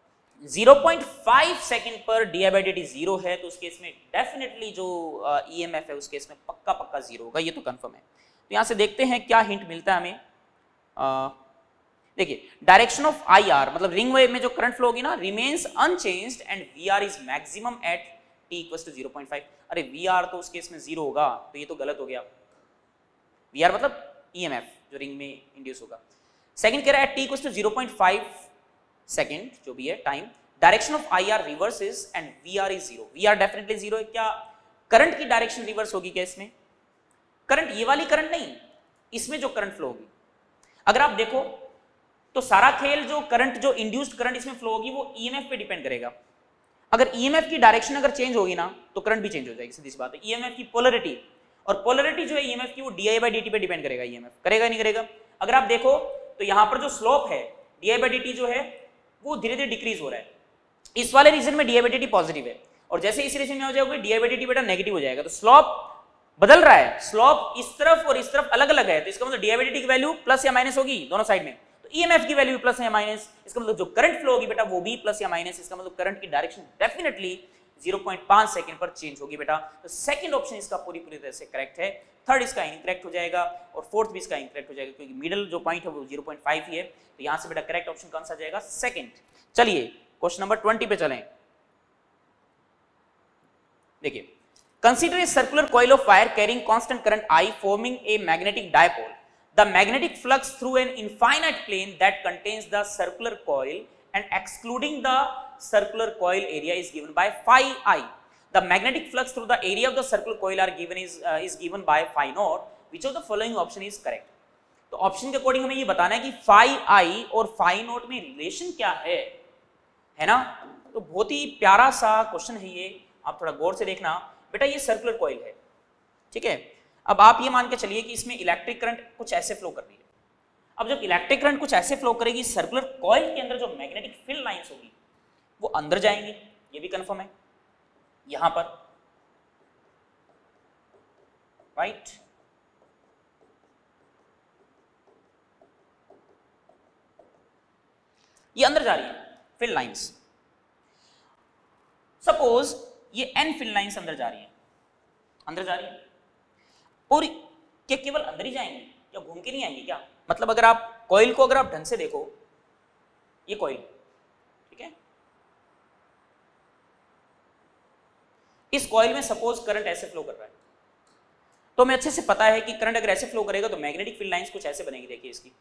A: ज़ीरो पॉइंट फाइव सेकंड पर d I by D t zero है तो उस केस में डेफिनेटली जो ई एम एफ है उस केस में पक्का पक्का जीरो होगा, ये तो कंफर्म है। तो यहां से देखते हैं क्या हिंट मिलता है हमें। uh, देखिए डायरेक्शन ऑफ आई आर मतलब रिंग वेव में जो करंट फ्लो होगी ना remains unchanged and V R is maximum at t equals to zero point five. अरे वी आर तो उस केस में जीरो होगा तो ये तो गलत हो गया। वी आर मतलब ई एम एफ जो रिंग में इंड्यूस होगा। सेकंड कह रहा है T equals to zero point five second जो भी है time, direction of I R reverses and V R is zero. V R definitely zero है। क्या करंट की डायरेक्शन रिवर्स होगी क्या इसमें? करंट ये वाली करंट नहीं, इसमें जो करंट फ्लो होगी अगर आप देखो तो सारा खेल जो करंट जो इंड्यूस्ड करंट इसमें फ्लो होगी वो ई एम एफ पे डिपेंड करेगा। अगर ई एम एफ की डायरेक्शन अगर चेंज होगी ना तो करंट भी चेंज हो जाएगी, सीधी सी बात है। ई एम एफ की पोलरिटी और पोलरिटी जो है ई एम एफ की वो D I by D T पे डिपेंड करेगा। ई एम एफ करेगा नहीं करेगा? अगर आप देखो तो यहां पर जो स्लोप है D I by D T जो है वो धीरे धीरे डिक्रीज हो रहा है। इस वाले रीजन में D I by D T positive है और जैसे इस रीजन में हो जाएगा D I by D T बेटा नेगेटिव हो जाएगा। तो स्लोप बदल रहा है, स्लोप इस तरफ और इस तरफ अलग अलग है तो इसका मतलब D I by D T की वैल्यू प्लस या माइनस होगी दोनों साइड में। तो ई एम एफ की वैल्यू प्लस या माइनस, इसका मतलब जो करंट फ्लो होगी बेटा वो भी प्लस या माइनस। इसका मतलब करंट की direction definitely zero point five second पर चेंज होगी बेटा। तो सेकंड ऑप्शन इसका पूरी पूरी तरह से करेक्ट है। थर्ड इसका इनकरेक्ट हो जाएगा और फोर्थ भी इसका इनकरेक्ट हो जाएगा क्योंकि मिडिल जो पॉइंट है वो ज़ीरो पॉइंट फाइव ही है। तो यहां से बेटा करेक्ट ऑप्शन कौन सा जाएगा? सेकंड। चलिए क्वेश्चन नंबर ट्वेंटी पे चलें। देखिए consider a circular coil of wire carrying constant current I forming a magnetic dipole. The magnetic flux through an infinite plane that contains the circular coil and excluding the circular coil area is given by phi I. The magnetic flux through the area of the circular coil are given is uh, is given by phi naught. Which of the following option is correct? तो option के according हमें ये बताना है कि phi I और phi naught में relation क्या है, है ना? तो बहुत ही प्यारा सा क्वेश्चन है ये, आप थोड़ा गौर से देखना। बेटा ये सर्कुलर कॉइल है, ठीक है। अब आप ये मान के चलिए कि इसमें इलेक्ट्रिक करंट कुछ ऐसे फ्लो कर रही है। अब जब इलेक्ट्रिक करंट कुछ ऐसे फ्लो करेगी सर्कुलर कॉइल के अंदर जो मैग्नेटिक फील्ड लाइंस होगी वो अंदर जाएंगी, ये भी कंफर्म है यहां पर, राइट। ये अंदर जा रही है फील्ड लाइंस। सपोज ये एन फील्ड लाइंस अंदर जा रही है, अंदर जा रही है और क्या केवल अंदर ही जाएंगी या घूम के नहीं आएंगी क्या? मतलब अगर आप कॉइल को अगर आप ढंग से देखो, ये कॉइल, ठीक है, इस कॉइल में सपोज करंट ऐसे फ्लो कर रहा है तो हमें अच्छे से पता है कि करंट अगर ऐसे फ्लो करेगा तो मैग्नेटिक फील्ड लाइंस कुछ ऐसे बनेगी। देखिए इसकी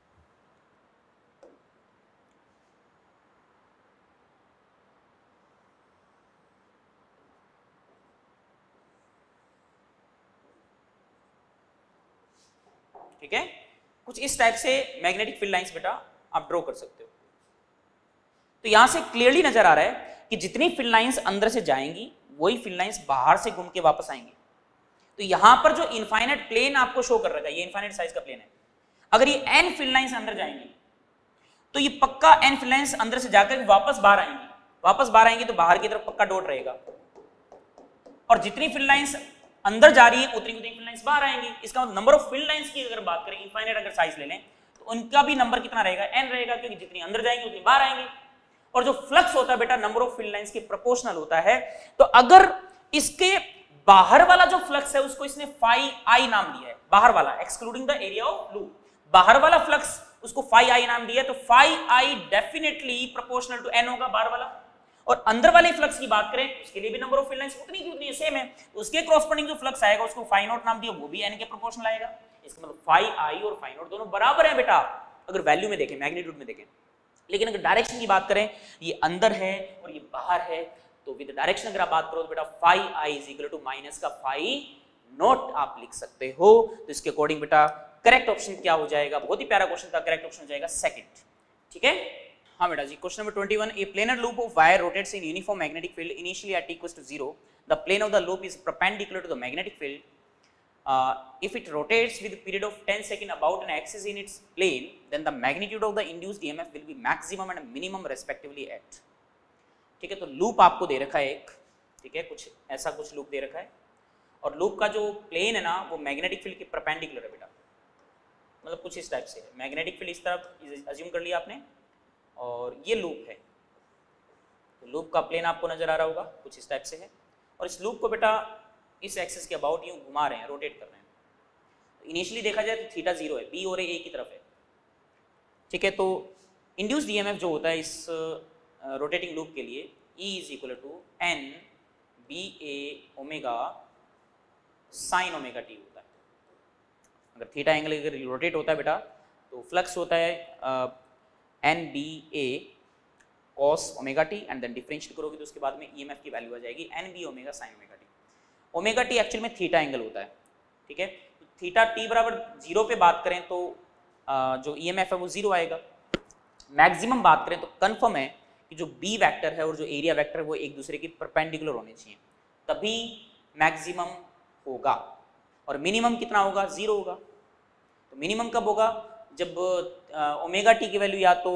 A: ठीक है, कुछ इस टाइप से मैग्नेटिक फील्ड लाइंस बेटा आप ड्रॉ कर सकते हो। तो यहां से क्लियरली नजर आ रहा है कि जितनी फील्ड लाइंस अंदर से जाएंगी वही फील्ड लाइंस बाहर से घूम के वापस आएंगी। तो यहां पर जो इनफाइनाइट प्लेन आपको शो कर रखा है, ये इनफाइनाइट साइज का प्लेन है। अगर ये एन फील्ड लाइंस अंदर जाएंगी तो ये पक्का एन फील्ड लाइंस अंदर से जाकर वापस बाहर आएंगी, वापस बाहर आएंगी तो बाहर की तरफ पक्का डॉट रहेगा और जितनी फील्ड लाइंस अंदर जा रही है उतनी उतनी फील्ड लाइंस बाहर आएंगी। इसका मतलब नंबर ऑफ फील्ड लाइंस की अगर बात करें, इनफाइनाइट अगर साइज ले लें तो उनका भी नंबर कितना रहेगा? एन रहेगा, क्योंकि जितनी अंदर जाएंगे उतनी बाहर आएंगे। और जो फ्लक्स होता है बेटा नंबर ऑफ फील्ड लाइंस के प्रोपोर्शनल होता है। तो अगर इसके बाहर वाला जो फ्लक्स है उसको इसने फाई आई नाम दिया है, बाहर वाला excluding the area of loop, बाहर वाला फ्लक्स उसको फाई आई नाम दिया है। तो phi I definitely proportional to N होगा बाहर वाला। और अंदर वाले फ्लक्स की बात करें उसके लिए भी नंबर ऑफ फील्ड लाइंस उतनी की उतनी सेम है, तो उसके क्रॉसपोंडिंग जो फ्लक्स आएगा उसको फाई नॉट नाम दिया, वो भी एन के प्रोपोर्शनल आएगा। इसका मतलब फाई आई और फाई नॉट दोनों बराबर है बेटा अगर वैल्यू में देखें, मैग्नीट्यूड में देखें। लेकिन अगर डायरेक्शन की बात करें, ये अंदर है और ये बाहर है, तो विद डायरेक्शन अगर आप बात करो तो बेटा phi I is equal to minus का फाई नॉट आप लिख सकते हो। तो इसके अकॉर्डिंग बेटा करेक्ट ऑप्शन क्या हो जाएगा? बहुत ही प्यारा क्वेश्चन था, करेक्ट ऑप्शन हो जाएगा सेकंड। ठीक है, हाँ बेटा जी। Question number twenty one, a planar loop of wire rotates in uniform magnetic field initially at equals to zero. The plane of the loop is perpendicular to the magnetic field. Uh, if it rotates with a period of ten seconds about an axis in its plane, then the magnitude of the induced E M F will be maximum and minimum respectively at. ठीक है, तो loop आपको दे रखा है एक, ठीक है, कुछ ऐसा कुछ लूप दे रखा है और लूप का जो प्लेन है ना वो मैग्नेटिक फील्ड के परपेंडिकुलर है बेटा, मतलब कुछ इस टाइप से है। मैग्नेटिक फील्ड इस तरफ अज्यूम कर लिया आपने और ये लूप है, तो लूप का प्लेन आपको नजर आ रहा होगा, कुछ इस टाइप से है, और इस लूप को बेटा इस एक्सिस के अबाउट यूं घुमा रहे हैं, रोटेट कर रहे हैं। तो इनिशियली देखा जाए तो थीटा जीरो है, बी और ए की तरफ है, ठीक है। तो इंड्यूस्ड ईएमएफ जो होता है इस रोटेटिंग लूप के लिए, E is equal to N B A omega sine omega T होता है। अगर थीटा एंगल अगर रोटेट होता है बेटा तो फ्लक्स होता है N B A cos omega T, and then differentiate करोगे तो उसके बाद में ईएमएफ की वैल्यू आ जाएगी N B omega sine omega T. Omega T actual में थीटा एंगल होता है, ठीक है। थीटा टी बराबर जीरो पे बात करें तो आ, जो ईएमएफ है वो जीरो आएगा। मैक्सिमम बात करें तो कंफर्म है कि जो बी वेक्टर है और जो एरिया वेक्टर है वो एक दूसरे के परपेंडिकुलर होने चाहिए, तभी मैक्सिमम होगा। और मिनिमम कितना होगा? जीरो होगा। तो मिनिमम कब होगा? जब ओमेगा टी की वैल्यू या तो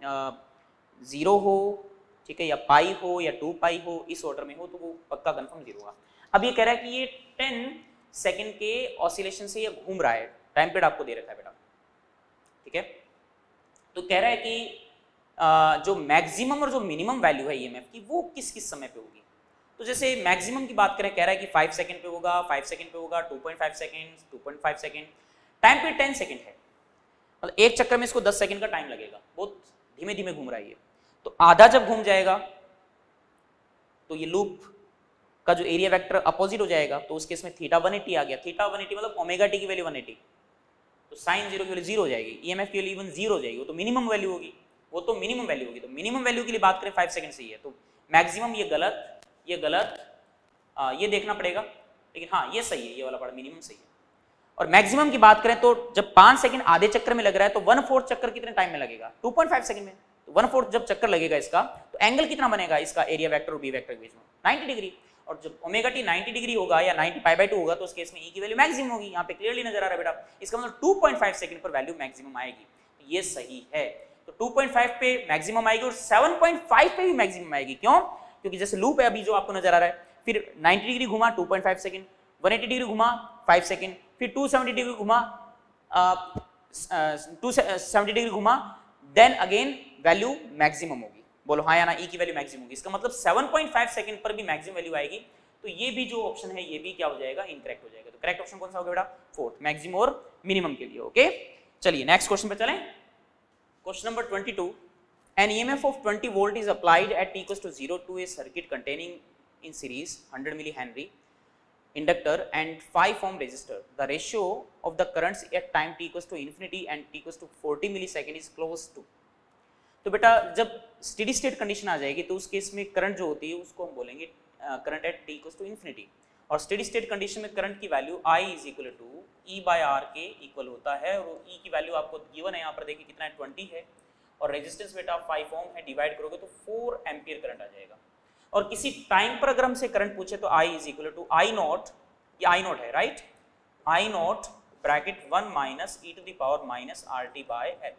A: जीरो हो, ठीक है, या पाई हो या टू पाई हो, इस ऑर्डर में हो, तो वो पक्का कंफर्म जीरो होगा। अब ये कह रहा है कि ये टेन सेकेंड के ऑसिलेशन से ये घूम रहा है, टाइम पीरियड आपको दे रखा है बेटा, ठीक है। तो कह रहा है कि आ, जो मैक्सिमम और जो मिनिमम वैल्यू है ईएमएफ की वो किस किस समय पे होगी। तो जैसे मैक्सिमम की बात करें, कह रहा है कि फाइव सेकंड पे होगा, फाइव सेकंड पे होगा, two point five second, two point five second, time पे टेन सेकंड है, मतलब एक चक्कर में इसको दस सेकंड का टाइम लगेगा, बहुत धीमे धीमे घूम रहा है ये। तो आधा जब घूम जाएगा तो ये लूप का जो एरिया वेक्टर अपोजिट हो जाएगा, तो उस केस में थीटा वन एटी आ गया। थीटा वन एटी मतलब ओमेगा टी की वैल्यू वन एटी, तो साइन जीरो की वैल्यू जीरो हो जाएगी, ईएमएफ की वैल्यू इवन जीरो हो जाएगी, वो तो मिनिमम वैल्यू होगी, वो तो मिनिमम वैल्यू होगी। तो मिनिमम वैल्यू के लिए बात करें फाइव सेकंड से ही है, तो मैक्सिमम ये गलत, ये गलत, आ, ये देखना पड़ेगा, लेकिन हाँ ये सही है, ये वाला पार्ट मिनिमम सही है। और मैक्सिमम की बात करें तो जब पांच सेकंड आधे चक्कर में लग रहा है तो वन फोर्थ चक्कर कितने टाइम में लगेगा? टू पॉइंट फाइव सेकंड में। तो वन फोर्थ जब चक्कर लगेगा इसका, तो एंगल कितना बनेगा इसका एरिया वेक्टर और बी वेक्टर के बीच में? Ninety degree. और जब ओमेगा टी नाइंटी डिग्री होगा या नाइंटी पाई बाय टू होगा तो उस केस में ई की वैल्यू मैक्सिमम होगी। यहाँ पे क्लियरली नजर आ रहा है बेटा, इसका मतलब टू पॉइंट फाइव सेकंड पर वैल्यू मैक्सिमम आएगी, तो ये सही है। तो टू पॉइंट फाइव पे मैक्सिमम आएगी और सेवन पॉइंट फाइव पे भी मैक्सिमम आएगी। क्यों? क्योंकि जैसे लूप है अभी जो आपको नजर आ रहा है, फिर नाइंटी डिग्री घुमा two point five second, one eighty degree घुमा फाइव सेकंड, फिर टू सेवेंटी डिग्री घुमा टू सेवेंटी डिग्री घुमा, देन अगेन वैल्यू मैक्सिमम होगी। बोलो हाँ या ना, ई की वैल्यू मैक्सिमम होगी। इसका मतलब सेवन पॉइंट फाइव सेकंड पर भी मैक्सिमम वैल्यू आएगी। तो ये भी जो ऑप्शन है ये भी क्या हो जाएगा? इनकरेक्ट हो जाएगा। तो करेक्ट ऑप्शन कौन सा होगा बेटा? फोर्थ, मैक्सिमम और मिनिमम के लिए। ओके, चलिए नेक्स्ट क्वेश्चन पे चलें। Question number twenty two, an EMF of twenty volt is applied at t equals to zero to a circuit containing in series one hundred millihenry inductor and five ohm resistor. The ratio of the currents at time t equals to infinity and t equals to forty millisecond is close to. तो बेटा जब steady state condition आ जाएगी तो उस case में current जो होती है उसको हम बोलेंगे current at t equals to infinity, और स्टेडी स्टेट कंडीशन में करंट की value I is equal to E by R के इक्वल होता है। और ई की वैल्यू आपको गिवन है, यहाँ पर देखिए कितना है, ट्वेंटी है, और रेजिस्टेंस बेटा फाइव ओम है, डिवाइड करोगे तो फोर एम्पियर करंट आ जाएगा। और किसी टाइम पर अगर हमसे करंट पूछे तो I is equal to I naught, ये आई नॉट है right, I naught bracket one minus E to the power minus R T by L.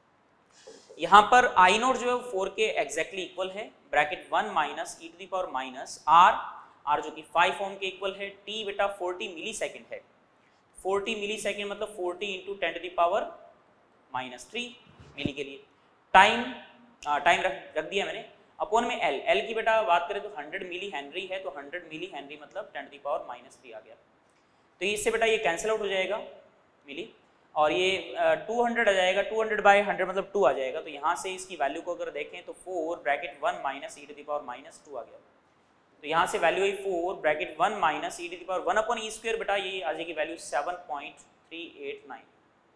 A: यहाँ पर आई नॉट जो है फोर के एग्जैक्टली इक्वल है, bracket one minus E to the power minus R, R जो कि five ohm के equal है, टी बेटा फोर्टी मिली सेकेंड है, फोर्टी मिली सेकेंड मतलब forty into ten to the power minus three milli के लिए। टाइम टाइम रख रख दिया मैंने, अपॉन में एल, एल की बेटा बात करें तो हंड्रेड मिली हेनरी है, तो हंड्रेड मिली हेनरी मतलब ten to the power minus three आ गया। तो इससे बेटा ये कैंसिल आउट हो जाएगा मिली, और ये टू हंड्रेड आ जाएगा, टू हंड्रेड बाई हंड्रेड मतलब टू आ जाएगा। तो यहाँ से इसकी वैल्यू को अगर देखें तो four bracket one minus E to the power minus two आ गया। तो यहाँ से वैल्यू आई four bracket one minus E to the power one upon E square, बेटा ये आ जाएगी value seven point three eight nine.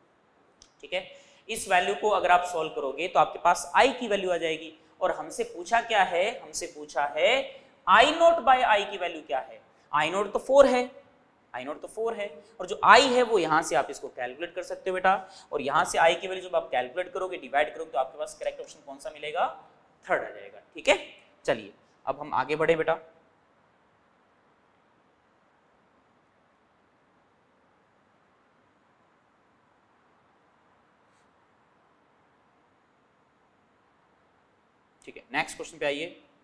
A: ठीक है, इस वैल्यू को अगर आप सॉल्व करोगे तो आपके पास आई की वैल्यू आ जाएगी। और हमसे पूछा क्या है? हमसे पूछा है आई नोट बाय आई की वैल्यू क्या है? आई नोट तो फोर है, आई नोट तो फोर है, और जो आई है वो यहाँ से आप इसको कैलकुलेट कर सकते हो बेटा। और यहाँ से आई की वैल्यू जब आप कैलकुलेट करोगे, डिवाइड करोगे, तो आपके पास करेक्ट ऑप्शन कौन सा मिलेगा? थर्ड आ जाएगा। ठीक है, चलिए अब हम आगे बढ़े बेटा। ठीक है, नेक्स्ट क्वेश्चन पे आइए।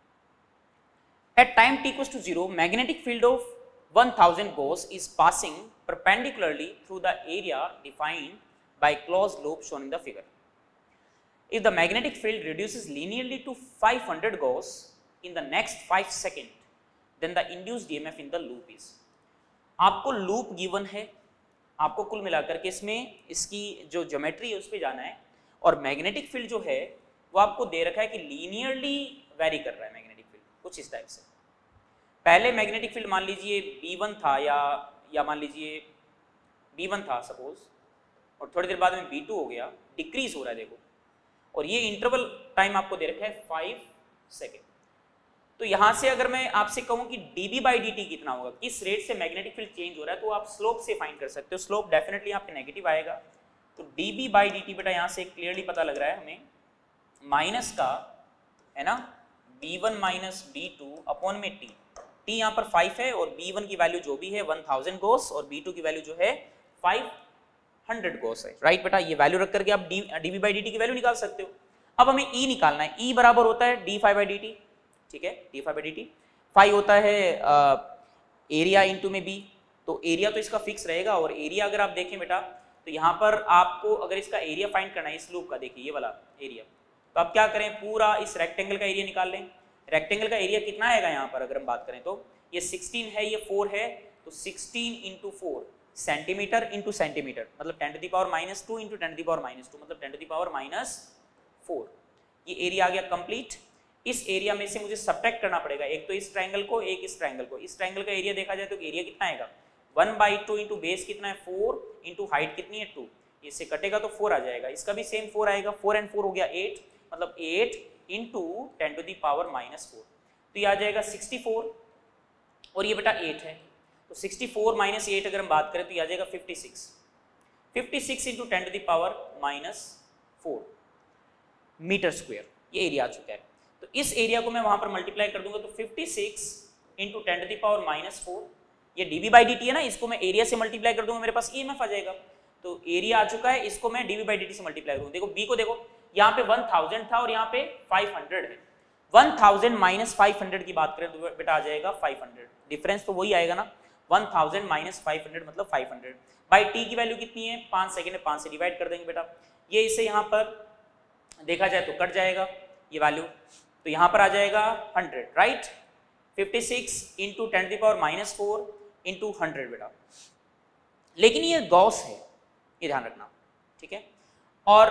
A: At time t equals to zero, magnetic field of one thousand gauss is passing perpendicularly through the area defined by closed loop shown in the figure. If the magnetic field reduces linearly to five hundred gauss, in the next five second, then the induced E M F in the loop is. आपको loop given है, आपको कुल मिलाकर के इसमें इसकी जो geometry है उस पर जाना है, और मैग्नेटिक फील्ड जो है वो आपको दे रखा है कि लीनियरली वेरी कर रहा है मैग्नेटिक फील्ड कुछ इस टाइप से। पहले मैग्नेटिक फील्ड मान लीजिए बी वन था या या मान लीजिए बी वन था सपोज, और थोड़ी देर बाद में बी टू हो गया, डिक्रीज हो रहा है देखो, और ये इंटरवल टाइम आपको दे रखा है फाइव सेकेंड। तो यहाँ से अगर मैं आपसे कहूँ कि dB बाई डी टी कितना होगा, किस रेट से मैग्नेटिक फील्ड चेंज हो रहा है, तो आप स्लोप से फाइंड कर सकते हो। स्लोप डेफिनेटली यहाँ पे नेगेटिव आएगा, तो dB बाई डी टी बेटा यहाँ से क्लियरली पता लग रहा है हमें, माइनस का है ना B one minus B two upon में टी। टी यहाँ पर फाइव है और बी वन की वैल्यू जो भी है वन थाउजेंड गोस, और बी टू की वैल्यू जो है फाइव हंड्रेड गोस है, राइट बेटा। ये वैल्यू रख करके आप dB बाई डी टी की वैल्यू निकाल सकते हो। अब हमें E निकालना है, E बराबर होता है D five by D T, ठीक है, D five by D T. Five होता है एरिया इंटू में बी, तो एरिया तो इसका फिक्स रहेगा, और एरिया अगर आप देखें बेटा तो यहाँ पर आपको अगर इसका एरिया फाइंड करना है इस लूप का, देखिए ये वाला एरिया, तो आप क्या करें, पूरा इस रेक्टेंगल का एरिया निकाल लें। रेक्टेंगल का एरिया कितना आएगा यहाँ पर अगर हम बात करें तो ये सिक्सटीन है, ये फोर है, तो sixteen into four centimetre into centimetre, मतलब ten to the power minus two into ten to the power minus two, मतलब ten to the power minus four. ये एरिया आ गया कंप्लीट। इस एरिया में से मुझे सब्ट्रैक्ट करना पड़ेगा, एक तो इस ट्रायंगल को, एक इस ट्रायंगल को। इस ट्रायंगल का एरिया देखा जाए तो एरिया कितना आएगा, one by two into base कितना है फोर, इंटू हाइट कितनी है टू, इससे कटेगा तो फोर आ जाएगा, इसका भी सेम फोर आएगा, फोर एंड फोर हो गया एट, मतलब eight into ten to the power minus four, तो ये आ जाएगा सिक्सटी फोर, और ये बेटा एट है, तो सिक्सटी फोर माइनस एट अगर हम बात करें तो ये आ जाएगा fifty six, fifty six into ten to the power minus four metre square, ये एरिया आ चुका है। तो इस एरिया को मैं वहां पर मल्टीप्लाई कर दूंगा तो fifty six into ten to the power minus four, ये dB बाई डी टी है ना, इसको मैं एरिया से मल्टीप्लाई कर दूंगा, मेरे पास ईएमएफ आ जाएगा। तो एरिया आ चुका है, इसको मैं dB बाई डी टी से मल्टीप्लाई करूंगा। देखो बी को देखो, यहाँ पे वन थाउजेंड था और यहाँ पे फाइव हंड्रेड है, one thousand minus five hundred की बात करें तो बेटा आ जाएगा फाइव हंड्रेड, डिफरेंस तो वही आएगा ना, one thousand minus five hundred मतलब फाइव हंड्रेड। बाई टी की वैल्यू कितनी है, पाँच सेकेंड में पाँच से डिवाइड कर देंगे बेटा, ये इसे यहाँ पर देखा जाए तो कट जाएगा ये वैल्यू, तो यहाँ पर आ जाएगा hundred, right. Fifty six into ten the power minus four into hundred बेटा, लेकिन ये गॉस है, ये ध्यान रखना, ठीक है। और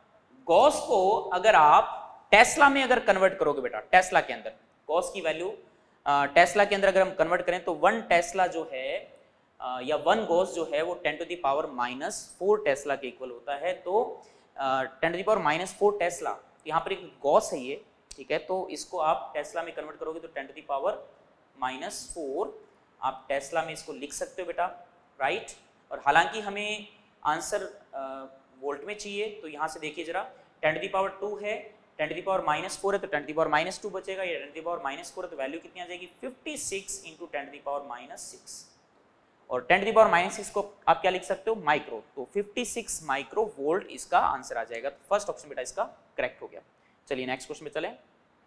A: गॉस को अगर आप टेस्ला में अगर कन्वर्ट करोगे बेटा, टेस्ला के अंदर गॉस की वैल्यू टेस्ला के अंदर अगर हम कन्वर्ट करें तो वन टेस्ला जो है आ, या वन गॉस जो है वो ten to the power minus four tesla के इक्वल होता है। तो ten to the power minus four tesla, यहाँ पर एक गॉस है ये, ठीक है, तो इसको आप टेस्ला में कन्वर्ट करोगे तो ten to the power minus four आप टेस्ला में इसको लिख सकते हो बेटा, राइट। और हालांकि हमें आंसर वोल्ट में चाहिए, तो यहाँ से देखिए जरा, ten to the power two है, ten to the power minus four है, तो ten to the power minus two बचेगा, या ten to the power minus four है तो वैल्यू कितनी आ जाएगी fifty six into ten to the power minus six, और ten to the power minus six को आप क्या लिख सकते हो, माइक्रो, तो फिफ्टी सिक्स माइक्रो वोल्ट इसका आंसर आ जाएगा। तो फर्स्ट ऑप्शन बेटा इसका करेक्ट हो गया। चलिए नेक्स्ट क्वेश्चन पे चलें।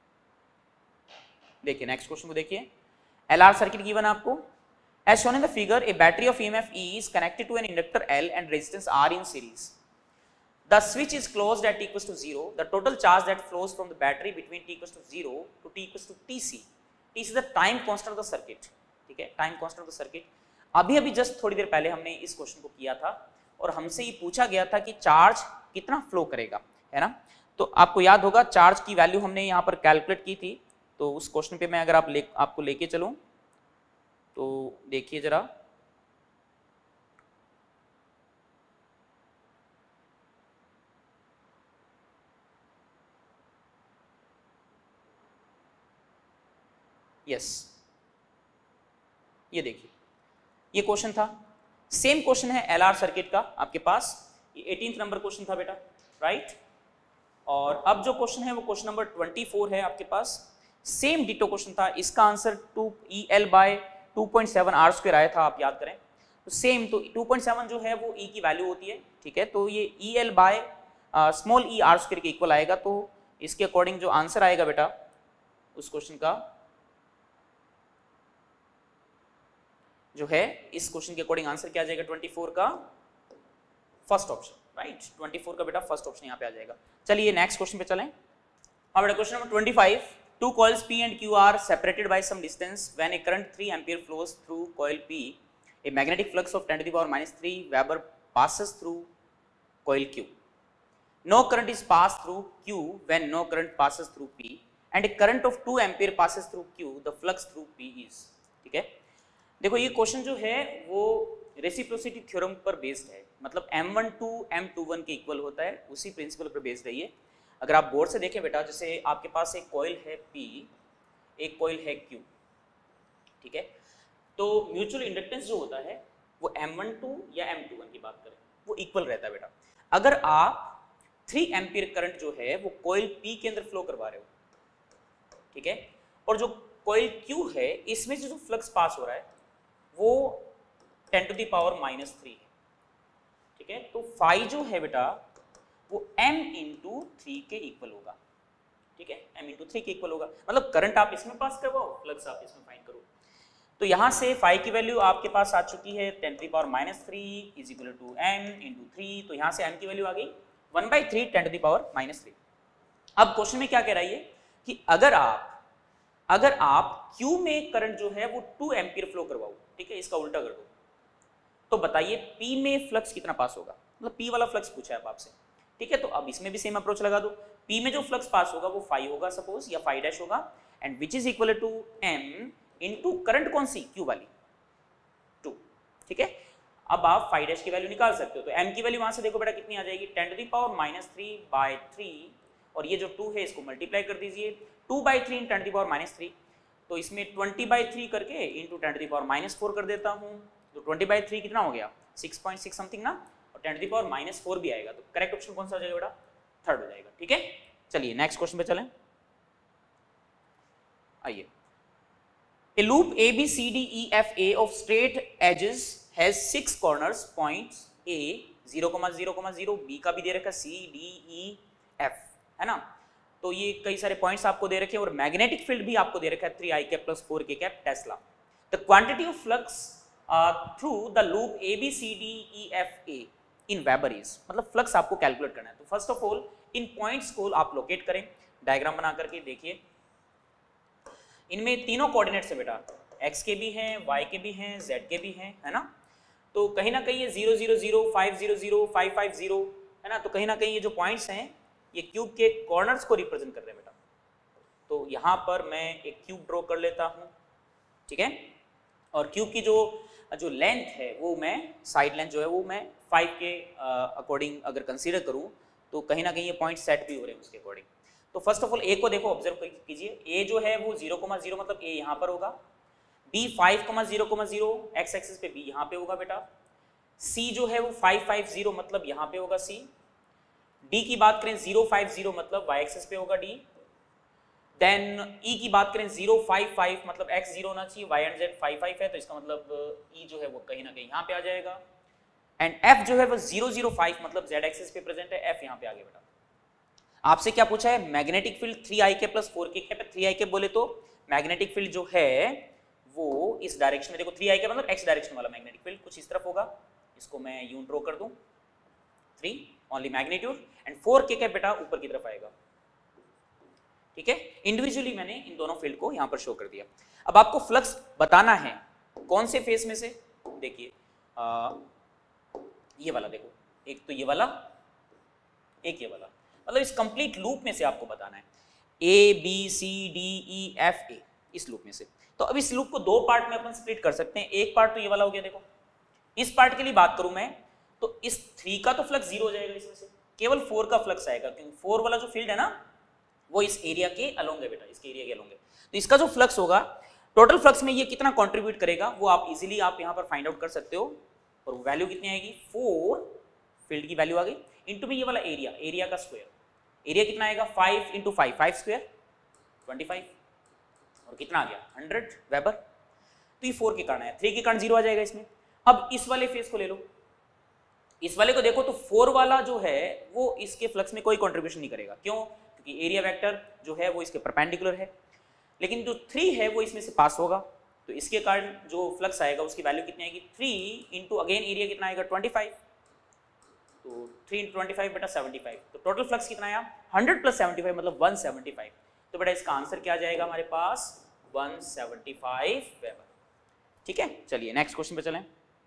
A: देखिए नेक्स्ट क्वेश्चन को देखिए, एलआर सर्किट गिवन आपको, as shown in the figure a battery of E M F E is connected to an inductor L and resistance R in series. The switch is closed at t equals to zero. The total charge that flows from the battery between t equals to zero to t equals to tc. T is the time constant of the circuit. ठीक है, time constant of the circuit. अभी अभी just थोड़ी देर पहले हमने इस question को किया था और हमसे ये पूछा गया था कि चार्ज कितना फ्लो करेगा, है ना। तो आपको याद होगा चार्ज की वैल्यू हमने यहाँ पर कैलकुलेट की थी, तो उस क्वेश्चन पे मैं अगर आप ले, आपको लेके चलूँ तो देखिए जरा, यस ये देखिए ये क्वेश्चन था, सेम क्वेश्चन है एलआर सर्किट का आपके पास, ये एटीन्थ नंबर क्वेश्चन था बेटा, राइट। और अब जो क्वेश्चन है वो क्वेश्चन नंबर ट्वेंटी फोर है आपके पास, सेम डिटो क्वेश्चन था, इसका answer two E L by two point seven R square आया था, आप याद करें। तो सेम, तो टू पॉइंट सेवन जो है वो ई की वैल्यू होती है, ठीक है, तो ये E L by small E R square के इक्वल आएगा। तो इसके अकॉर्डिंग जो आंसर आएगा बेटा उस क्वेश्चन का जो है, इस क्वेश्चन के अकॉर्डिंग आंसर क्या आ जाएगा, ट्वेंटी फोर का first option, right. Twenty four का बेटा फर्स्ट ऑप्शन यहाँ पे आ जाएगा। चलिए नेक्स्ट क्वेश्चन पे चलें। अब बेटा question number twenty five, two coils P and Q are separated by some distance. When a current three ampere flows through coil P, a magnetic flux of ten to the power minus three Weber passes through coil Q. No current is passed through Q when no current passes through P, and a current of two ampere passes through Q. The flux through P is, ठीक है। देखो ये question जो है वो reciprocity theorem पर based है, मतलब M one two M two one के इक्वल होता है, उसी प्रिंसिपल पर बेस्ड है ये। अगर आप बोर्ड से देखें बेटा, जैसे आपके पास एक कॉइल है P, एक कॉइल है Q, ठीक है, तो म्यूचुअल इंडक्टेंस जो होता है वो एम वन टू या एम टू वन की बात करें वो इक्वल रहता है बेटा। अगर आप थ्री एम्पियर करंट जो है वो कॉइल P के अंदर फ्लो करवा रहे हो, ठीक है, और जो कॉइल Q है इसमें जो फ्लक्स पास हो रहा है वो ten to the power minus three है, ठीक है, तो फाई जो है बेटा वो m इंटू थ्री के इक्वल होगा, ठीक है, m इंटू थ्री के इक्वल होगा, मतलब करंट आप इसमें पास करवाओ, फ्लक्स आप इसमें फाइंड करो। तो यहाँ से फाई की वैल्यू आपके पास आ चुकी है ten to the power minus three is equal to m into three, तो यहाँ से m की वैल्यू आ गई one by three ten to the power minus three. अब क्वेश्चन में क्या कह रहा है ये कि अगर आप अगर आप Q में करंट जो है वो टू एम्पियर फ्लो करवाओ, ठीक है, इसका उल्टा कर दो, तो बताइए P में फ्लक्स कितना पास होगा, मतलब P वाला फ्लक्स पूछा है अब आपसे, ठीक है। तो अब इसमें भी सेम अप्रोच लगा दो, P में जो फ्लक्स पास होगा वो फाई होगा सपोज, या फाई डैश होगा, and which is equal to m into current कौन सी, Q वाली टू, ठीक है। अब आप फाई डैश की वैल्यू निकाल सकते हो, तो m की वैल्यू वहां से देखो बेटा कितनी आ जाएगी, ten to the power minus three by three, और ये जो टू है इसको मल्टीप्लाई कर दीजिए, two by three in ten to the power minus three, तो इसमें ट्वेंटी बाई थ्री करके into ten to the power minus four कर देता हूँ, तो ट्वेंटी बाई थ्री कितना हो गया, सिक्स पॉइंट सिक्स समथिंग ना, और ten to the power minus four भी आएगा, तो करेक्ट ऑप्शन कौन सा हो जाएगा बेटा, थर्ड हो जाएगा, ठीक है। चलिए नेक्स्ट क्वेश्चन पे चलें, आइए। A loop A B C D E F A of straight edges has six corners, points A zero, zero, zero, B का भी दे रखा C D E F, है ना, तो ये कई सारे पॉइंट्स आपको दे रखे हैं, और मैग्नेटिक फील्ड भी आपको दे रखा है three I cap plus four K cap tesla. The quantity of flux through the loop A B C D E F A in weber is, मतलब फ्लक्स आपको कैलकुलेट करना है। तो फर्स्ट ऑफ ऑल इन पॉइंट्स को आप locate करें, diagram बना करके देखिए, इनमें तीनों कोऑर्डिनेट्स है बेटा, x के भी हैं, y के भी हैं, z के भी हैं, है ना, तो कहीं ना कहीं ये zero zero zero five zero zero five five zero है ना, तो कहीं ना कहीं ये जो पॉइंट्स हैं ये क्यूब के कॉर्नर्स को रिप्रेजेंट कर रहे हैं बेटा। तो यहाँ पर मैं एक क्यूब ड्रॉ कर लेता हूँ, ठीक है, और क्यूब की जो जो लेंथ है वो मैं साइड लेंथ जो है वो मैं फाइव के अकॉर्डिंग अगर कंसीडर करूँ तो कहीं ना कहीं ये पॉइंट सेट भी हो रहे हैं उसके अकॉर्डिंग। तो फर्स्ट ऑफ ऑल ए को देखो, ऑब्जर्व कीजिए, ए जो है वो जीरो कोमा जीरो मतलब ए यहाँ पर होगा, B five comma zero comma zero X axis पे बी यहाँ पे होगा बेटा, सी जो है वो फाइव फाइव जीरो मतलब यहाँ पे होगा सी, डी की बात करें जीरो फाइव जीरो मतलब वाई एक्सिस पे होगा डी, देन ई की बात करें जीरो फाइव फाइव मतलब एक्स जीरो होना चाहिए, Y and Z five five है तो इसका मतलब ई जो है वो कहीं ना कहीं यहाँ पे आ जाएगा, एंड एफ जो है वो जीरो जीरो फाइव मतलब जेड एक्सिस पे प्रेजेंट है, एफ यहाँ पे आ गया बेटा। आपसे क्या पूछा है, मैग्नेटिक फील्ड थ्री आई के plus four K cap, three I के बोले तो मैग्नेटिक फील्ड जो है वो इस डायरेक्शन में, देखो थ्री आई के मतलब एक्स डायरेक्शन वाला मैग्नेटिक फील्ड कुछ इस तरफ होगा, इसको मैं यूं ड्रॉ कर दूं, three only magnitude, and four K cap बेटा ऊपर की तरफ आएगा, ठीक है। इंडिविजुअली मैंने इन दोनों फील्ड को यहां पर शो कर दिया। अब आपको फ्लक्स बताना है कौन से फेस में से, देखिए ये वाला, देखो एक तो ये वाला, एक ये वाला, मतलब इस कंप्लीट लूप में से आपको बताना है, A B C D E F A, इस लूप में से। तो अब इस लूप को दो पार्ट में अपन स्प्लिट कर सकते हैं, एक पार्ट तो ये वाला हो गया, देखो इस पार्ट के लिए बात करूं मैं तो इस थ्री का तो फ्लक्स जीरो हो जाएगा, इसमें से केवल फोर का फ्लक्स आएगा, क्योंकि फोर वाला जो फील्ड है ना वो इस एरिया के अलोंग है बेटा, इसके एरिया के अलोंग है, तो इसका जो फ्लक्स होगा टोटल फ्लक्स में ये कितना कंट्रीब्यूट करेगा वो आप इजीली आप यहाँ पर फाइंड आउट कर सकते हो, और वैल्यू कितनी आएगी, फोर फील्ड की वैल्यू आ गई, इंटू में ये वाला एरिया, एरिया का स्क्वायर, एरिया कितना आएगा five into five, five square twenty five, और कितना आ गया हंड्रेड वेबर, तो ये फोर के कारण है, थ्री के कारण जीरो आ जाएगा इसमें। अब इस वाले फेस को ले लो, इस वाले को देखो तो फोर वाला जो है वो इसके फ्लक्स में कोई कंट्रीब्यूशन नहीं करेगा, क्यों, क्योंकि एरिया वेक्टर जो है वो इसके परपेंडिकुलर है, लेकिन जो थ्री है वो इसमें से पास होगा, तो इसके कारण जो फ्लक्स आएगा उसकी वैल्यू कितनी आएगी, थ्री इंटू अगेन एरिया कितना आएगा ट्वेंटी फाइव, तो थ्री इंटू ट्वेंटी फाइव बेटा सेवेंटी फाइव, तो टोटल फ्लक्स कितना आया हंड्रेड प्लस सेवेंटी फाइव मतलब वन सेवेंटी फाइव, तो बेटा इसका आंसर क्या आ जाएगा हमारे पास वन सेवेंटी फाइव वेबर। ठीक है, चलिए नेक्स्ट क्वेश्चन पे चलें।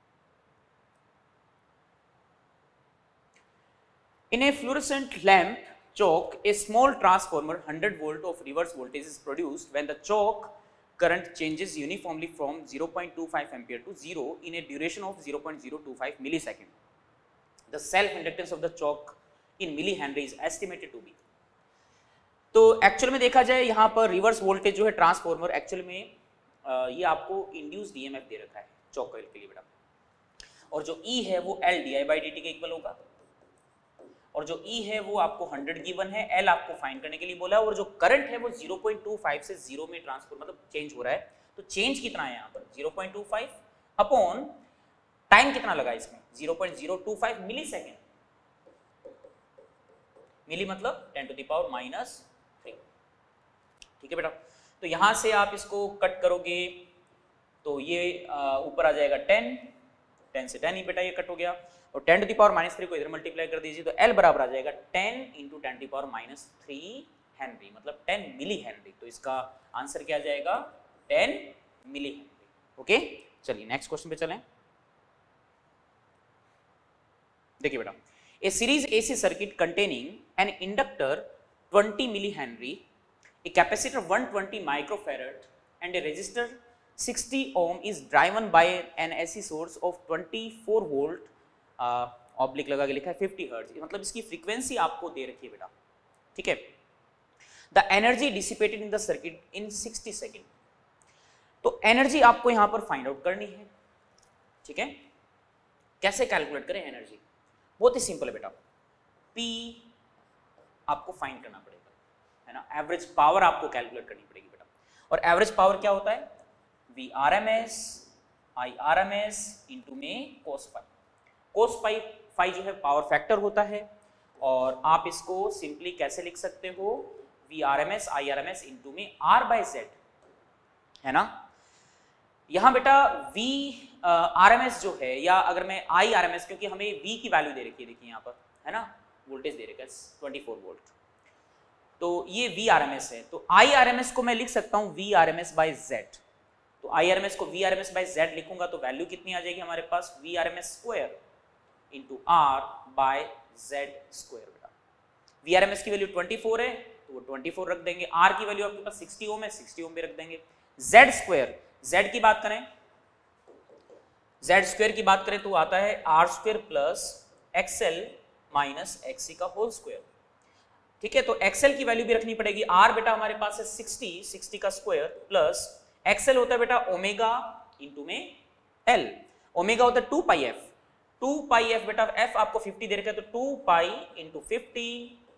A: In a fluorescent lamp choke, a small transformer one hundred volt of reverse voltage is produced when the choke current changes uniformly from zero point two five ampere to zero in a duration of zero point zero two five millisecond. The self inductance of the choke in millihenry is estimated to be. तो actual में देखा जाए यहाँ पर reverse voltage जो है transformer actual में आ, ये आपको इंड्यूस्ड ईएमएफ दे रखा है चौक कॉइल के लिए बेटा, और जो ई है वो L D I by D T के इक्वल होगा, और जो ई है वो आपको हंड्रेड गिवन है, एल आपको फाइंड करने के लिए बोला है, और जो करंट है वो ज़ीरो पॉइंट टू फाइव से जीरो में ट्रांसफर मतलब चेंज हो रहा है। तो चेंज कितना है यहाँ पर zero point two five upon time कितना लगा इसमें zero point zero two five millisecond, milli मतलब ten to the power minus three. ठीक है बेटा, तो यहां से आप इसको कट करोगे तो ये ऊपर आ जाएगा टेन, टेन से टेन ही बेटा ये कट हो गया, और ten to the power minus three को इधर मल्टीप्लाई कर दीजिए तो एल बराबर आ जाएगा ten into ten to power minus three henry, मतलब टेन मिली हेनरी। तो इसका आंसर क्या आ जाएगा टेन मिली हेनरी। ओके, चलिए नेक्स्ट क्वेश्चन पे चलें। देखिए बेटा, a series AC circuit containing an inductor twenty millihenry, a capacitor one hundred twenty microfarad and a resistor sixty ohm is driven by an A C source of twenty-four volt oblique लगा के लिखा है fifty hertz, मतलब इसकी frequency आपको दे रखी है बेटा। ठीक है, the energy dissipated in the circuit in sixty second. तो एनर्जी आपको यहां पर फाइंड आउट करनी है। ठीक है, कैसे कैलकुलेट करें एनर्जी, बहुत ही सिंपल है बेटा, पी आपको फाइंड करना पड़ेगा है ना, एवरेज पावर आपको कैलकुलेट करनी पड़ेगी बेटा। और एवरेज पावर क्या होता है V R M S I R M S into में कोस पाई। कोस पाई फाई जो है पावर फैक्टर होता है, और आप इसको सिंपली कैसे लिख सकते हो V R M S I R M S into में आर बाय जेड है ना। यहां बेटा वी आर एम एस जो है, या अगर मैं आई आर एम एस, क्योंकि हमें वी की वैल्यू दे रखी है देखिए यहाँ पर है ना, वोल्टेज दे रखा है ट्वेंटी फोर वोल्ट, तो ये वी आर एम एस है, तो आई आर एम एस को मैं लिख सकता हूं V R M S by Z. तो आई आर एम एस को V R M S by Z लिखूंगा तो वैल्यू कितनी आ जाएगी हमारे पास V R M S square into R by Z square बेटा। वी आर एम एस की वैल्यू ट्वेंटी फोर है तो वो ट्वेंटी फोर रख देंगे, आर की वैल्यू आपके पास सिक्सटी ओम है, सिक्सटी ओम भी रख देंगे। जेड स्क्वायर, जेड की बात करें, जेड स्क्वायर की बात करें तो आता है R square plus X L minus X C का होल स्क्वायर। ठीक है, तो एक्सएल की वैल्यू भी रखनी पड़ेगी, आर बेटा हमारे पास है सिक्सटी, सिक्सटी का स्क्वायर प्लस एक्सएल होता है बेटा ओमेगा इंटू में एल, ओमेगा होता है two pi F, two pi F बेटा, एफ आपको फिफ्टी दे रखा है तो टू पाई इंटू फिफ्टी,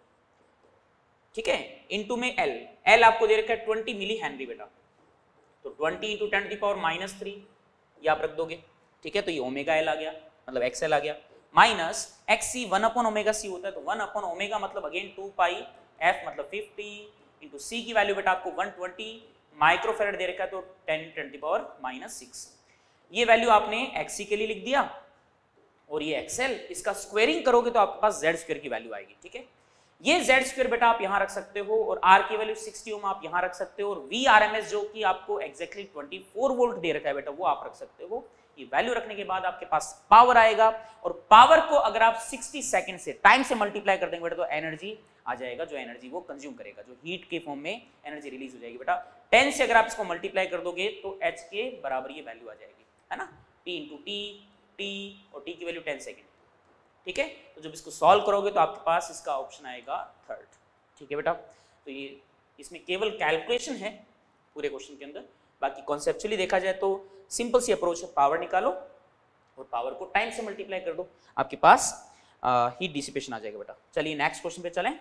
A: ठीक है, इंटू में एल, एल आपको दे रखा है ट्वेंटी मिली हेनरी बेटा, तो twenty into ten to the power minus three ये आप रख दोगे। ठीक है, तो ये ओमेगा एल आ गया, मतलब एक्सएल आ गया, minus X C one upon omega C होता है, तो वन अपॉन ओमेगा मतलब अगेन टू पाई एफ मतलब फिफ्टी इंटू सी की वैल्यू बेटा आपको वन ट्वेंटी माइक्रोफेरेड दे रखा है तो ten ten to power minus six. ये वैल्यू आपने एक्स सी के लिए लिख दिया, और ये एक्सएल, इसका स्क्वायरिंग करोगे तो आपके पास जेड स्क्वायर की वैल्यू आएगी। ठीक है, ये जेड स्क्वायर बेटा आप यहां रख सकते हो, और आर की वैल्यू सिक्सटी ओम आप यहां रख सकते हो, और वी आर एम एस जो कि आपको एक्जैक्टली ट्वेंटी फोर वोल्ट दे रखा है बेटा वो आप रख सकते हो। ये वैल्यू रखने के बाद आपके पास पावर आएगा, और पावर को अगर आप सिक्सटी सेकंड से टाइम से मल्टीप्लाई कर देंगे बेटा तो एनर्जी आ जाएगा, जो एनर्जी वो कंज्यूम करेगा, जो हीट के फॉर्म में एनर्जी रिलीज हो जाएगी बेटा। टेन से अगर आप इसको मल्टीप्लाई कर दोगे तो एच के बराबर ये वैल्यू आ जाएगी है ना, टी इंटू टी, टी और टी की वैल्यू टेन सेकेंड। ठीक है, तो जब इसको सॉल्व करोगे तो आपके पास इसका ऑप्शन आएगा थर्ड। ठीक है बेटा, तो ये इसमें केवल कैलकुलेशन है पूरे क्वेश्चन के अंदर, बाकी कॉन्सेप्चुअली देखा जाए तो सिंपल सी अप्रोच है, पावर निकालो और पावर को टाइम से मल्टीप्लाई कर दो, आपके पास हीट डिसिपेशन आ जाएगा बेटा। चलिए नेक्स्ट क्वेश्चन पे चलें।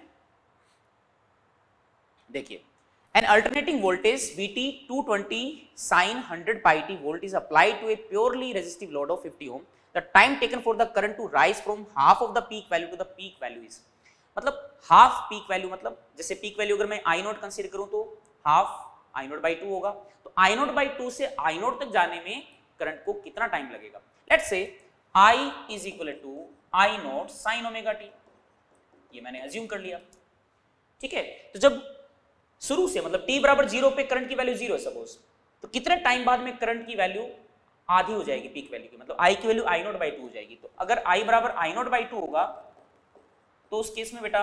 A: देखिए, an alternating voltage V T two twenty sin one hundred pi t volt is applied to a purely resistive load of fifty ohm. The time taken for the current to rise from half of the peak value to the peak value is, मतलब half peak value, मतलब जैसे peak value अगर मैं आई note consider करूं तो half I naught by two होगा, तो आई naught by to से आई नोट तक जाने में करंट को कितना टाइम लगेगा। Let's say I is equal to I naught sine omega T, ये मैंने अज्यूम कर लिया। ठीक है, तो जब शुरू से, मतलब t बराबर जीरो पे करंट की वैल्यू जीरो है सपोज, तो कितने टाइम बाद में करंट की वैल्यू आधी हो जाएगी पीक वैल्यू की, मतलब i की value I naught by two हो जाएगी। तो अगर i बराबर आई नॉट बाई टू होगा तो उस केस में बेटा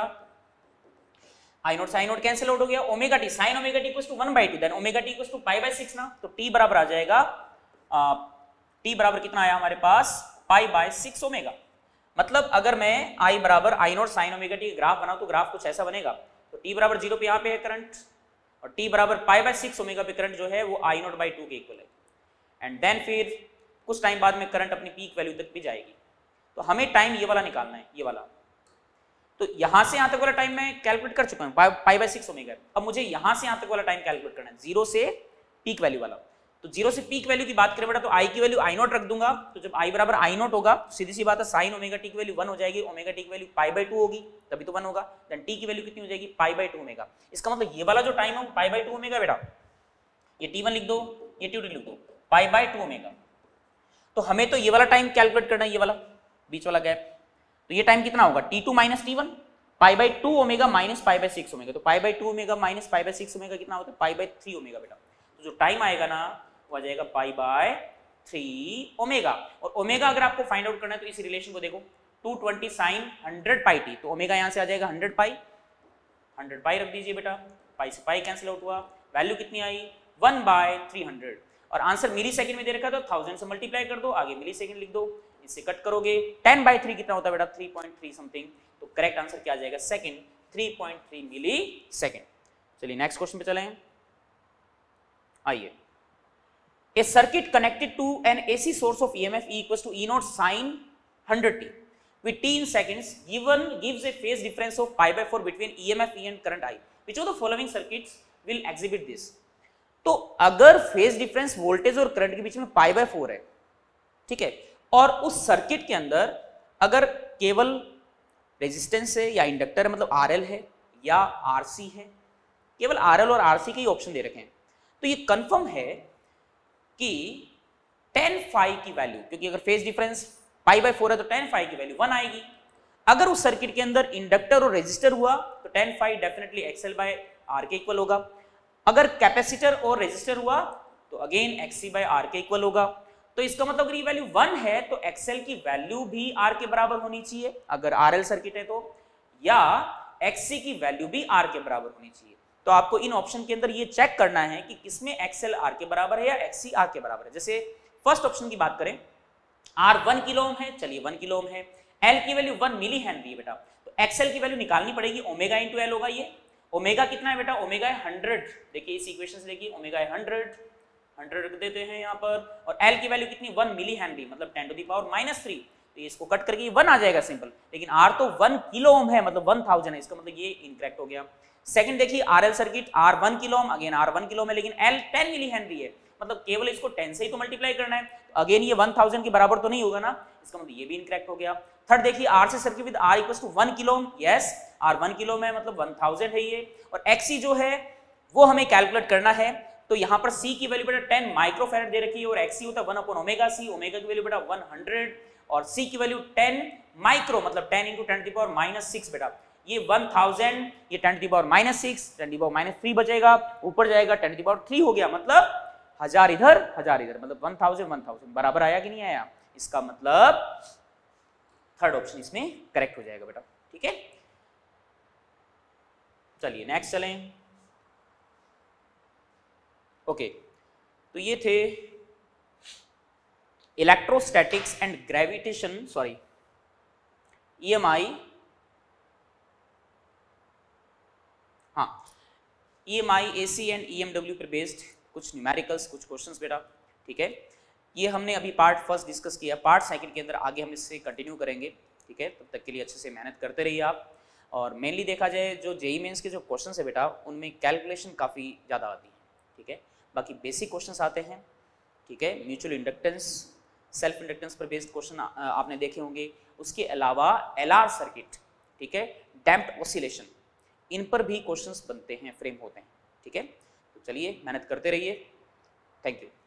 A: I naught sine naught cancel out हो गया, omega T sine omega T equals to one by two, then omega T equals to pi by six ना, तो t बराबर आ जाएगा आ, t बराबर कितना आया हमारे पास पाई बाय सिक्स ओमेगा। मतलब अगर मैं i बराबर I naught sine omega T graph बनाऊं तो ग्राफ कुछ ऐसा बनेगा। तो t बराबर जीरो पे यहाँ पे है करंट और t बराबर पाई बाय सिक्स ओमेगा पे करंट जो है वो आई नॉट बाई टू के इक्वल है, एंड देन फिर कुछ टाइम बाद में करंट अपनी पीक वैल्यू तक भी जाएगी। तो हमें टाइम ये वाला निकालना है, ये वाला। तो यहां से यहां तक वाला टाइम मैं कैलकुलेट कर चुका हूं, पाई बाय सिक्स ओमेगा। अब मुझे यहां से यहां तक वाला टाइम कैलकुलेट करना है, जीरो से पीक वैल्यू वाला। तो जीरो से पीक वैल्यू की बात करें बेटा तो आई की वैल्यू आई नॉट रख दूंगा, तो जब आई बराबर आई नॉट होगा सीधी सी बात है साइन ओमेगा टी की वैल्यू वन हो जाएगी, ओमेगा टी की वैल्यू पाई बाय टू होगी तभी तो वन होगा, देन टी की वैल्यू कितनी हो जाएगी पाई बाय टू ओमेगा। इसका मतलब ये वाला जो टाइम है पाई बाय टू ओमेगा बेटा, ये टी वन लिख दो ये टी टू लिख दो, पाई बाय टू ओमेगा। तो हमें तो ये वाला टाइम कैलकुलेट करना है, ये वाला बीच वाला गैप। तो ये टाइम कितना होगा T two minus T one, pi by two omega minus pi by six omega. तो pi by two omega minus pi by six omega कितना होता है पाई बाय थ्री ओमेगा बेटा। तो जो टाइम आएगा ना वो आ जाएगा पाई बाय थ्री ओमेगा। और ओमेगा अगर आपको फाइंड आउट करना है तो इस रिलेशन को देखो, two twenty sine hundred pi T, तो ओमेगा यहाँ से आ जाएगा हंड्रेड पाई, हंड्रेड पाई रख दीजिए बेटा, पाई से पाई कैंसिल आउट हुआ, वैल्यू कितनी आई वन बाय थ्री हंड्रेड। और आंसर मिली सेकंड में दे रखा है तो थाउजेंड से मल्टीप्लाई कर दो, आगे मिली सेकंड लिख दो, इससे कट करोगे टेन बाई थ्री कितना होता है बेटा थ्री पॉइंट थ्री समथिंग। तो करेक्ट आंसर क्या आ जाएगा second three point three millisecond. चलिए नेक्स्ट क्वेश्चन पे चलें। आइए, a circuit connected to an AC source of EMF E equals to E naught sin one hundred t with t in seconds given gives a phase difference of pi by four between E M F E and current I. Which of the following circuits will exhibit this? तो अगर phase difference voltage और current के बीच में पाई by four है, ठीक है, और उस सर्किट के अंदर अगर केवल रेजिस्टेंस है या इंडक्टर है, मतलब आरएल है या आरसी है, केवल आरएल और आरसी के ही ऑप्शन दे रखे हैं, तो ये कंफर्म है कि टेन फाई की वैल्यू, क्योंकि अगर phase difference pi by four है तो टेन फाई की वैल्यू वन आएगी। अगर उस सर्किट के अंदर इंडक्टर और रेजिस्टर हुआ तो tan phi definitely X L by R के इक्वल होगा। अगर कैपेसिटर और रेजिस्टर हुआ तो अगेन एक्ससी बाय आर के इक्वल होगा। तो इसका मतलब अगर ये वैल्यू वन है तो एक्सएल की वैल्यू भी आर के बराबर होनी चाहिए अगर आरएल सर्किट है तो, या एक्ससी की वैल्यू भी आर के बराबर होनी चाहिए। तो आपको इन ऑप्शन के अंदर ये चेक करना है कि किसमें एक्सएल आर के बराबर है या एक्ससी आर के बराबर है। जैसे फर्स्ट ऑप्शन की बात करें, आर वन किलो ओम है, चलिए वन किलो ओम है, एल की वैल्यू वन मिली हेनरी है बेटा, तो एक्सएल की वैल्यू निकालनी पड़ेगी, ओमेगा इंटू एल होगा। ये ओमेगा कितना है बेटा, ओमेगा है हंड्रेड, देखिए इस इक्वेशन से देखिए ओमेगा है हंड्रेड, हंड्रेड रख देते हैं यहाँ पर, और एल की वैल्यू कितनी वन मिली हेनरी, मतलब ten to the power minus three, तो इसको कट करके वन आ जाएगा सिंपल। लेकिन आर तो वन किलो ओम है, मतलब वन थाउजेंड है, इसका मतलब ये इनकरेक्ट हो गया। सेकंड देखिए R L circuit, R one kilo ohm, again R one kilo ohm है, लेकिन एल टेन मिली हेनरी है, मतलब केवल इसको टेन से ही तो मल्टीप्लाई करना है, तो अगेन ये वन थाउजेंड के बराबर तो नहीं होगा ना, इसका मतलब ये भी इनकरेक्ट हो गया। थर्ड देखिए आर से circuit with R equals to one kilo ohm, yes R one kilo ohm है, मतलब वन थाउजेंड है ये, और एक्ससी जो है वो हमें कैलकुलेट करना है। तो यहाँ पर सी की वैल्यू बेटा टेन माइक्रोफैरड दे रखी है और एक्ससी होता है one upon omega C, omega की वैल्यू बेटा वन हंड्रेड और सी की वैल्यू टेन माइक्रो, मतलब ten into ten to the power minus six बेटा, ये वन थाउजेंड, ये ten to the power minus six, ten to the power minus three बचेगा, ऊपर जाएगा ten to the power three हो गया, मतलब हजार इधर हजार इधर, मतलब वन थाउजेंड वन थाउजेंड बराबर आया कि नहीं आया। इसका मतलब थर्ड ऑप्शन इसमें करेक्ट हो जाएगा बेटा, ठीक है। चलिए नेक्स्ट चलें। ओके okay, तो ये थे electrostatics and gravitation sorry EMI, हाँ ईएमआई एसी एंड ईएमडब्ल्यू पर बेस्ड कुछ न्यूमेरिकल्स, कुछ क्वेश्चंस बेटा, ठीक है। ये हमने अभी पार्ट फर्स्ट डिस्कस किया, पार्ट सेकंड के अंदर आगे हम इससे कंटिन्यू करेंगे, ठीक है। तब तक के लिए अच्छे से मेहनत करते रहिए आप। और मेनली देखा जाए जो जेई मेंस के जो क्वेश्चंस है बेटा उनमें कैलकुलेशन काफ़ी ज़्यादा आती है, ठीक है। बाकी बेसिक क्वेश्चंस आते हैं, ठीक है। म्यूचुअल इंडक्टेंस, सेल्फ इंडक्टेंस पर बेस्ड क्वेश्चन आपने देखे होंगे, उसके अलावा एलआर सर्किट, ठीक है, डैम्प्ड ऑसिलेशन, इन पर भी क्वेश्चंस बनते हैं, फ्रेम होते हैं, ठीक है। तो चलिए मेहनत करते रहिए, थैंक यू।